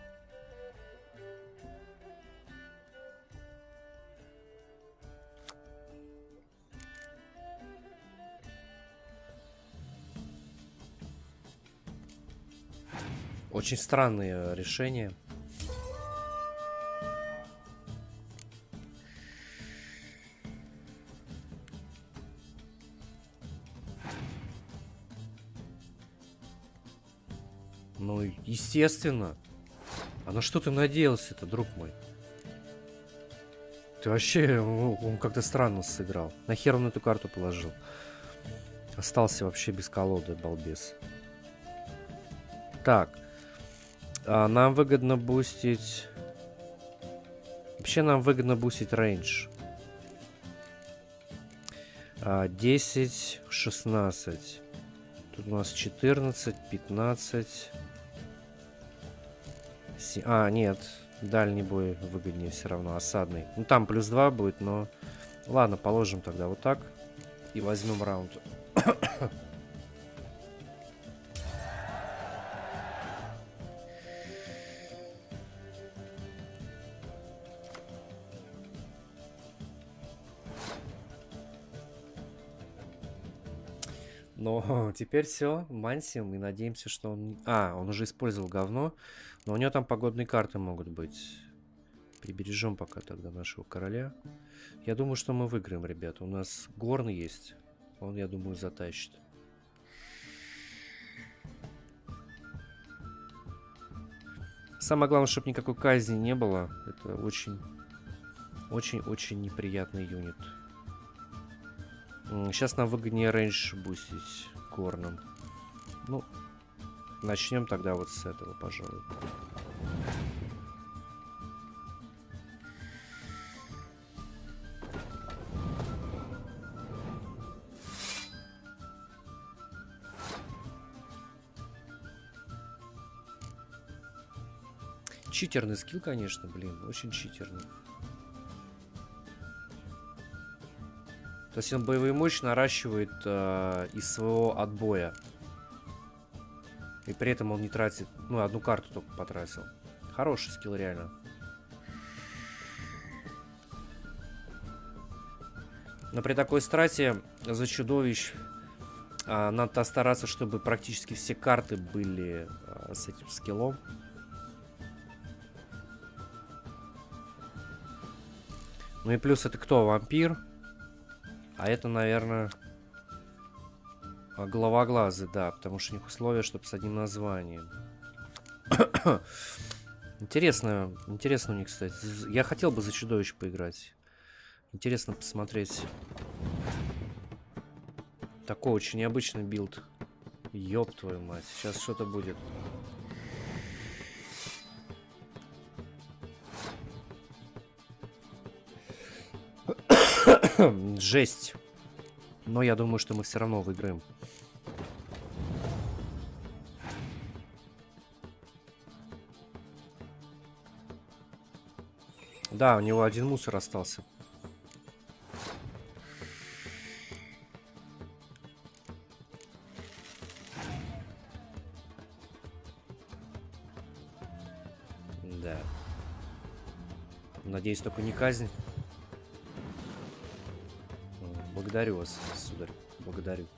Очень странные решения. Ну, естественно. А на что ты надеялся-то, друг мой? Ты вообще, он как-то странно сыграл. Нахер он эту карту положил? Остался вообще без колоды, балбес. Так. Нам выгодно бустить... Вообще нам выгодно бустить рейндж. 10, 16. Тут у нас 14, 15. А, нет. Дальний бой выгоднее все равно. Осадный. Ну, там +2 будет, но... Ладно, положим тогда вот так. И возьмем раунд. Но теперь все, мансим, и надеемся, что он... А, он уже использовал говно, но у него там погодные карты могут быть. Прибережем пока тогда нашего короля. Я думаю, что мы выиграем, ребята. У нас горный есть. Он, я думаю, затащит. Самое главное, чтобы никакой казни не было. Это очень неприятный юнит. Сейчас нам выгоднее рейндж бустить горным. Ну, начнем тогда вот с этого, пожалуй. Читерный скилл, конечно, блин, очень читерный. То есть он боевую мощь наращивает из своего отбоя. И при этом он не тратит... Ну, одну карту только потратил. Хороший скилл, реально. Но при такой страте за чудовищ надо стараться, чтобы практически все карты были с этим скиллом. Ну и плюс это кто? Вампир. А это, наверное, головоглазы, да, потому что у них условия, чтобы с одним названием. Интересно у них, кстати. Я хотел бы за чудовищ поиграть. Интересно посмотреть. Такой очень необычный билд. Ёб твою мать. Сейчас что-то будет. Жесть. Но я думаю, что мы все равно выиграем. Да, у него один мусор остался. Да. Надеюсь, только не казнь. Благодарю вас, сударь. Благодарю.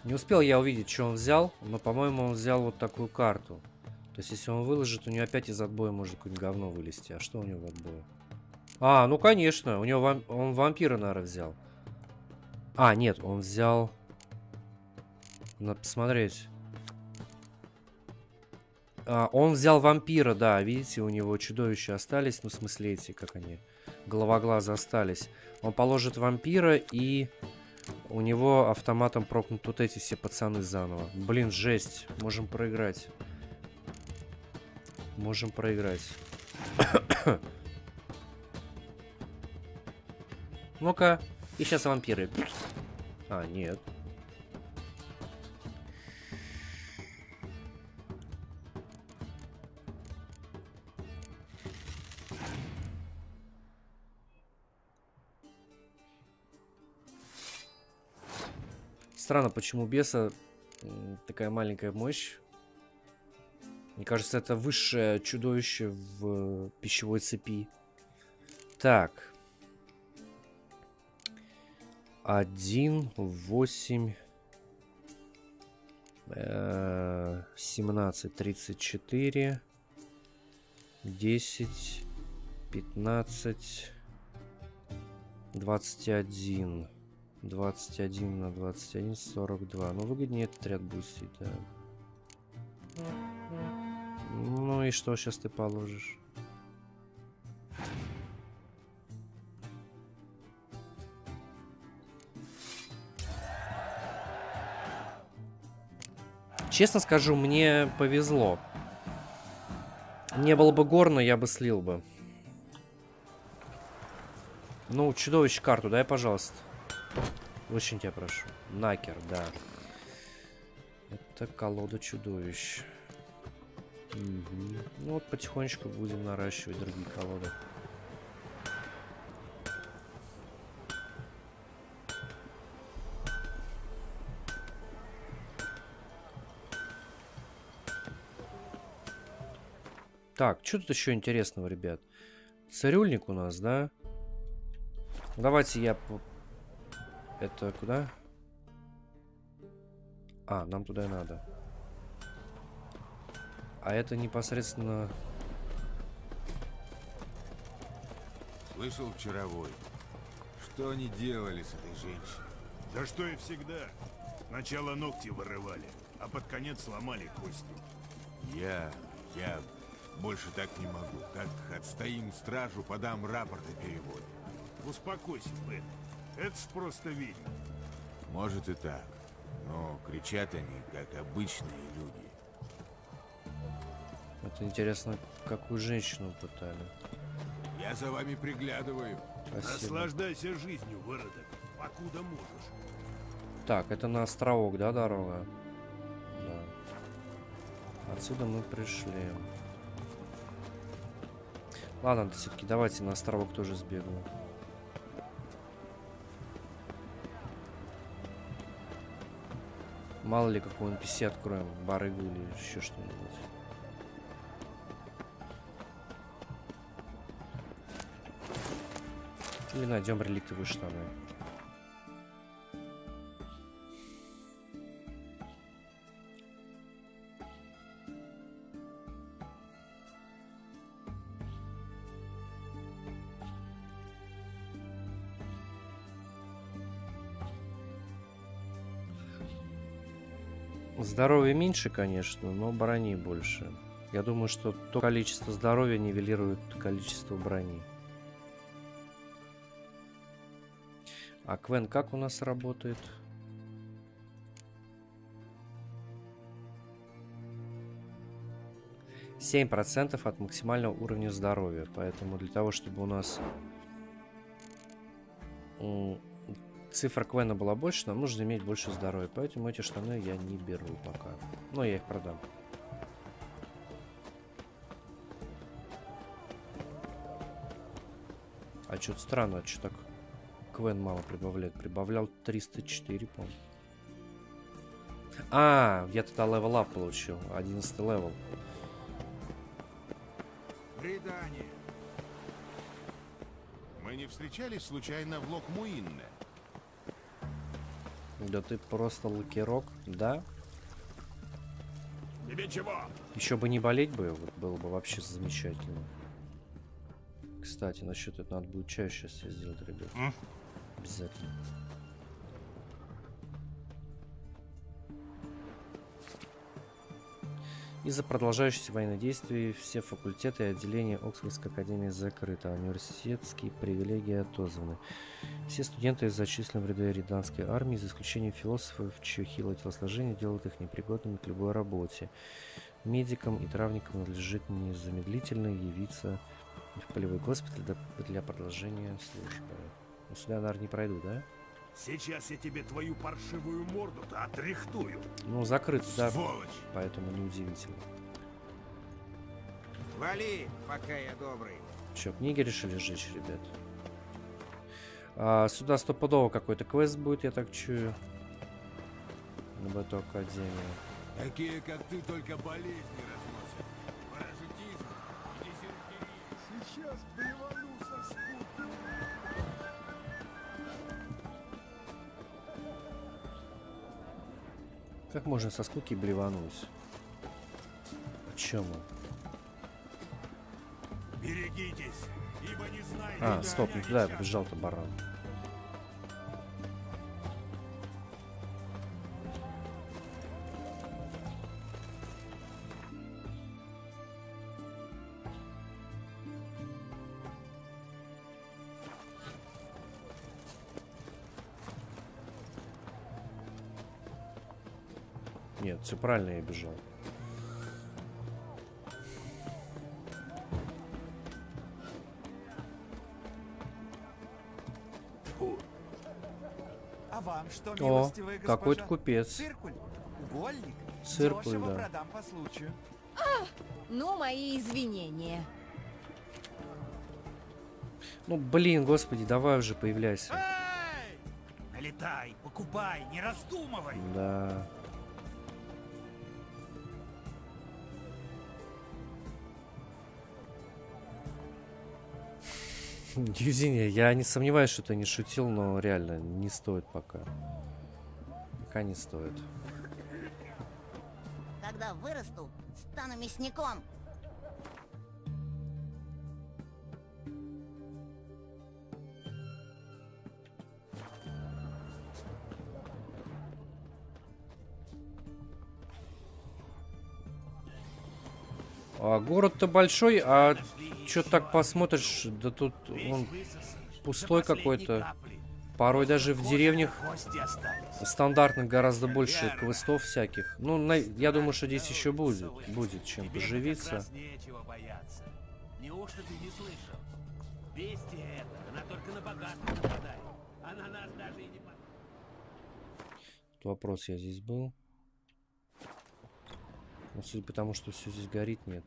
Не успел я увидеть, что он взял, но, по-моему, он взял вот такую карту. То есть, если он выложит, у него опять из отбоя может какое-нибудь говно вылезти. А что у него в отбое? А, ну, конечно, у него он вампира, наверное, взял. А, нет, он взял... Надо посмотреть. Он взял вампира, да, видите, у него чудовища остались, ну, в смысле эти, как они, головоглазы остались. Он положит вампира, и у него автоматом прокнут вот эти все пацаны заново. Блин, жесть, можем проиграть. Можем проиграть. Ну-ка, и сейчас вампиры. А, нет. Странно, почему у беса такая маленькая мощь. Мне кажется, это высшее чудовище в пищевой цепи. Так. 1, 8, 17, 34, 10, 15, 21. 21 на 21, 42. Ну, выгоднее этот ряд бустить, да. Ну и что сейчас ты положишь? Честно скажу, мне повезло. Не было бы горно, я бы слил бы. Ну, чудовище карту дай, пожалуйста. Очень тебя прошу. Накер, да. Это колода чудовищ. Угу. Ну вот потихонечку будем наращивать другие колоды. Так, что тут еще интересного, ребят? Цирюльник у нас, да? Давайте я... Это куда? А, нам туда и надо. А это непосредственно... Слышал вчеровой? Что они делали с этой женщиной? Да что и всегда. Сначала ногти вырывали, а под конец сломали кости. Я больше так не могу. Как отстоим стражу, подам рапорт о переводе. Успокойся, Бен. Это ж просто ведьма. Может и так. Но кричат они, как обычные люди. Это интересно, какую женщину пытали. Я за вами приглядываю. Спасибо. Наслаждайся жизнью, выродок, покуда можешь. Так, это на островок, да, дорога? Да. Отсюда мы пришли. Ладно, все-таки давайте на островок тоже сбегаю. Мало ли какой NPC откроем, барыгу или еще что-нибудь. Или найдем реликтовые штаны. Здоровья меньше, конечно, но брони больше. Я думаю, что то количество здоровья нивелирует количество брони. А Квен как у нас работает? %7% от максимального уровня здоровья. Поэтому для того, чтобы у нас цифра Квена была больше, нам нужно иметь больше здоровья. Поэтому эти штаны я не беру пока. Но я их продам. А что-то странно, что так Квен мало прибавляет. Прибавлял 304, по-моему. А, я тогда левел ап получил. 11 левел. Предание. Мы не встречались случайно в Лок-Муинне? Да ты просто лакерок, да? Тебе чего? Еще бы не болеть бы, вот было бы вообще замечательно. Кстати, насчет этого надо будет чаще себе сделать, ребят. Обязательно. Из-за продолжающихся военных действий все факультеты и отделения Оксфордской академии закрыты, а университетские привилегии отозваны. Все студенты зачислены в ряды риданской армии, за исключением философов, чье хилое телосложение делает их непригодными к любой работе. Медикам и травникам надлежит незамедлительно явиться в полевой госпиталь для продолжения службы. Ну, сюда, наверное, не пройду, да? Сейчас я тебе твою паршивую морду-то отряхтую. Ну, закрыт, да, Сволочь! поэтому неудивительно. Вали, пока я добрый. Че, книги решили сжечь, ребят? Сюда стопудово какой-то квест будет, я так чую. В эту академию. Такие, как ты, только болезни разносят. Паразитизм и дизентерия. Сейчас блевану со скуки. Как можно со скуки блевануть? Почему? Берегитесь, ибо не знаете... А, стоп, не туда я побежал-то, баран. Нет, все правильно я бежал. А вам что, О, милостивая госпожа? какой-то купец. Циркуль? Угольник? Циркуль, Дешево да. продам по случаю. Ну, мои извинения. Ну, блин, господи, давай уже появляйся. Эй! Налетай, покупай, не раздумывай. Да. Юзиня, я не сомневаюсь, что ты не шутил, но реально не стоит пока. Пока не стоит. Когда вырасту, стану мясником. Город-то большой, а что так посмотришь, да тут он пустой какой-то. Порой даже в деревнях стандартных гораздо больше квестов всяких. Ну, я думаю, что здесь еще будет чем поживиться. Неужто ты не слышал? Бестия эта, она только на богатых нападает. Она нас даже и не... Вопрос я здесь был. Ну, судя по тому, что все здесь горит, нет.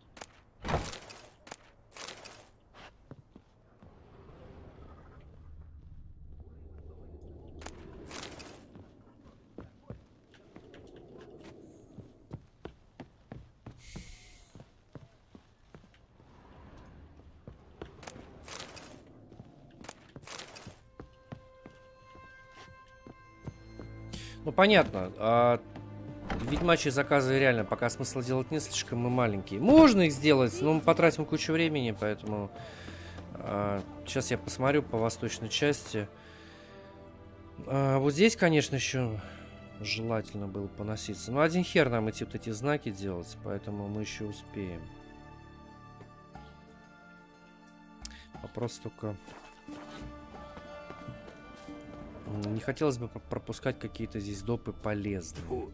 Ну, понятно. Ведьмачьи заказы реально пока смысла делать не слишком, мы маленькие. Можно их сделать, но мы потратим кучу времени, поэтому сейчас я посмотрю по восточной части. Вот здесь, конечно, еще желательно было поноситься. Но один хер нам идти вот эти знаки делать, поэтому мы еще успеем. Вопрос только... Не хотелось бы пропускать какие-то здесь допы полезные,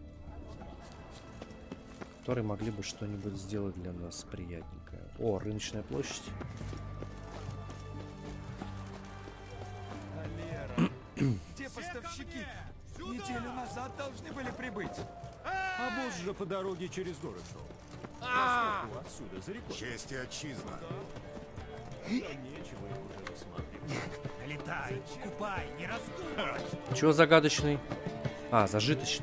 которые могли бы что-нибудь сделать для нас приятненькое. О, рыночная площадь. Валера, где поставщики? Неделю назад должны были прибыть. А босс же по дороге через город шел. Поскольку отсюда за рекой. Честь и отчизна. Нечего их уже высматривать. Налетай, покупай, не раздумывай. Чего загадочный? А, зажиточный.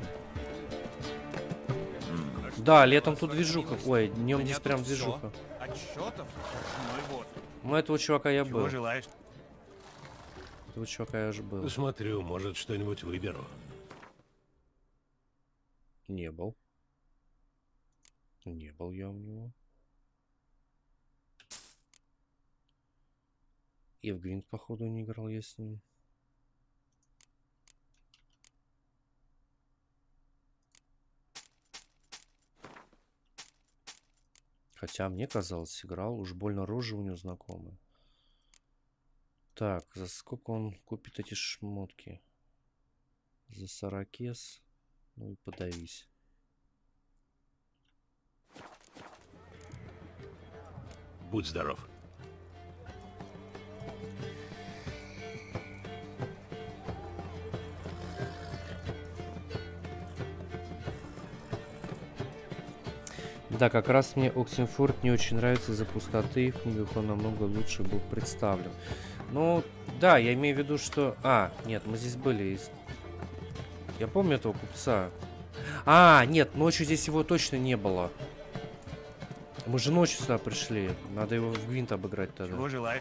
Да, летом тут движуха. Ой, днем здесь прям движуха. Отчетов? Ну и вот. Ну, этого чувака я был. Чего желаешь? Этого чувака я уже был. Посмотрю, может, что-нибудь выберу. Не был. Не был я у него. И в Гвинт, походу, не играл я с ним. Хотя мне казалось, играл. Уж больно рожи у него знакомые. Так, за сколько он купит эти шмотки? За 40. Ну и подавись. Будь здоров. Да, как раз мне Оксенфорд не очень нравится из-за пустоты. В книгах он намного лучше был представлен. Ну, да, я имею в виду, что... А, нет, мы здесь были. Я помню этого купца. А, нет, ночью здесь его точно не было. Мы же ночью сюда пришли. Надо его в Гвинт обыграть тогда. Чего желаешь?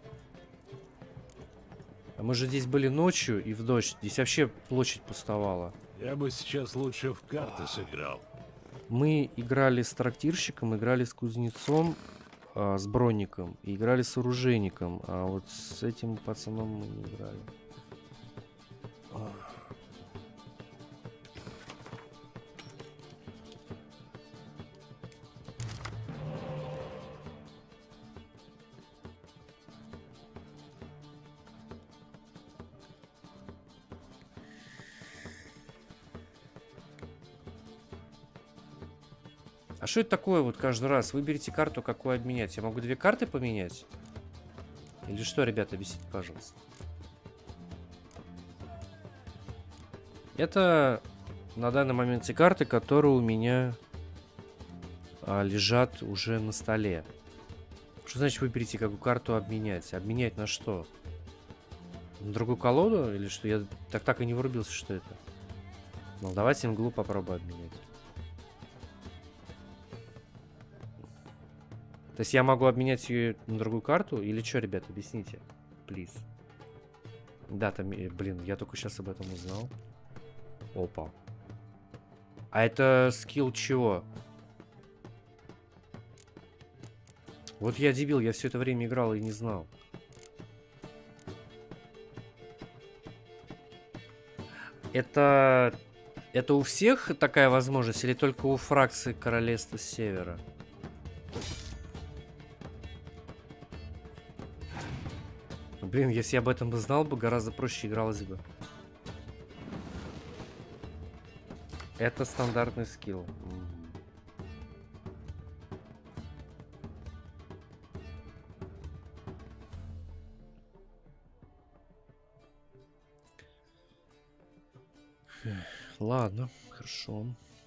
А мы же здесь были ночью и в дождь. Здесь вообще площадь пустовала. Я бы сейчас лучше в карты сыграл. Мы играли с трактирщиком, играли с кузнецом, с бронником, и играли с оружейником. А вот с этим пацаном мы не играли. А что это такое вот каждый раз? Выберите карту, какую обменять. Я могу 2 карты поменять? Или что, ребята, объясните, пожалуйста. Это на данный момент те карты, которые у меня лежат уже на столе. Что значит выберите, какую карту обменять? Обменять на что? На другую колоду? Или что? Я так и не врубился, что это. Ну, давайте мглу попробую обменять. То есть я могу обменять ее на другую карту? Или что, ребят, объясните. Плиз. Да, там, блин, я только сейчас об этом узнал. Опа. А это скилл чего? Вот я дебил, я все это время играл и не знал. Это у всех такая возможность или только у фракции Королевства Севера? Блин, если я об этом бы знал, бы гораздо проще игралось бы. Это стандартный скилл. Ладно, хорошо.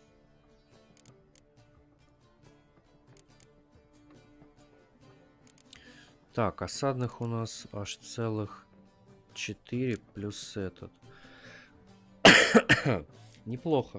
Так, осадных у нас аж целых 4 плюс этот. Неплохо.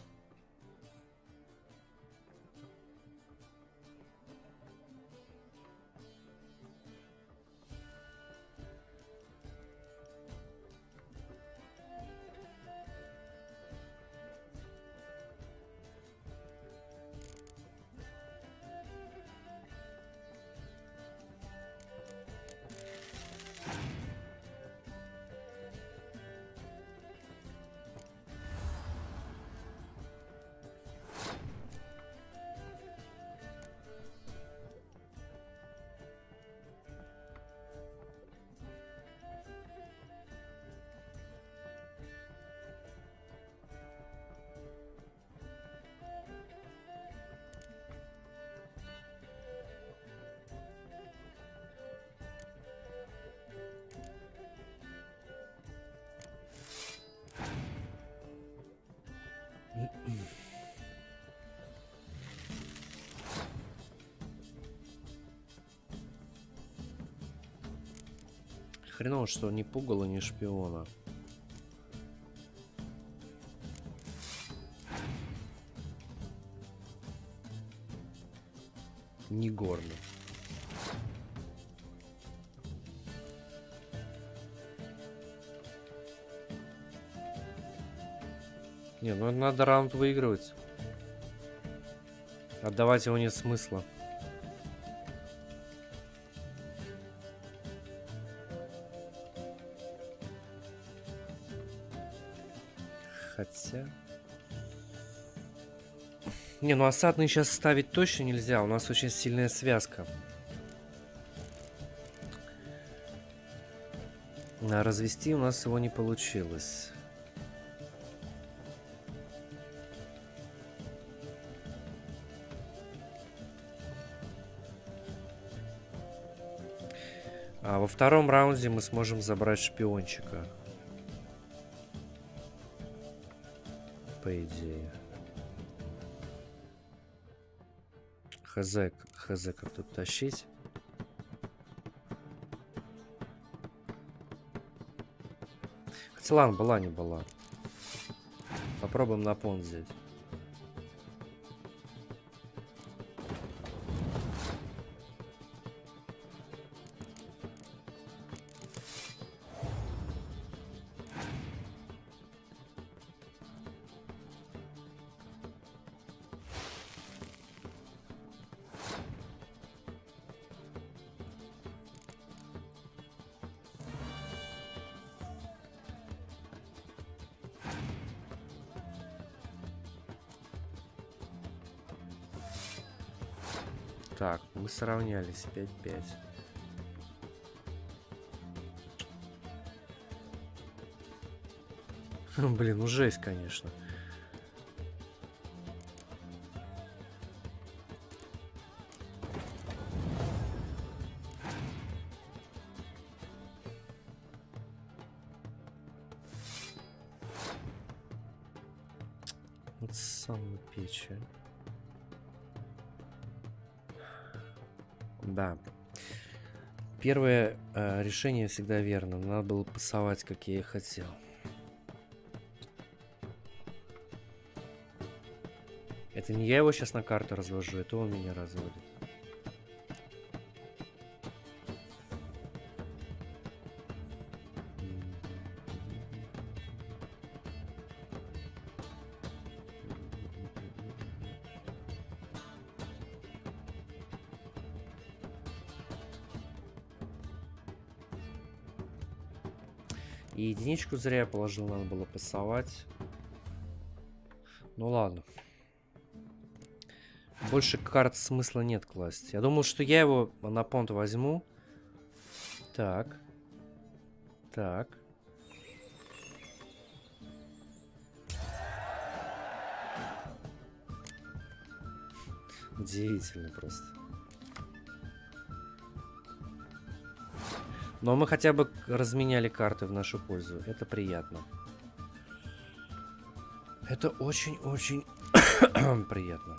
Хреново, что ни пугало, ни шпиона. Ни горно. Не, ну надо раунд выигрывать. Отдавать его нет смысла. Хотя... Не, ну осадный сейчас ставить точно нельзя. У нас очень сильная связка. А развести у нас его не получилось. А во втором раунде мы сможем забрать шпиончика. По идее. Хз, как тут тащить. Хотя ладно, была не была. Попробуем на понт взять. Так, мы сравнялись 5-5. Блин, ну жесть, конечно. Вот самую печь. Да. Первое решение всегда верно. Надо было пасовать, как я и хотел. Это не я его сейчас на карту развожу, это он меня разводит. И единичку зря я положил, надо было пасовать. Ну ладно. Больше карт смысла нет класть. Я думал, что я его на понт возьму. Так. Так. Удивительно просто. Но мы хотя бы разменяли карты в нашу пользу. Это приятно. Это очень-очень приятно.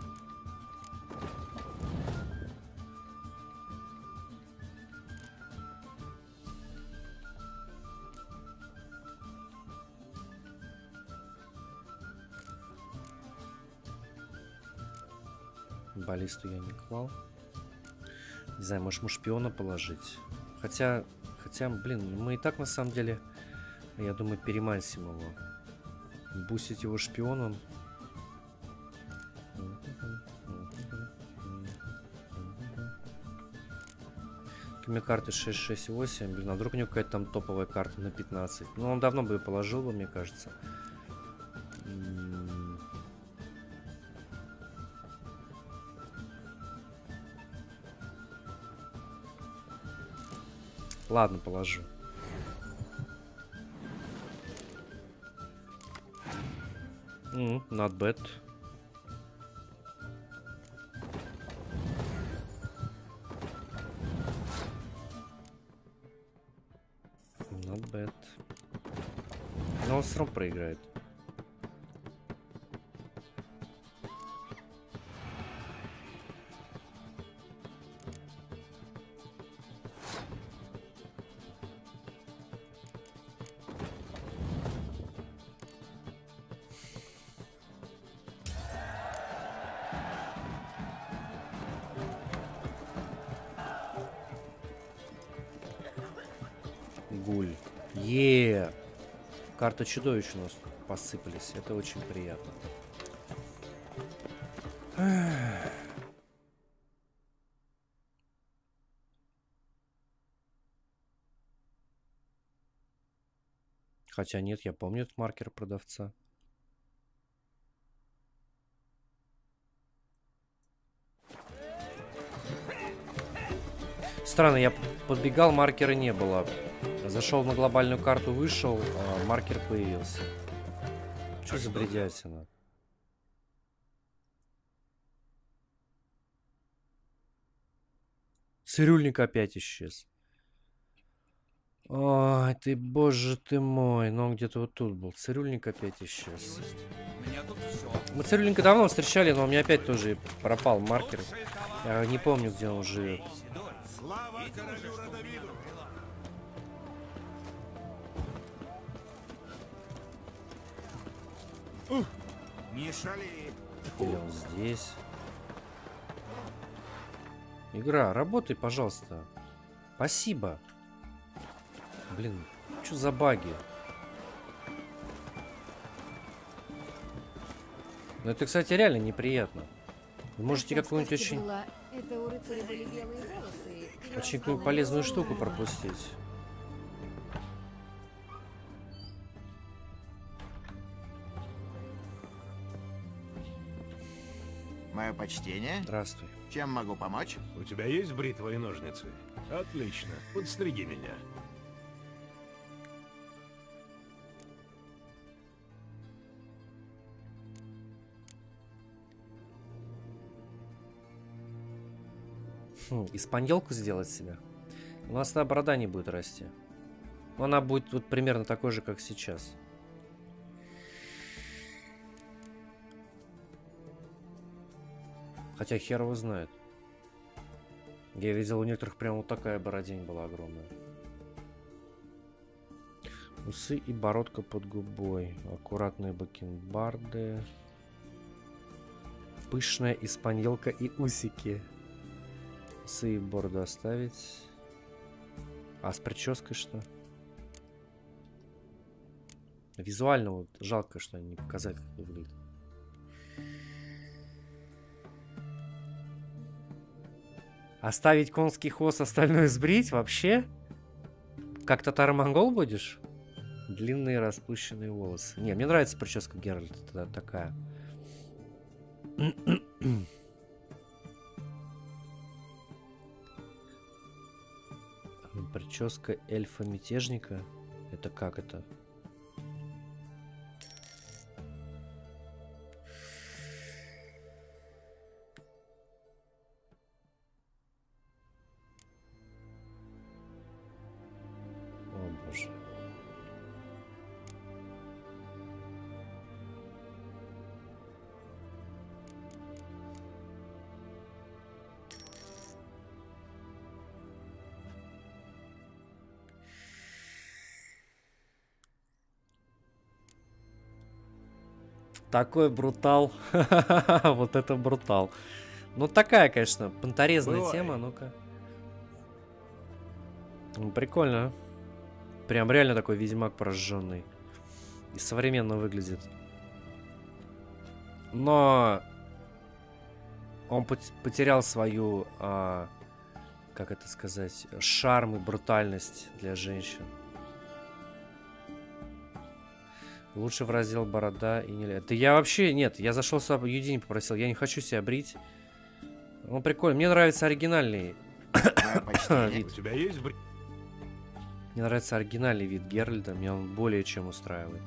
Баллисту я не клал. Не знаю, может, ему шпиона положить. Хотя, блин, мы и так на самом деле, я думаю, перемансим его. Бусить его шпионом. У меня карты 6, 6, 8. Блин, а вдруг у него какая-то там топовая карта на 15. Ну, он давно бы ее положил, мне кажется. Ладно, положу. Not bad. Not bad. Но он все равно проиграет. Гуль. Карта чудовищ у нас. посыпались. Это очень приятно. Хотя нет, я помню этот маркер продавца. Странно, я подбегал, маркера не было. Зашел на глобальную карту, вышел, а маркер появился. Что за бредятина? Цирюльник опять исчез. Ой, ты, боже ты мой. Но он где-то вот тут был. Цирюльник опять исчез. Мы цирюльника давно встречали, но у меня опять тоже пропал маркер. Я не помню, где он живет. Слава королю Радовиду! Не шали! Или он здесь? Игра, работай, пожалуйста. Спасибо. Блин, что за баги? Ну это, кстати, реально неприятно. Вы можете какую-нибудь очень какую-нибудь полезную штуку пропустить. Мое почтение. Здравствуй. Чем могу помочь? У тебя есть бритва и ножницы? Отлично. Подстриги меня. Испаньолку сделать себе. У нас та борода не будет расти. Но она будет вот примерно такой же, как сейчас. Хотя хер его знает. Я видел, у некоторых прям вот такая бородень была огромная. Усы и бородка под губой. Аккуратные бакенбарды. Пышная испаньолка и усики. Усы и бороду оставить. А с прической что? Визуально вот жалко, что они не показали, как выглядит. Оставить конский хвост, остальное сбрить вообще? Как татаро-монгол будешь? Длинные распущенные волосы. Не, мне нравится прическа Геральта такая. Прическа эльфа-мятежника. Это как это? О боже. Такой брутал. Вот это брутал. Ну, такая, конечно, понторезная тема. Ну-ка. Ну, прикольно. Прям реально такой ведьмак прожженный. И современно выглядит. Но он потерял свою, как это сказать, шарм и брутальность для женщин. Лучше в раздел борода и не... Да я вообще... Нет, я зашел сюда, Юдини попросил. Я не хочу себя брить. Ну, прикольно. Мне нравится оригинальный вид. У тебя есть Мне нравится оригинальный вид Геральда. Меня он более чем устраивает.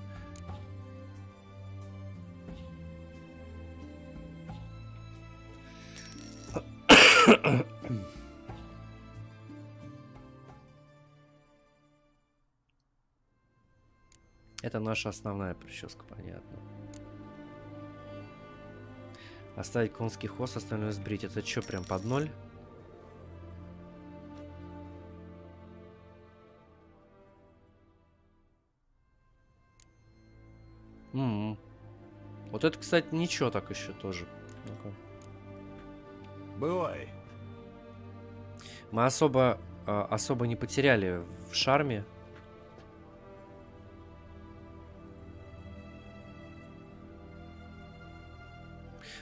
Это наша основная прическа, понятно. Оставить конский хвост, остальное сбрить. Это что, прям под ноль? Вот это, кстати, ничего так еще тоже. Ну-ка. Бывай. Мы особо не потеряли в шарме.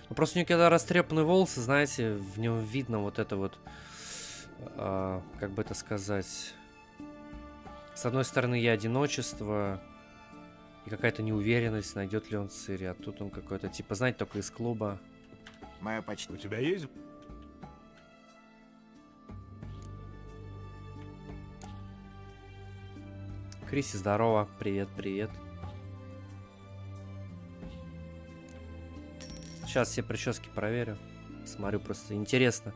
Ну, просто у него когда растрепанные волосы, знаете, в нем видно вот это вот, как бы это сказать, с одной стороны, и одиночество, и какая-то неуверенность, найдет ли он Цири, а тут он какой-то, типа, знаете, только из клуба. Мое почти. У тебя есть? Криси, здорово, привет, привет. Сейчас все прически проверю. Смотрю, просто интересно.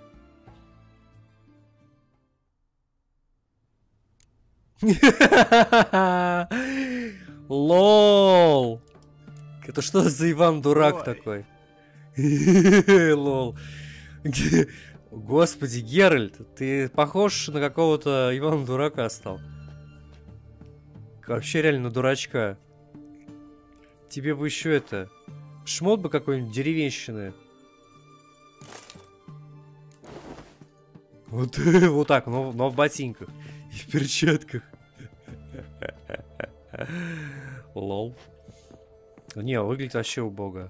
Лол. Это что за Иван Дурак такой? Лол. Господи, Геральт, ты похож на какого-то Ивана Дурака стал. Вообще реально на дурачка. Тебе бы еще это... Шмот бы какой-нибудь деревенщины. Вот, вот так, но в ботинках. И в перчатках. Лол. Не, выглядит вообще убого.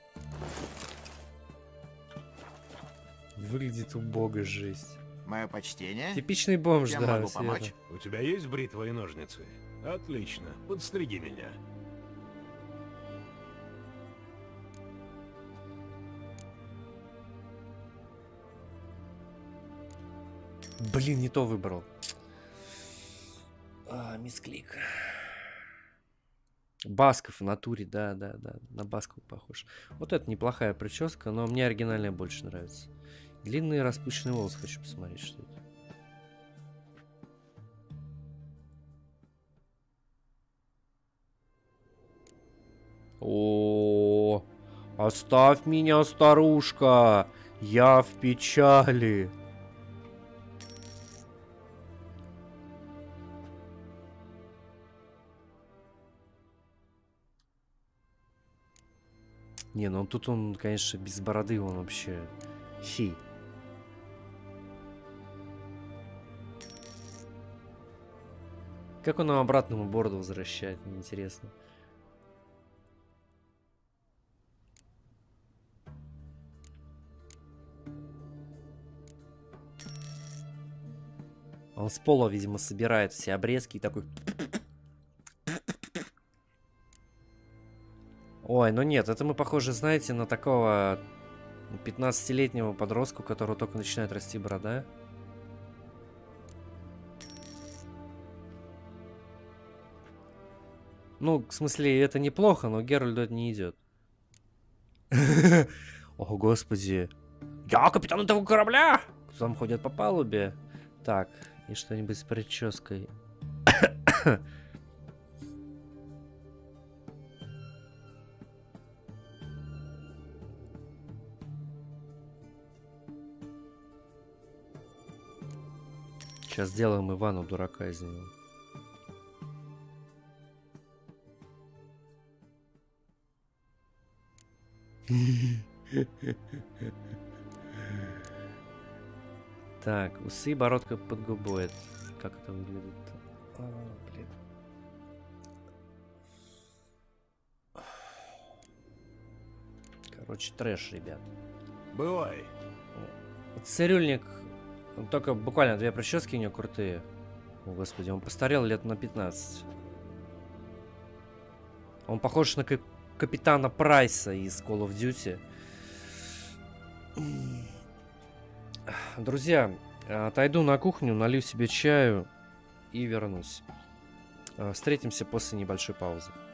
Выглядит убого, жесть. Мое почтение. Типичный бомж, Чем да. могу помочь? У тебя есть бритва и ножницы? Отлично. Подстриги меня. Блин, не то выбрал. Мисклик. Басков в натуре, да, на Баскова похож. Вот это неплохая прическа, но мне оригинальная больше нравится. Длинные распущенные волосы, хочу посмотреть, что это. О, оставь меня, старушка, я в печали. Не, ну тут он, конечно, без бороды, он вообще фи. Как он нам обратному бороду возвращает, мне интересно. Он с пола, видимо, собирает все обрезки и такой... Ой, ну нет, это мы похожи, знаете, на такого 15-летнего подростка, у которого только начинает расти борода. Ну, в смысле, это неплохо, но Геральду это не идет. О, господи. Я капитан этого корабля! Кто там ходит по палубе? Так, и что-нибудь с прической. Сейчас сделаем Ивану дурака из него. Так, усы, бородка под губой. Как это выглядит? Блин. Короче, трэш, ребят. Бывай. Цирюльник, только буквально 2 прически у него крутые. О, господи, он постарел лет на 15. Он похож на капитана Прайса из Call of Duty. Друзья, отойду на кухню, налью себе чаю и вернусь. Встретимся после небольшой паузы.